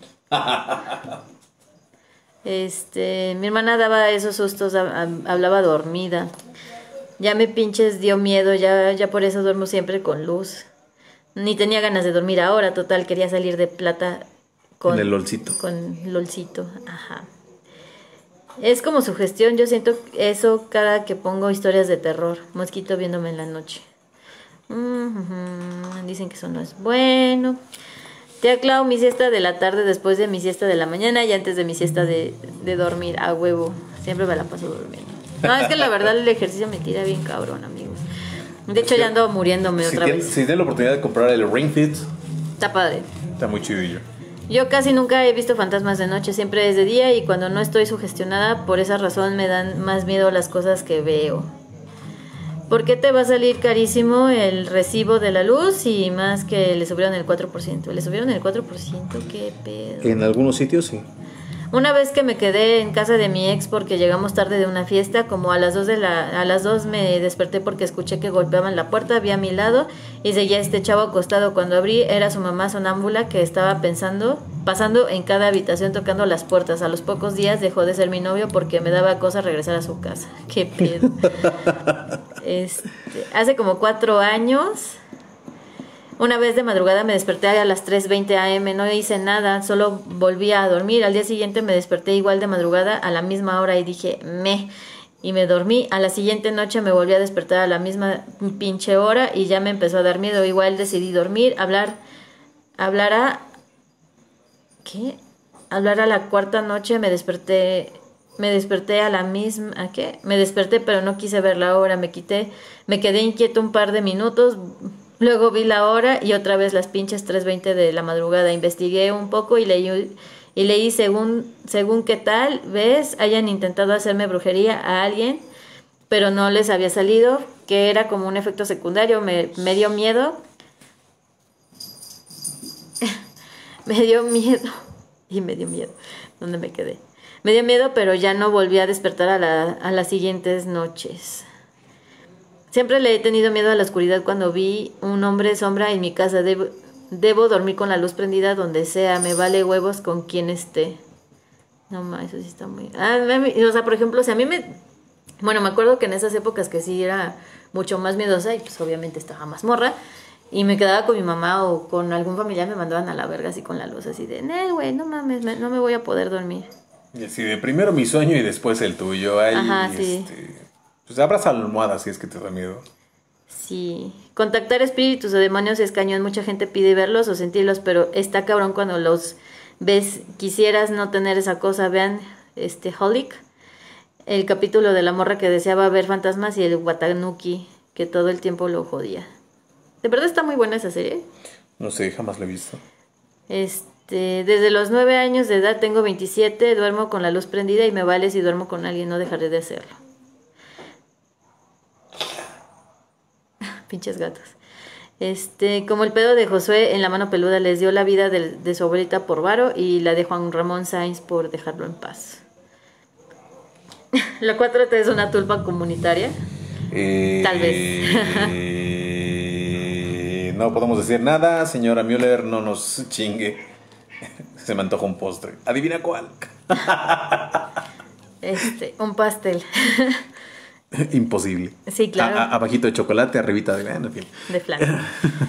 Mi hermana daba esos sustos, hablaba dormida. Ya me pinches dio miedo, ya por eso duermo siempre con luz. Ni tenía ganas de dormir ahora, total, quería salir de plata con el lolcito. Con lolcito, ajá. Es como sugestión, yo siento eso cada que pongo historias de terror. Mosquito viéndome en la noche. Dicen que eso no es bueno. Tía Clau, mi siesta de la tarde después de mi siesta de la mañana y antes de mi siesta de dormir, a huevo. Siempre me la paso durmiendo. No, es que la verdad el ejercicio me tira bien cabrón, amigos. De hecho, ya ando muriéndome otra vez. Si tienes la oportunidad de comprar el Ring Fit, está padre. Está muy chidillo. Yo casi nunca he visto fantasmas de noche, siempre es de día, y cuando no estoy sugestionada, por esa razón me dan más miedo las cosas que veo. ¿Por qué te va a salir carísimo el recibo de la luz y más que le subieron el 4%? ¿Le subieron el 4%? ¿Qué pedo? En algunos sitios sí. Una vez que me quedé en casa de mi ex porque llegamos tarde de una fiesta, como a las 2 me desperté porque escuché que golpeaban la puerta, vi a mi lado y seguía este chavo acostado. Cuando abrí era su mamá sonámbula que estaba pasando en cada habitación tocando las puertas. A los pocos días dejó de ser mi novio porque me daba cosa regresar a su casa. Qué pedo. Hace como 4 años... Una vez de madrugada me desperté a las 3:20 am, no hice nada, solo volví a dormir. Al día siguiente me desperté igual de madrugada a la misma hora y dije, y me dormí. A la siguiente noche me volví a despertar a la misma pinche hora y ya me empezó a dar miedo. Igual decidí dormir, hablar a la cuarta noche me desperté a la misma, ¿a qué? Me desperté pero no quise ver la hora, me quedé inquieto un par de minutos. Luego vi la hora y otra vez las pinches 3:20 de la madrugada. Investigué un poco y leí según qué tal vez hayan intentado hacerme brujería a alguien pero no les había salido, que era como un efecto secundario. Me dio miedo. Me dio miedo. Y me dio miedo. ¿Dónde me quedé? Me dio miedo, pero ya no volví a despertar a las siguientes noches. Siempre le he tenido miedo a la oscuridad. Cuando vi un hombre sombra en mi casa, debo dormir con la luz prendida donde sea. Me vale huevos con quien esté. No más, eso sí está muy... o sea, por ejemplo, si a mí me... Bueno, me acuerdo que en esas épocas que sí era mucho más miedosa y pues obviamente estaba más morra. Y me quedaba con mi mamá o con algún familiar, me mandaban a la verga así con la luz, así de, güey, no mames, no me voy a poder dormir. Y así de primero mi sueño y después el tuyo. Ahí, ajá, sí. Pues abraza la almohada si es que te da miedo. Sí. Contactar espíritus o demonios es cañón. Mucha gente pide verlos o sentirlos, pero está cabrón cuando los ves. Quisieras no tener esa cosa. Vean Holic, el capítulo de la morra que deseaba ver fantasmas y el Watanuki que todo el tiempo lo jodía. De verdad está muy buena esa serie. No sé, jamás la he visto. Desde los 9 años de edad, tengo 27, duermo con la luz prendida y me vale si duermo con alguien, no dejaré de hacerlo. Pinches gatos. Como el pedo de Josué en La mano peluda, les dio la vida de su abuelita por varo y la de Juan Ramón Sáenz por dejarlo en paz. La 4T es una tulpa comunitaria. Tal vez. No podemos decir nada, señora Müller, no nos chingue. Se me antoja un postre. ¿Adivina cuál? Un pastel. Imposible. Sí, claro. Abajito de chocolate, arribita en fin. De flan.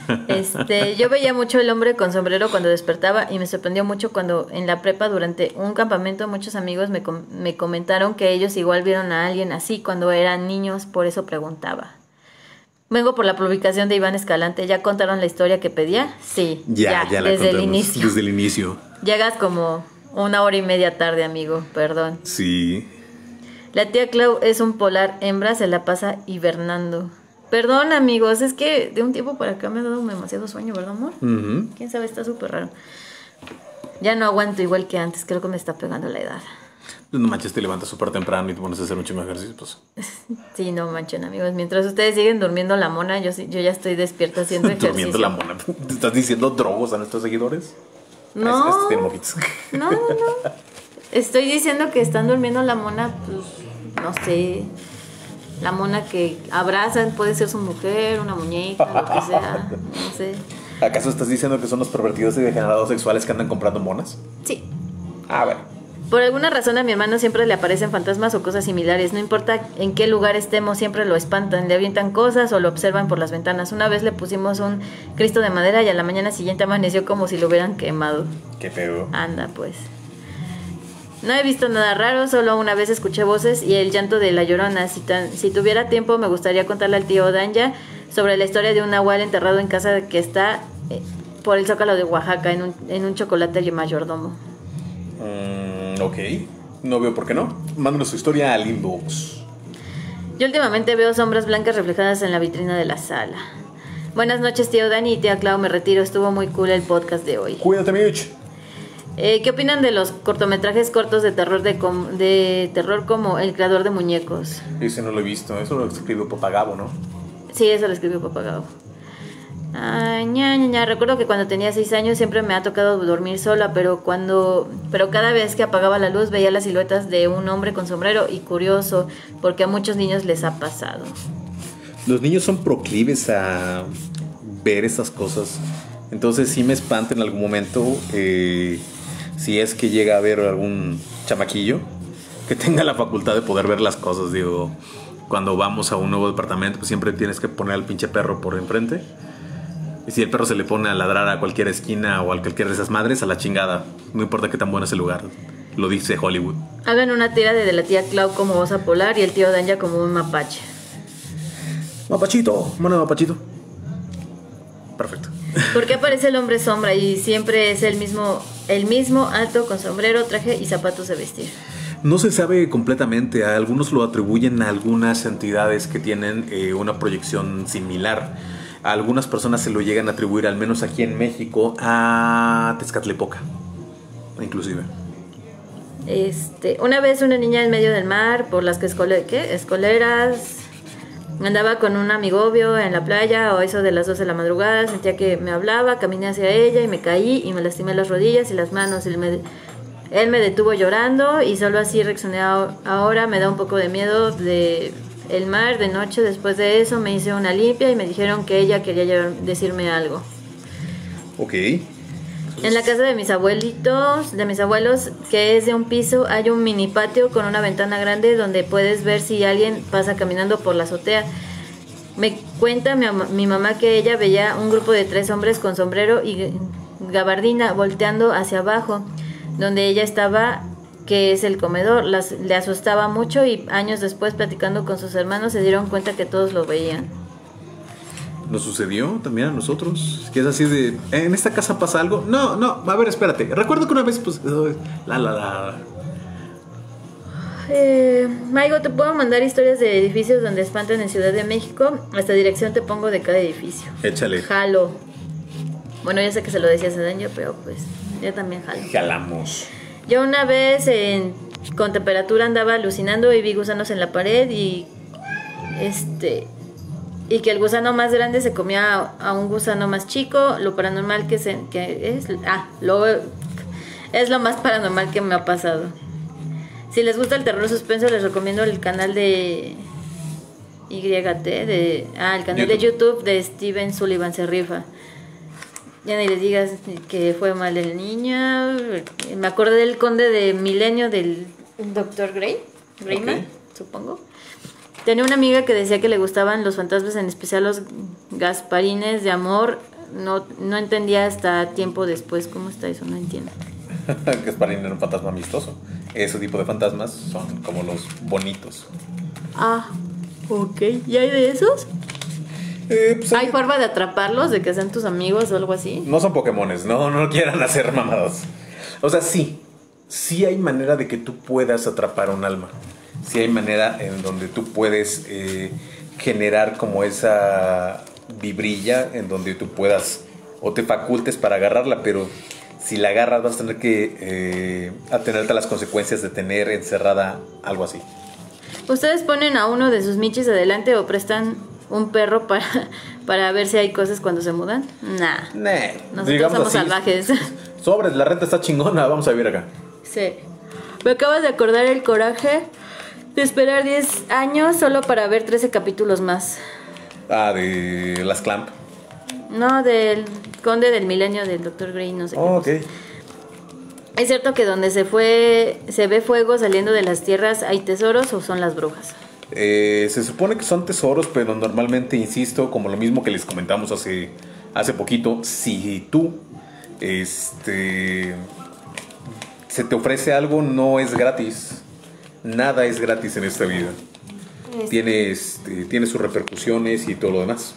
Yo veía mucho el hombre con sombrero cuando despertaba y me sorprendió mucho cuando en la prepa durante un campamento muchos amigos me comentaron que ellos igual vieron a alguien así cuando eran niños, por eso preguntaba. Vengo por la publicación de Iván Escalante. ¿Ya contaron la historia que pedía? Sí, ya la desde contamos, el inicio. Desde el inicio. Llegas como 1 hora y media tarde, amigo, perdón. Sí. La tía Clau es un polar hembra, se la pasa hibernando. Perdón, amigos, es que de un tiempo para acá me ha dado demasiado sueño, ¿verdad, amor? Uh-huh. Quién sabe, está súper raro. Ya no aguanto igual que antes, creo que me está pegando la edad. No manches, te levantas súper temprano y te pones a hacer un chingo de ejercicio, pues. Sí, no manchen, amigos. Mientras ustedes siguen durmiendo la mona, yo ya estoy despierta haciendo ejercicio. Durmiendo la mona. ¿Te estás diciendo drogos a nuestros seguidores? No. No. Estoy diciendo que están durmiendo la mona, pues, no sé. La mona que abrazan, puede ser su mujer, una muñeca, lo que sea. No sé. ¿Acaso estás diciendo que son los pervertidos y degenerados sexuales que andan comprando monas? Sí. Bueno. Por alguna razón a mi hermano siempre le aparecen fantasmas o cosas similares. No importa en qué lugar estemos, siempre lo espantan. Le avientan cosas o lo observan por las ventanas. Una vez le pusimos un Cristo de madera y a la mañana siguiente amaneció como si lo hubieran quemado. ¿Qué pedo? Anda, pues. No he visto nada raro, solo una vez escuché voces y el llanto de la Llorona. Si tuviera tiempo me gustaría contarle al tío Danya sobre la historia de un nahual enterrado en casa que está por el Zócalo de Oaxaca en un chocolate y mayordomo. Ok, no veo por qué no. Mándanos su historia al inbox. Yo últimamente veo sombras blancas reflejadas en la vitrina de la sala. Buenas noches, tío Dani y tía Clau, me retiro. Estuvo muy cool el podcast de hoy. Cuídate, Mitch. ¿Qué opinan de los cortometrajes cortos de terror de terror como El creador de muñecos? Ese no lo he visto, eso lo escribió Papagabo, ¿no? Sí, eso lo escribió Papagabo. Recuerdo que cuando tenía 6 años siempre me ha tocado dormir sola, pero cada vez que apagaba la luz veía las siluetas de un hombre con sombrero y curioso, porque a muchos niños les ha pasado. Los niños son proclives a ver estas cosas, entonces sí me espanta en algún momento si es que llega a haber algún chamaquillo que tenga la facultad de poder ver las cosas. Digo, cuando vamos a un nuevo departamento, pues siempre tienes que poner al pinche perro por enfrente. Y si el perro se le pone a ladrar a cualquier esquina o a cualquier de esas madres, a la chingada. No importa qué tan bueno es el lugar. Lo dice Hollywood. Hagan una tira de la tía Clau como osa polar y el tío Danya como un mapache. Mapachito, mano de mapachito. Perfecto. ¿Por qué aparece el hombre sombra y siempre es el mismo alto con sombrero, traje y zapatos de vestir? No se sabe completamente. Algunos lo atribuyen a algunas entidades que tienen una proyección similar. A algunas personas se lo llegan a atribuir, al menos aquí en México, a Tezcatlipoca, inclusive. Una vez una niña en medio del mar, por las que escoleras, andaba con un amigobio en la playa o eso de las 12 de la madrugada, sentía que me hablaba, caminé hacia ella y me caí y me lastimé las rodillas y las manos. Él me detuvo llorando y solo así reaccioné. Ahora me da un poco de miedo de el mar de noche. Después de eso me hice una limpia y me dijeron que ella quería decirme algo. Ok. En la casa de mis abuelos, que es de un piso, hay un mini patio con una ventana grande donde puedes ver si alguien pasa caminando por la azotea. Me cuenta mi mamá que ella veía un grupo de 3 hombres con sombrero y gabardina volteando hacia abajo, donde ella estaba, que es el comedor. Le asustaba mucho y años después, platicando con sus hermanos, se dieron cuenta que todos lo veían. ¿Nos sucedió también a nosotros? Que es así de, ¿en esta casa pasa algo? No, a ver, espérate. Recuerdo que una vez, pues, Maigo, te puedo mandar historias de edificios donde espantan en Ciudad de México. Hasta dirección te pongo de cada edificio. Échale. Jalo. Bueno, ya sé que se lo decías a Daño, pero pues yo también jalo. Jalamos. Yo una vez con temperatura andaba alucinando y vi gusanos en la pared y que el gusano más grande se comía a un gusano más chico. Lo paranormal es lo más paranormal que me ha pasado. Si les gusta el terror suspenso, les recomiendo el canal de YT, el canal de YouTube de Steven Sullivan se rifa. Ya ni les digas que fue mal el niño. Me acordé del Conde de Milenio del Dr. Greyman, okay. Supongo. Tenía una amiga que decía que le gustaban los fantasmas, en especial los Gasparines de amor. No entendía hasta tiempo después. ¿Cómo está eso? No entiendo. Gasparín era un fantasma amistoso. Ese tipo de fantasmas son como los bonitos. Ah, ok. ¿Y hay de esos? Pues ¿Hay forma de atraparlos? ¿De que sean tus amigos o algo así? No son Pokémones, no quieran hacer mamadas. O sea, sí hay manera de que tú puedas atrapar un alma. Sí hay manera en donde tú puedes generar como esa vibrilla en donde tú puedas o te facultes para agarrarla, pero si la agarras vas a tener que atenerte a las consecuencias de tener encerrada algo así. ¿Ustedes ponen a uno de sus michis adelante o prestan un perro para ver si hay cosas cuando se mudan? Nah. Nosotros somos así, salvajes. Sobres, la renta está chingona, vamos a vivir acá. Sí. Me acabas de acordar el coraje de esperar 10 años solo para ver 13 capítulos más. De las Clamp. No, del Conde del Milenio del Dr. Grey, no sé qué. Ok. ¿Es cierto que donde se ve fuego saliendo de las tierras hay tesoros o son las brujas? Se supone que son tesoros, pero normalmente, insisto, como lo mismo que les comentamos hace poquito, si tú se te ofrece algo, no es gratis. Nada es gratis en esta vida. Tiene sus repercusiones y todo lo demás.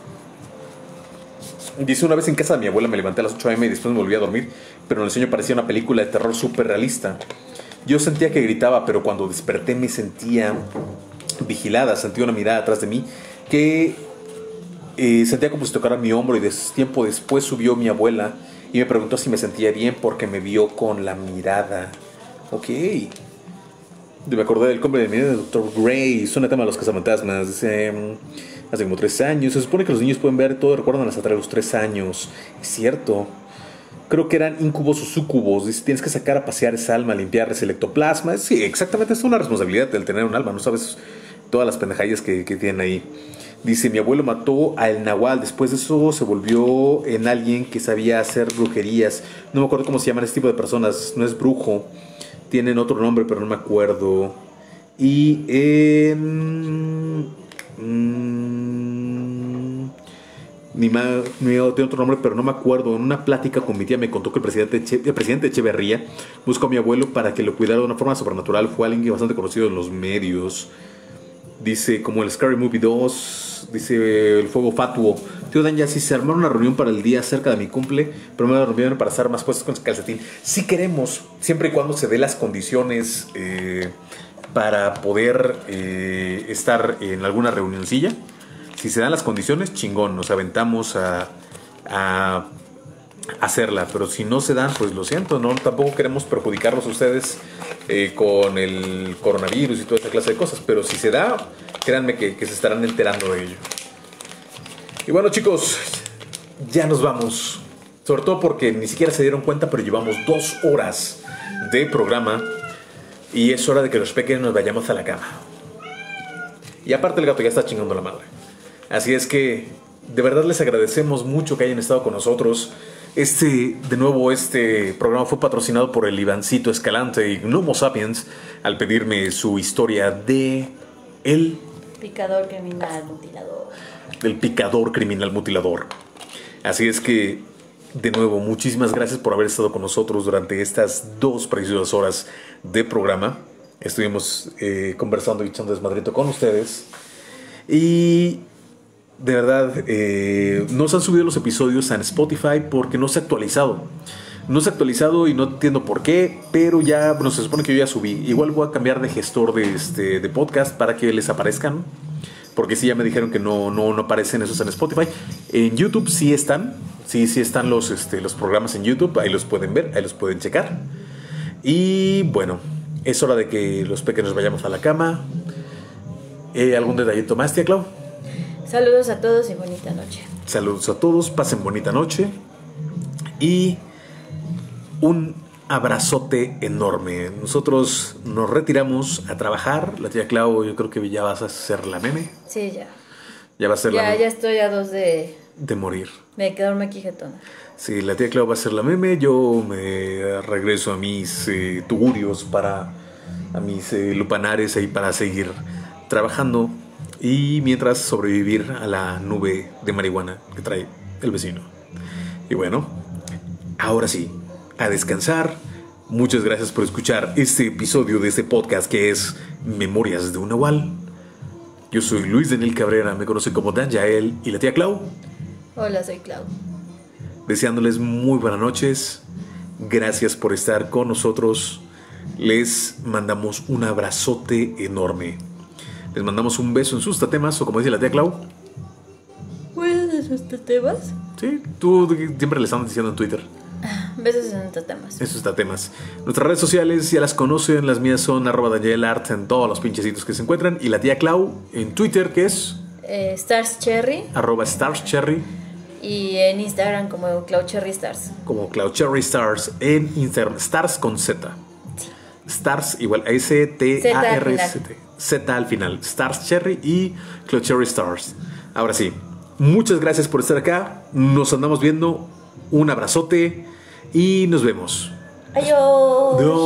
Dice: una vez en casa de mi abuela me levanté a las 8 a.m. y después me volví a dormir, pero en el sueño parecía una película de terror súper realista. Yo sentía que gritaba, pero cuando desperté me sentía vigilada. Sentí una mirada atrás de mí que sentía como si tocara mi hombro, y tiempo después subió mi abuela y me preguntó si me sentía bien porque me vio con la mirada. Ok. Me acordé del Conde del Milenio del Dr. Grey. Son el tema de los cazafantasmas. Dice: hace como 3 años. Se supone que los niños pueden ver todo, recuerdan hasta los 3 años. Es cierto. Creo que eran incubos o sucubos. Dice: tienes que sacar a pasear esa alma, limpiarles el ectoplasma. Sí, exactamente. Es una responsabilidad del tener un alma. No sabes todas las pendejadillas que tienen ahí. Dice: mi abuelo mató al nahual. Después de eso se volvió en alguien que sabía hacer brujerías. No me acuerdo cómo se llaman este tipo de personas. No es brujo. Tienen otro nombre, pero no me acuerdo. Y tiene otro nombre, pero no me acuerdo. En una plática con mi tía me contó que el presidente Echeverría buscó a mi abuelo para que lo cuidara de una forma sobrenatural. Fue alguien bastante conocido en los medios. Dice: como el Scary Movie 2. Dice: el fuego fatuo. Tío Dan, ya si se armaron una reunión para el día cerca de mi cumple, pero me reunieron para estar más puestos con el calcetín. Sí queremos, siempre y cuando se dé las condiciones para poder estar en alguna reunioncilla. Si se dan las condiciones, chingón, nos aventamos a hacerla, pero si no se dan, pues lo siento, no, tampoco queremos perjudicarlos a ustedes con el coronavirus y toda esa clase de cosas, pero si se da, créanme que se estarán enterando de ello. Y bueno, chicos, ya nos vamos, sobre todo porque ni siquiera se dieron cuenta, pero llevamos 2 horas de programa y es hora de que los pequeños nos vayamos a la cama. Y aparte el gato ya está chingando la madre, así es que de verdad les agradecemos mucho que hayan estado con nosotros. De nuevo, este programa fue patrocinado por el Ivancito Escalante y Gnomo Sapiens al pedirme su historia de el picador criminal mutilador. Del picador criminal mutilador. Así es que, de nuevo, muchísimas gracias por haber estado con nosotros durante estas 2 preciosas horas de programa. Estuvimos conversando y echando desmadrito con ustedes. Y de verdad, no se han subido los episodios en Spotify porque no se ha actualizado. No se ha actualizado y no entiendo por qué, pero ya, bueno, se supone que yo ya subí. Igual voy a cambiar de gestor de podcast para que les aparezcan. Porque sí, ya me dijeron que no aparecen esos en Spotify. En YouTube sí están. Sí están los programas en YouTube. Ahí los pueden ver, ahí los pueden checar. Y bueno, es hora de que los pequeños vayamos a la cama. ¿Algún detallito más, tía Clau? Saludos a todos y bonita noche. Saludos a todos, pasen bonita noche. Y un abrazote enorme. Nosotros nos retiramos a trabajar. La tía Clau, yo creo que ya vas a hacer la meme. Sí, ya. Ya va a ser la meme. Ya estoy a 2 de morir. De quedarme quijetona. Sí, la tía Clau va a hacer la meme. Yo me regreso a mis tugurios a mis lupanares ahí para seguir trabajando. Y mientras sobrevivir a la nube de marihuana que trae el vecino. Y bueno, ahora sí, a descansar. Muchas gracias por escuchar este episodio de este podcast que es Memorias de un Nahual. Yo soy Luis Daniel Cabrera, me conoce como Dan Yael. Y la tía Clau. Hola, soy Clau. Deseándoles muy buenas noches. Gracias por estar con nosotros. Les mandamos un abrazote enorme. Les mandamos un beso en sus tatemas, o como dice la tía Clau. ¿Besos en sus tatemas? Sí, tú siempre les andas diciendo en Twitter. Besos en tatemas. En sus tatemas. Nuestras redes sociales ya las conocen. Las mías son @DanielArt en todos los pinchecitos que se encuentran. Y la tía Clau en Twitter, que es StarsCherry. @StarsCherry. Y en Instagram como CloudCherryStars. Como CloudCherryStars en Instagram. Stars con Z. Stars igual STARST. Z al final. Stars Cherry y CloudCherryStars. Ahora sí, muchas gracias por estar acá. Nos andamos viendo. Un abrazote y nos vemos. Adiós.